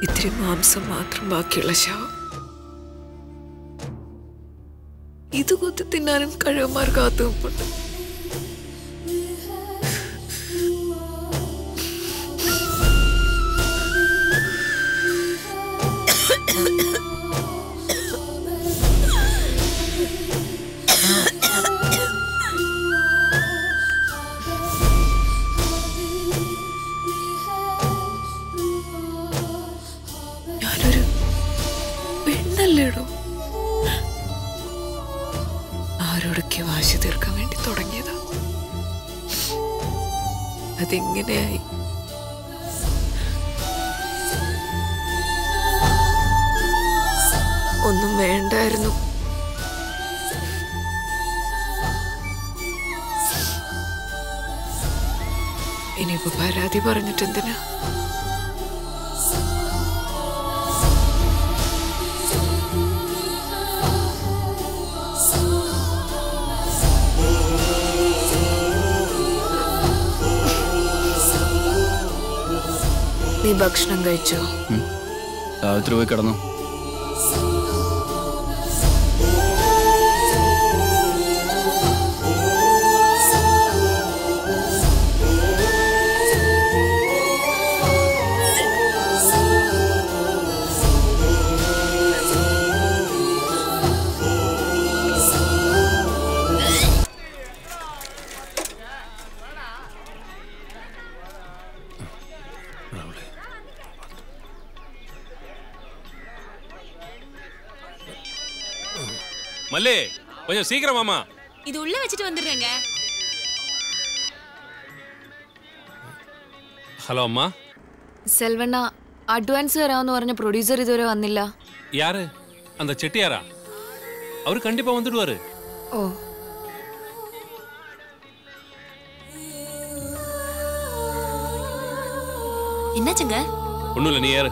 ഇത്തിരി മാംസം മാത്രം ബാക്കിയുള്ള ശവം. ഇത് കൊത്തി തിന്നാനും കഴിവന്മാർ കാത്തു നിൽപ്പുണ്ട്. ഞാനൊരു പെണ്ണല്ലേടോ. ആരോടൊക്കെ വാശി തീർക്കാൻ വേണ്ടി തുടങ്ങിയതാ. അതെങ്ങനെയായി? ഒന്നും വേണ്ടായിരുന്നു. ഇനിയിപ്പോ പരാതി പറഞ്ഞിട്ടെന്തിനാ? നീ ഭക്ഷണം കഴിച്ചോ? സാവിത്രി പോയി കിടന്നു. மல்லே கொஞ்சம் சீக்கிரம் மாமா. இது உள்ள வச்சிட்டு வந்துடுறேங்க. ஹலோ அம்மா. സെൽവണ്ണ അഡ്വാൻസ് തരാമെന്ന് പറഞ്ഞ പ്രൊഡ്യൂസർ ഇതുവരെ വന്നില്ല. யாரு? அந்த செட்டியாரா? அவரு கண்டிப்பா வந்துடுவாரு. ഓ என்னாச்சுங்க? ஒண்ணும் இல்ல, நீ ஏறு.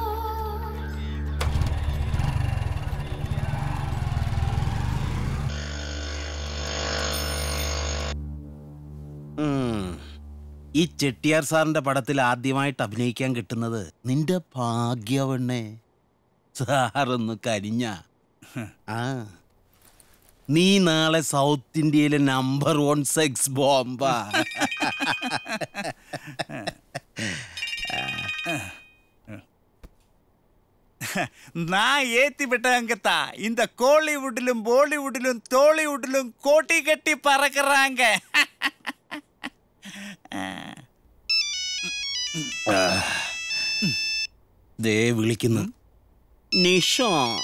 ഈ ചെട്ടിയാർ സാറിന്റെ പടത്തിൽ ആദ്യമായിട്ട് അഭിനയിക്കാൻ കിട്ടുന്നത് നിന്റെ ഭാഗ്യവണ്ണേ. സാറൊന്ന് കരിഞ്ഞ. നീ നാളെ സൗത്ത് ഇന്ത്യയിലെ നമ്പർ 1 സെക്സ് ബോംബാ. நான் ஏத்தி விட்டங்கத்தா. இந்த கோலிவுட்டிலும் பாலிவுட்டிலும் டோலிவுட்டிலும் கோட்டி கட்டி பறக்குறாங்க. ദേ വിളിക്കുന്നു. നിഷ.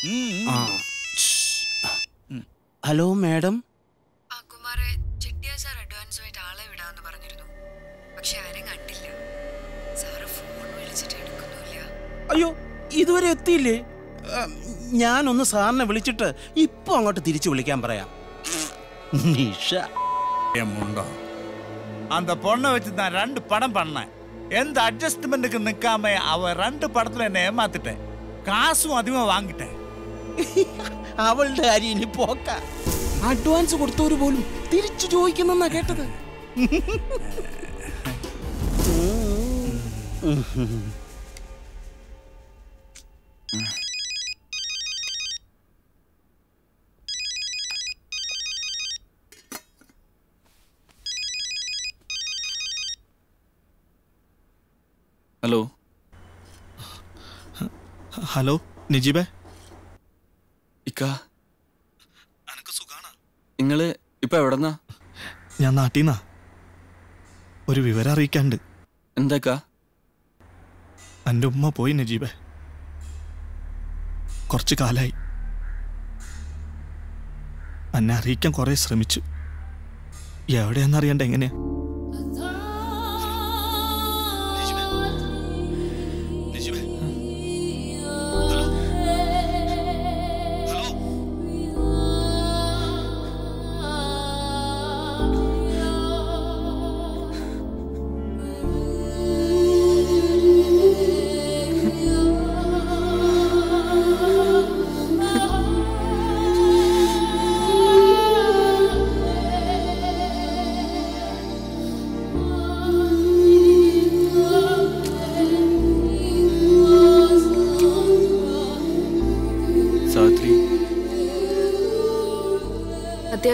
Hello madam. കുമാരെ, ചെട്ടിയാർ സാർ അഡ്വാൻസുമായിട്ട് ആളെ വിടാന്ന് പറഞ്ഞിരുന്നു. പക്ഷെ ആരും കണ്ടില്ല. സാറ് ഫോൺ വിളിച്ചിട്ട് എടുക്കുന്നില്ല. അയ്യോ, ഇതുവരെ എത്തിയില്ലേ? ഞാനൊന്ന് സാറിനെ വിളിച്ചിട്ട് ഇപ്പൊ അങ്ങോട്ട് തിരിച്ചു വിളിക്കാൻ പറയാം. നിഷ முண்டோ, அந்த பொண்ணை வச்சு நான் 2 படம் பண்ணேன். எந்த அட்ஜஸ்ட்மெண்ட்டுக்கு நிக்காம அவ 2 படத்துல என்ன ஏமாத்திட்டேன். காசும் அதிகமா വാങ്ങിട്ടേ. അവളുടെ കാര്യം ഇനി പോക്ക. അഡ്വാൻസ് കൊടുത്തവര് പോലും തിരിച്ചു ചോദിക്കുന്നെന്നാ കേട്ടത്. ഹലോ. ഹലോ നിജീബേ. ഇക്ക, നിങ്ങള് ഇപ്പൊ എവിടെന്നാ? ഞാൻ നാട്ടീന്നാ. ഒരു വിവരം അറിയിക്കാണ്ട്. എന്താക്കാ? എൻ്റെ ഉമ്മ പോയി നജീബേ. കുറച്ച് കാലായി. എന്നെ അറിയിക്കാൻ കുറെ ശ്രമിച്ചു. എവിടെയാന്നറിയണ്ട എങ്ങനെയാ.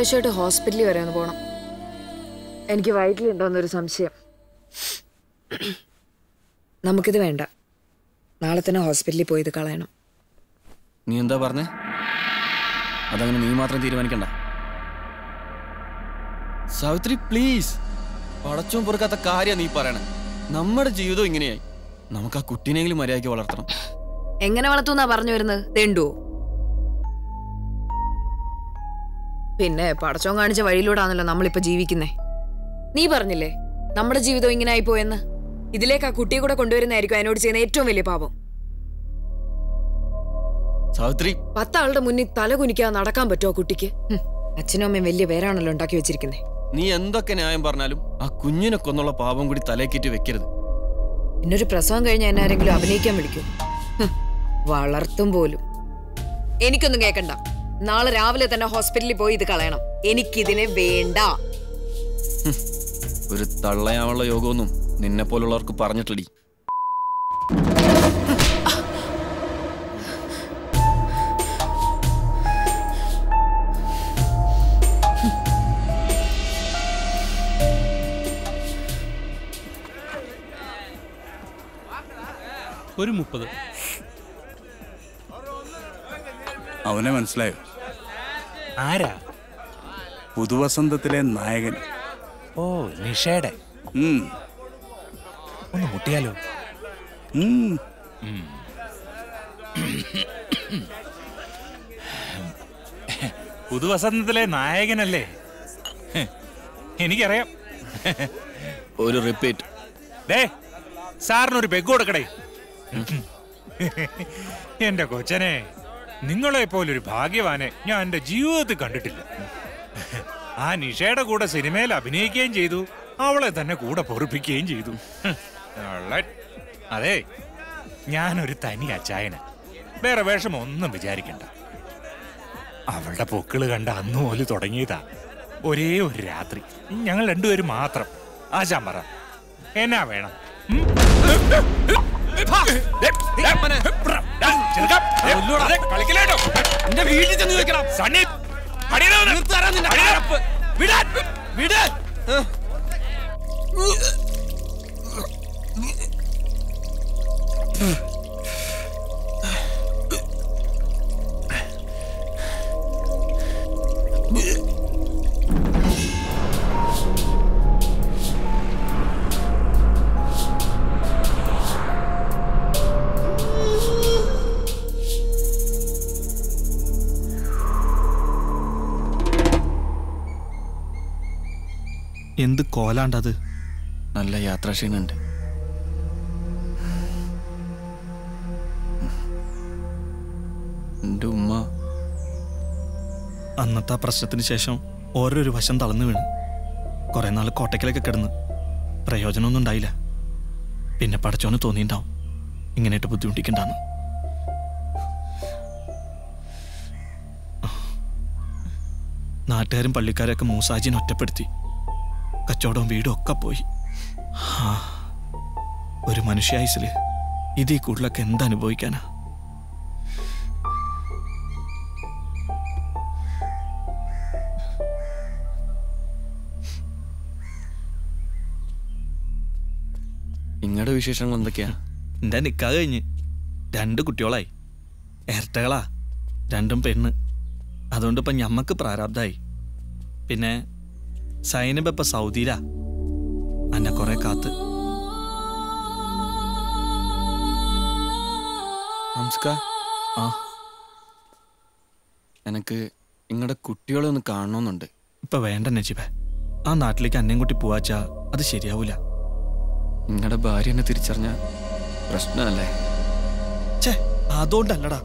അത്യാവശ്യമായിട്ട് ഹോസ്പിറ്റലിൽ വരെ ഒന്ന് പോകണം. എനിക്ക് വയറ്റിലുണ്ടോന്നൊരു സംശയം. നമുക്കിത് വേണ്ട. നാളെ തന്നെ ഹോസ്പിറ്റലിൽ പോയി ഇത് കളയണം. നീ എന്താ പറഞ്ഞേ? അതങ്ങനെ നീ മാത്രം തീരുമാനിക്കണ്ട. സാവിത്രി പ്ലീസ്, പടച്ചോൻ പൊറുക്കാത്ത കാര്യം നീ പറയണേ. നമ്മുടെ ജീവിതം ഇങ്ങനെയായി. നമുക്ക് ആ കുട്ടീനെങ്കിലും മര്യാദയ്ക്ക് വളർത്തണം. എങ്ങനെ വളർത്തുന്നാ പറഞ്ഞു വരുന്നത്? തെണ്ടുവോ? പിന്നെ പടച്ചോൻ കാണിച്ച വഴിയിലൂടാണല്ലോ നമ്മളിപ്പോ ജീവിക്കുന്നേ. നീ പറഞ്ഞില്ലേ നമ്മുടെ ജീവിതം ഇങ്ങനെ ആയി പോയെന്ന്. ഇതിലേക്ക് ആ കുട്ടിയെ കൂടെ കൊണ്ടുവരുന്നതായിരിക്കും അതിനോട് ചെയ്യുന്ന ഏറ്റവും വലിയ പാപം. സാവിത്രി, 10 ആളുടെ മുന്നിൽ തല കുനിക്കാതെ നടക്കാൻ പറ്റുമോ കുട്ടിക്ക്? അച്ഛനും അമ്മയും വലിയ പേരാണല്ലോ ഉണ്ടാക്കി വെച്ചിരിക്കുന്നേ. നീ എന്തൊക്കെ ന്യായം പറഞ്ഞാലും ആ കുഞ്ഞിനെ കൊന്നുള്ള പാപം കൂടി തലേക്കേറ്റി വെക്കരുത്. പിന്നൊരു പ്രസവം കഴിഞ്ഞ എന്നെ ആരെങ്കിലും അഭിനയിക്കാൻ വിളിക്കും? വളർത്തും പോലും. എനിക്കൊന്നും കേൾക്കണ്ട. നാളെ രാവിലെ തന്നെ ഹോസ്പിറ്റലിൽ പോയി ഇത് കളയണം. എനിക്കിതിനെ വേണ്ട. ഒരു തള്ളയാവുള്ള യോഗമൊന്നും നിന്നെ പോലുള്ളവർക്ക് പറഞ്ഞിട്ടില്ല. ഒരു 30. അവനെ മനസ്സിലായോ? ആരാ? പുതുവസന്തത്തിലെ നായകൻ. ഓ, നിഷയുടെ. ഒന്ന് മുട്ടിയാലോ? പുതുവസന്തത്തിലെ നായകനല്ലേ? എനിക്കറിയാം. ഒരു റിപ്പീറ്റ്. ഡേ, സാറിനൊരു പെഗ് കൊടുക്കടേ. എന്റെ കൊച്ചനെ, നിങ്ങളെ പോലൊരു ഭാഗ്യവാനെ ഞാൻ എന്റെ ജീവിതത്തിൽ കണ്ടിട്ടില്ല. ആ നിഷയുടെ കൂടെ സിനിമയിൽ അഭിനയിക്കുകയും ചെയ്തു, അവളെ തന്നെ കൂടെ പൊറുപ്പിക്കുകയും ചെയ്തു. അതെ, ഞാനൊരു തനി അച്ചായന. വേറെ വേഷം ഒന്നും വിചാരിക്കണ്ട. അവളുടെ പൊക്കിള് കണ്ട അന്നു പോലും തുടങ്ങിയതാ. ഒരേ ഒരു രാത്രി ഞങ്ങൾ രണ്ടുപേരും മാത്രം. ആശാൻ പറ, എന്നാ വേണം? എന്ത് കോലാണ്ടത്? നല്ല യാത്രാക്ഷീണുണ്ട്. എൻ്റെ ഉമ്മ അന്നത്തെ പ്രശ്നത്തിന് ശേഷം ഓരോരു വശം തളർന്നു വീണ്. കുറെ നാൾ കോട്ടയ്ക്കലൊക്കെ കിടന്ന് പ്രയോജനമൊന്നും ഉണ്ടായില്ല. പിന്നെ പടച്ചോന് തോന്നിയിട്ടുണ്ടാവും ഇങ്ങനെയായിട്ട് ബുദ്ധിമുട്ടിക്കണ്ടെന്ന്. നാട്ടുകാരും പള്ളിക്കാരൊക്കെ മൂസാജിനെ ഒറ്റപ്പെടുത്തി. കച്ചവടവും വീടും ഒക്കെ പോയി. ഒരു മനുഷ്യായുസില് ഇതീ കൂടുതലൊക്കെ എന്തനുഭവിക്കാനാ? നിങ്ങളുടെ വിശേഷങ്ങൾ എന്തൊക്കെയാ? എന്റെ നിക്കാഹ് കഴിഞ്ഞ് 2 കുട്ടികളായി. ഇരട്ടകളാ, 2 പെണ്ണ്. അതുകൊണ്ട് ഇപ്പം ഞമ്മക്ക് പ്രാരാബ്ദായി. പിന്നെ സൈനബ് ഇപ്പം സൗദിയിലാ. അന്നെ കുറെ കാത്ത്. നമസ്കാർ. എനിക്ക് നിങ്ങളുടെ കുട്ടികളെ ഒന്ന് കാണണമെന്നുണ്ട്. ഇപ്പൊ വേണ്ട നജീബേ. ആ നാട്ടിലേക്ക് അന്നേം കുട്ടി പോവാച്ചാ അത് ശരിയാവൂല. നിങ്ങളുടെ ഭാര്യ എന്നെ തിരിച്ചറിഞ്ഞ പ്രശ്നമല്ലേ? അതുകൊണ്ടല്ലടാ.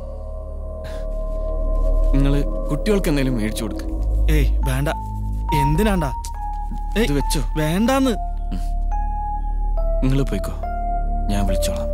നിങ്ങള് കുട്ടികൾക്ക് എന്തെങ്കിലും മേടിച്ചു കൊടുക്ക്. ഏയ് വേണ്ട. എന്തിനാണ്ടാ? ഇത് വെച്ചോ. വേണ്ടാന്ന്. നിങ്ങൾ പോയിക്കോ, ഞാൻ വിളിച്ചോളാം.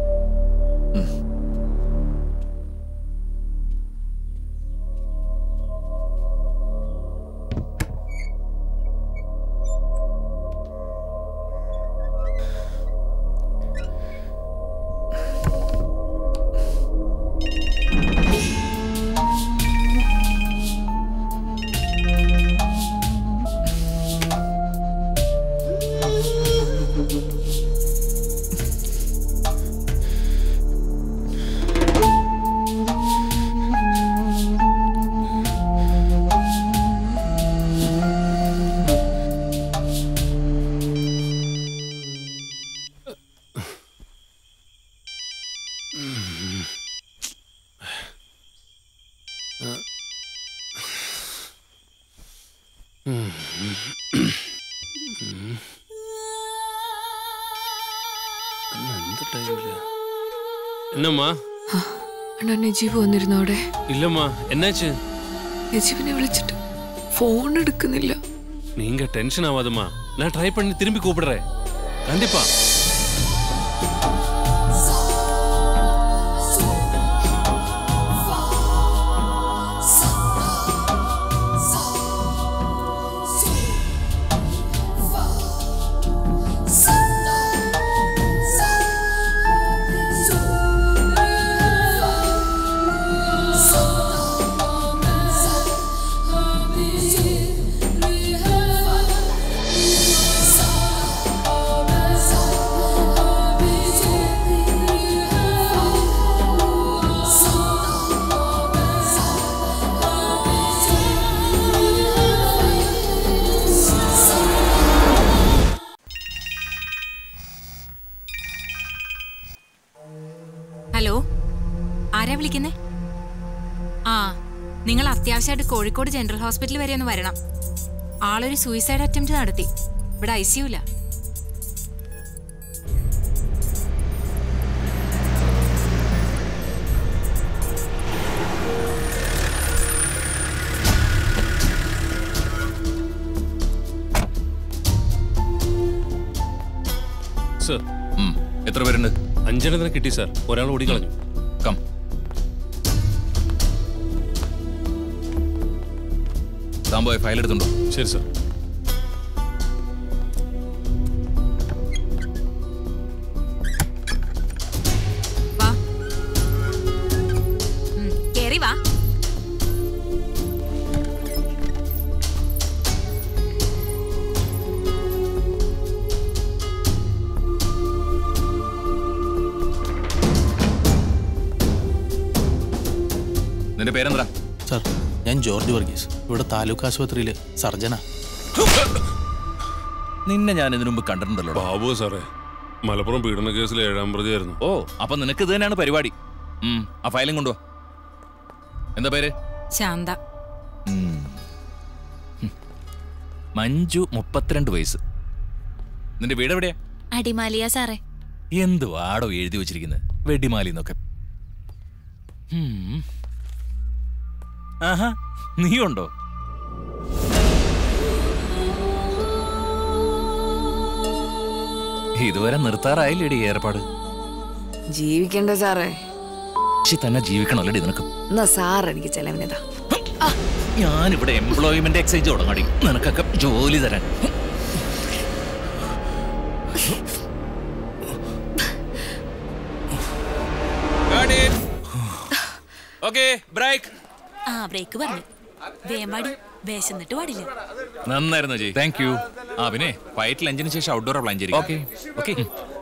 എന്നമ്മാ? അണ്ണാ നജീബ് വന്നിരുന്നു അവിടെ. ഇല്ലമ്മാ, എന്നാச்சு? നജീബിനെ വിളിച്ചിട്ട് ഫോൺ എടുക്കുന്നില്ല. நீங்க டென்ஷன் ஆகாதம்மா, நான் ட்ரை பண்ணி திரும்பி கூப்பிடுறேன் கண்டிப்பா. ഹലോ, ആരാ വിളിക്കുന്നേ? ആ, നിങ്ങൾ അത്യാവശ്യമായിട്ട് കോഴിക്കോട് ജനറൽ ഹോസ്പിറ്റൽ വരെ ഒന്ന് വരണം. ആളൊരു സൂയിസൈഡ് അറ്റംപ്റ്റ് നടത്തി. ഇവിടെ ICU ല. സർ, എത്ര പേരുണ്ട്? 5 എണ്ണത്തിനെ കിട്ടി സാർ. ഒരാൾ ഓടിക്കളഞ്ഞു. കം. താമ്പോയ ഫയൽ എടുത്തുണ്ടോ? ശരി സാർ. കേറി വാ. നിന്റെ പേരെന്താ? സാർ, ഞാൻ ജോർജ് വർഗീസ്, ഇവിടെ താലൂക്ക് ആശുപത്രിയിലെ സർജനാ. നിന്നെ ഞാൻ ഇതിനു മുമ്പ് കണ്ടിട്ടുണ്ടല്ലോ. ബാബു സാറേ, മലപ്പുറം പീഡന കേസിലെ 7ാം പ്രതിയായിരുന്നു. ഓ, അപ്പൊ നിനക്ക് ഇത് തന്നെയാണ് പരിപാടി. ആ ഫയലും കൊണ്ടുവാ. എന്താ പേര്? ശാന്ത. മഞ്ജു, 32 വയസ്സ്. നിന്റെ വീട് എവിടെയാ? അടിമാലിയാ സാറേ. എന്തുവാടോ എഴുതി വെച്ചിരിക്കുന്നത്? വെടിമാലിന്നൊക്കെ. ആഹാ, നീ ഉണ്ടോ? ഇതുവരെ നിർത്താറായില്ലേടി ഏർപ്പാട്? ജീവിക്കണ്ടേ സാറേ? തന്നെ ജീവിക്കണല്ലേടി നിനക്ക്? എന്നാ സാർ എനിക്ക് ചെലവിനതാ. ഞാനിവിടെ എംപ്ലോയ്മെന്റ് എക്സ്ചേഞ്ച് തുടങ്ങടി, നിനക്കൊക്കെ ജോലി തരാൻ. ബ്രേക്ക് പറഞ്ഞു. വേമ്പാടി വേശന്നിട്ട് പാടില്ല. നന്നായിരുന്നു ജി, താങ്ക് യു. ആ പിന്നെ ഫൈറ്റ് ലഞ്ചിന് ശേഷം ഔട്ട്ഡോർ പ്ലാൻ ചെയ്യും. Okay okay.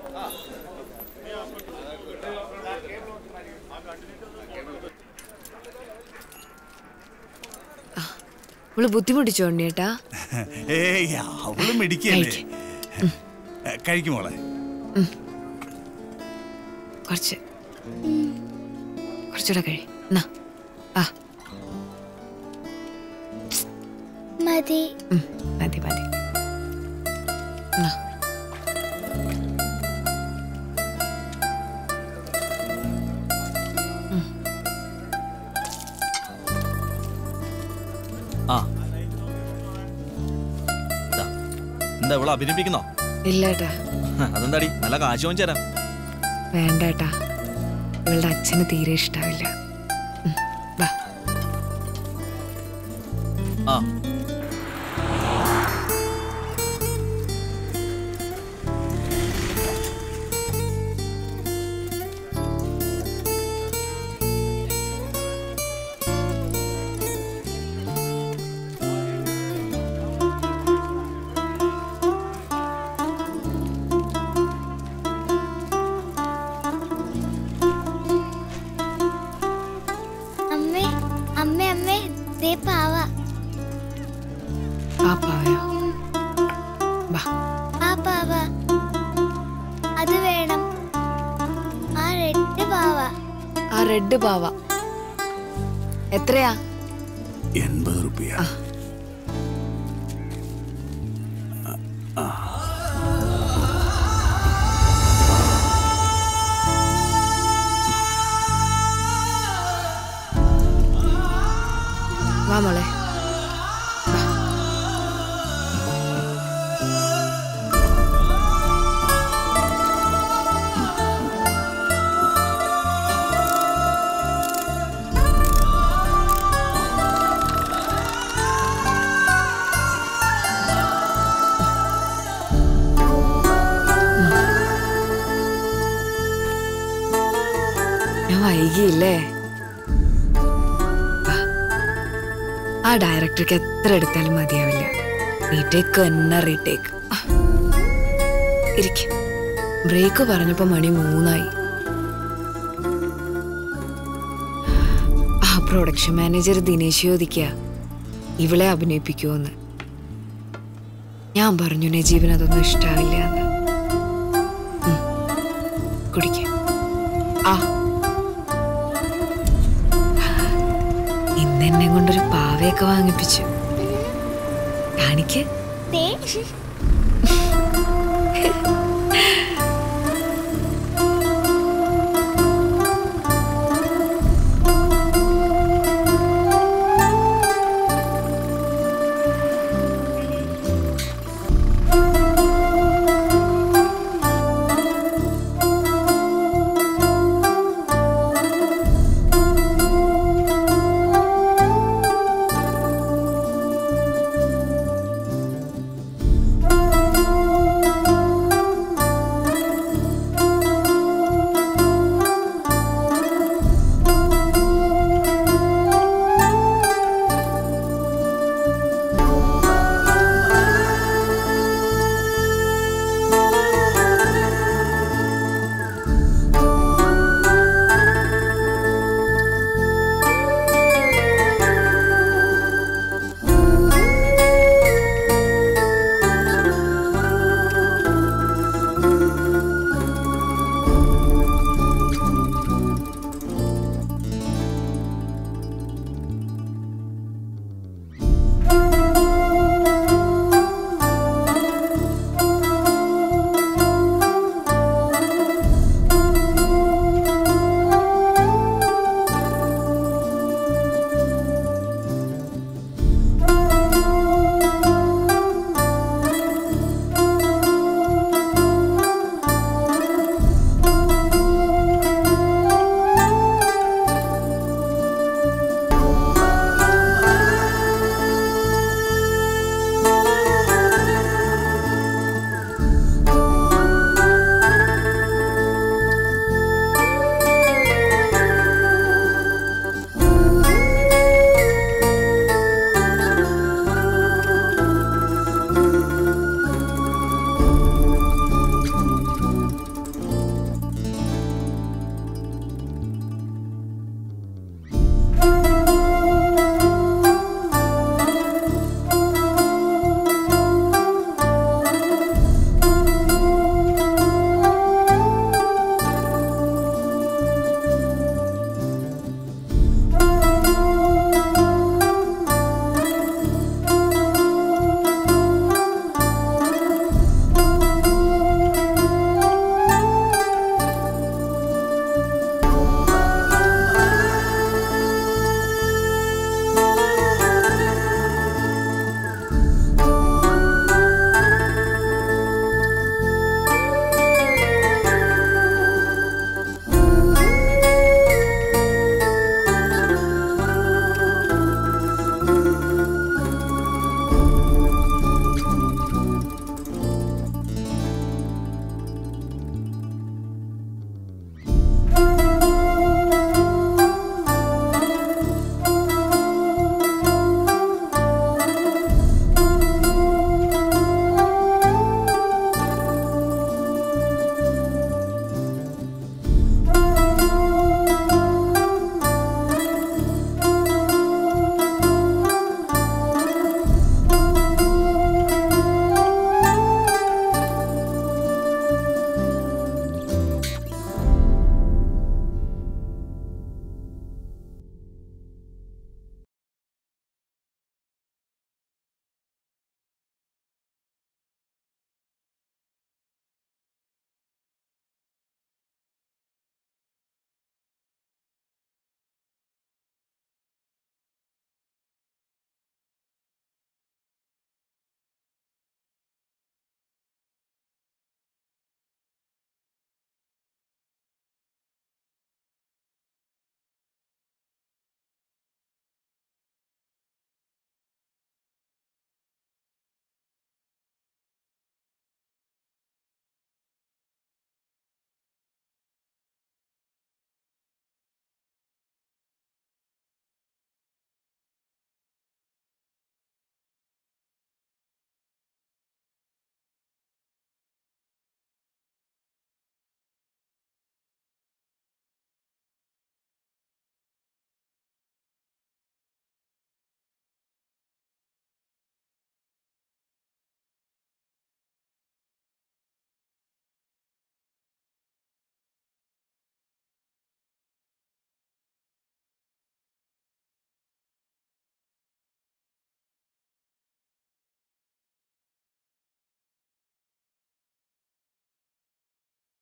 അവള് ബുദ്ധിമുട്ടിച്ചോ ഉണ്ണിയേട്ടാ? ഏയ്, അവള് മെഡിക്കല്ലേ. കഴിക്കുമോളെ? കുറച്ചുകൂടെ കഴി. മതി മതി മതി. എന്താ ഇവളെ അഭിനയിപ്പിക്കുന്നോ? ഇല്ലേട്ടാ. അതെന്താടി, നല്ല കാശ് വാങ്ങിച്ചു തരാം. വേണ്ടേട്ടാ, ഇവളുടെ അച്ഛന് തീരെ ഇഷ്ടാവില്ല. ആ, റെഡ് പാവ എത്രയാ? 80 രൂപ. വാ മോളെ. വൈകിയില്ലേ? ആ ഡയറക്ടർക്ക് എത്ര എടുത്താലും മതിയാവില്ല. റീടേക്ക് തന്നെ റീടേക്ക്. ഇരിക്കും. ബ്രേക്ക് പറഞ്ഞപ്പോ മണി 3 ആ പ്രൊഡക്ഷൻ മാനേജർ ദിനേശ് ചോദിക്കുക ഇവളെ അഭിനയിപ്പിക്കുമോന്ന്. ഞാൻ പറഞ്ഞു നജീബിന് അതൊന്നും ഇഷ്ടാവില്ല എന്ന്. കുടിക്ക. ആ ഇന്നെന്നെ കൊണ്ടൊരു പാവയൊക്കെ വാങ്ങിപ്പിച്ചു. കാണിക്ക്.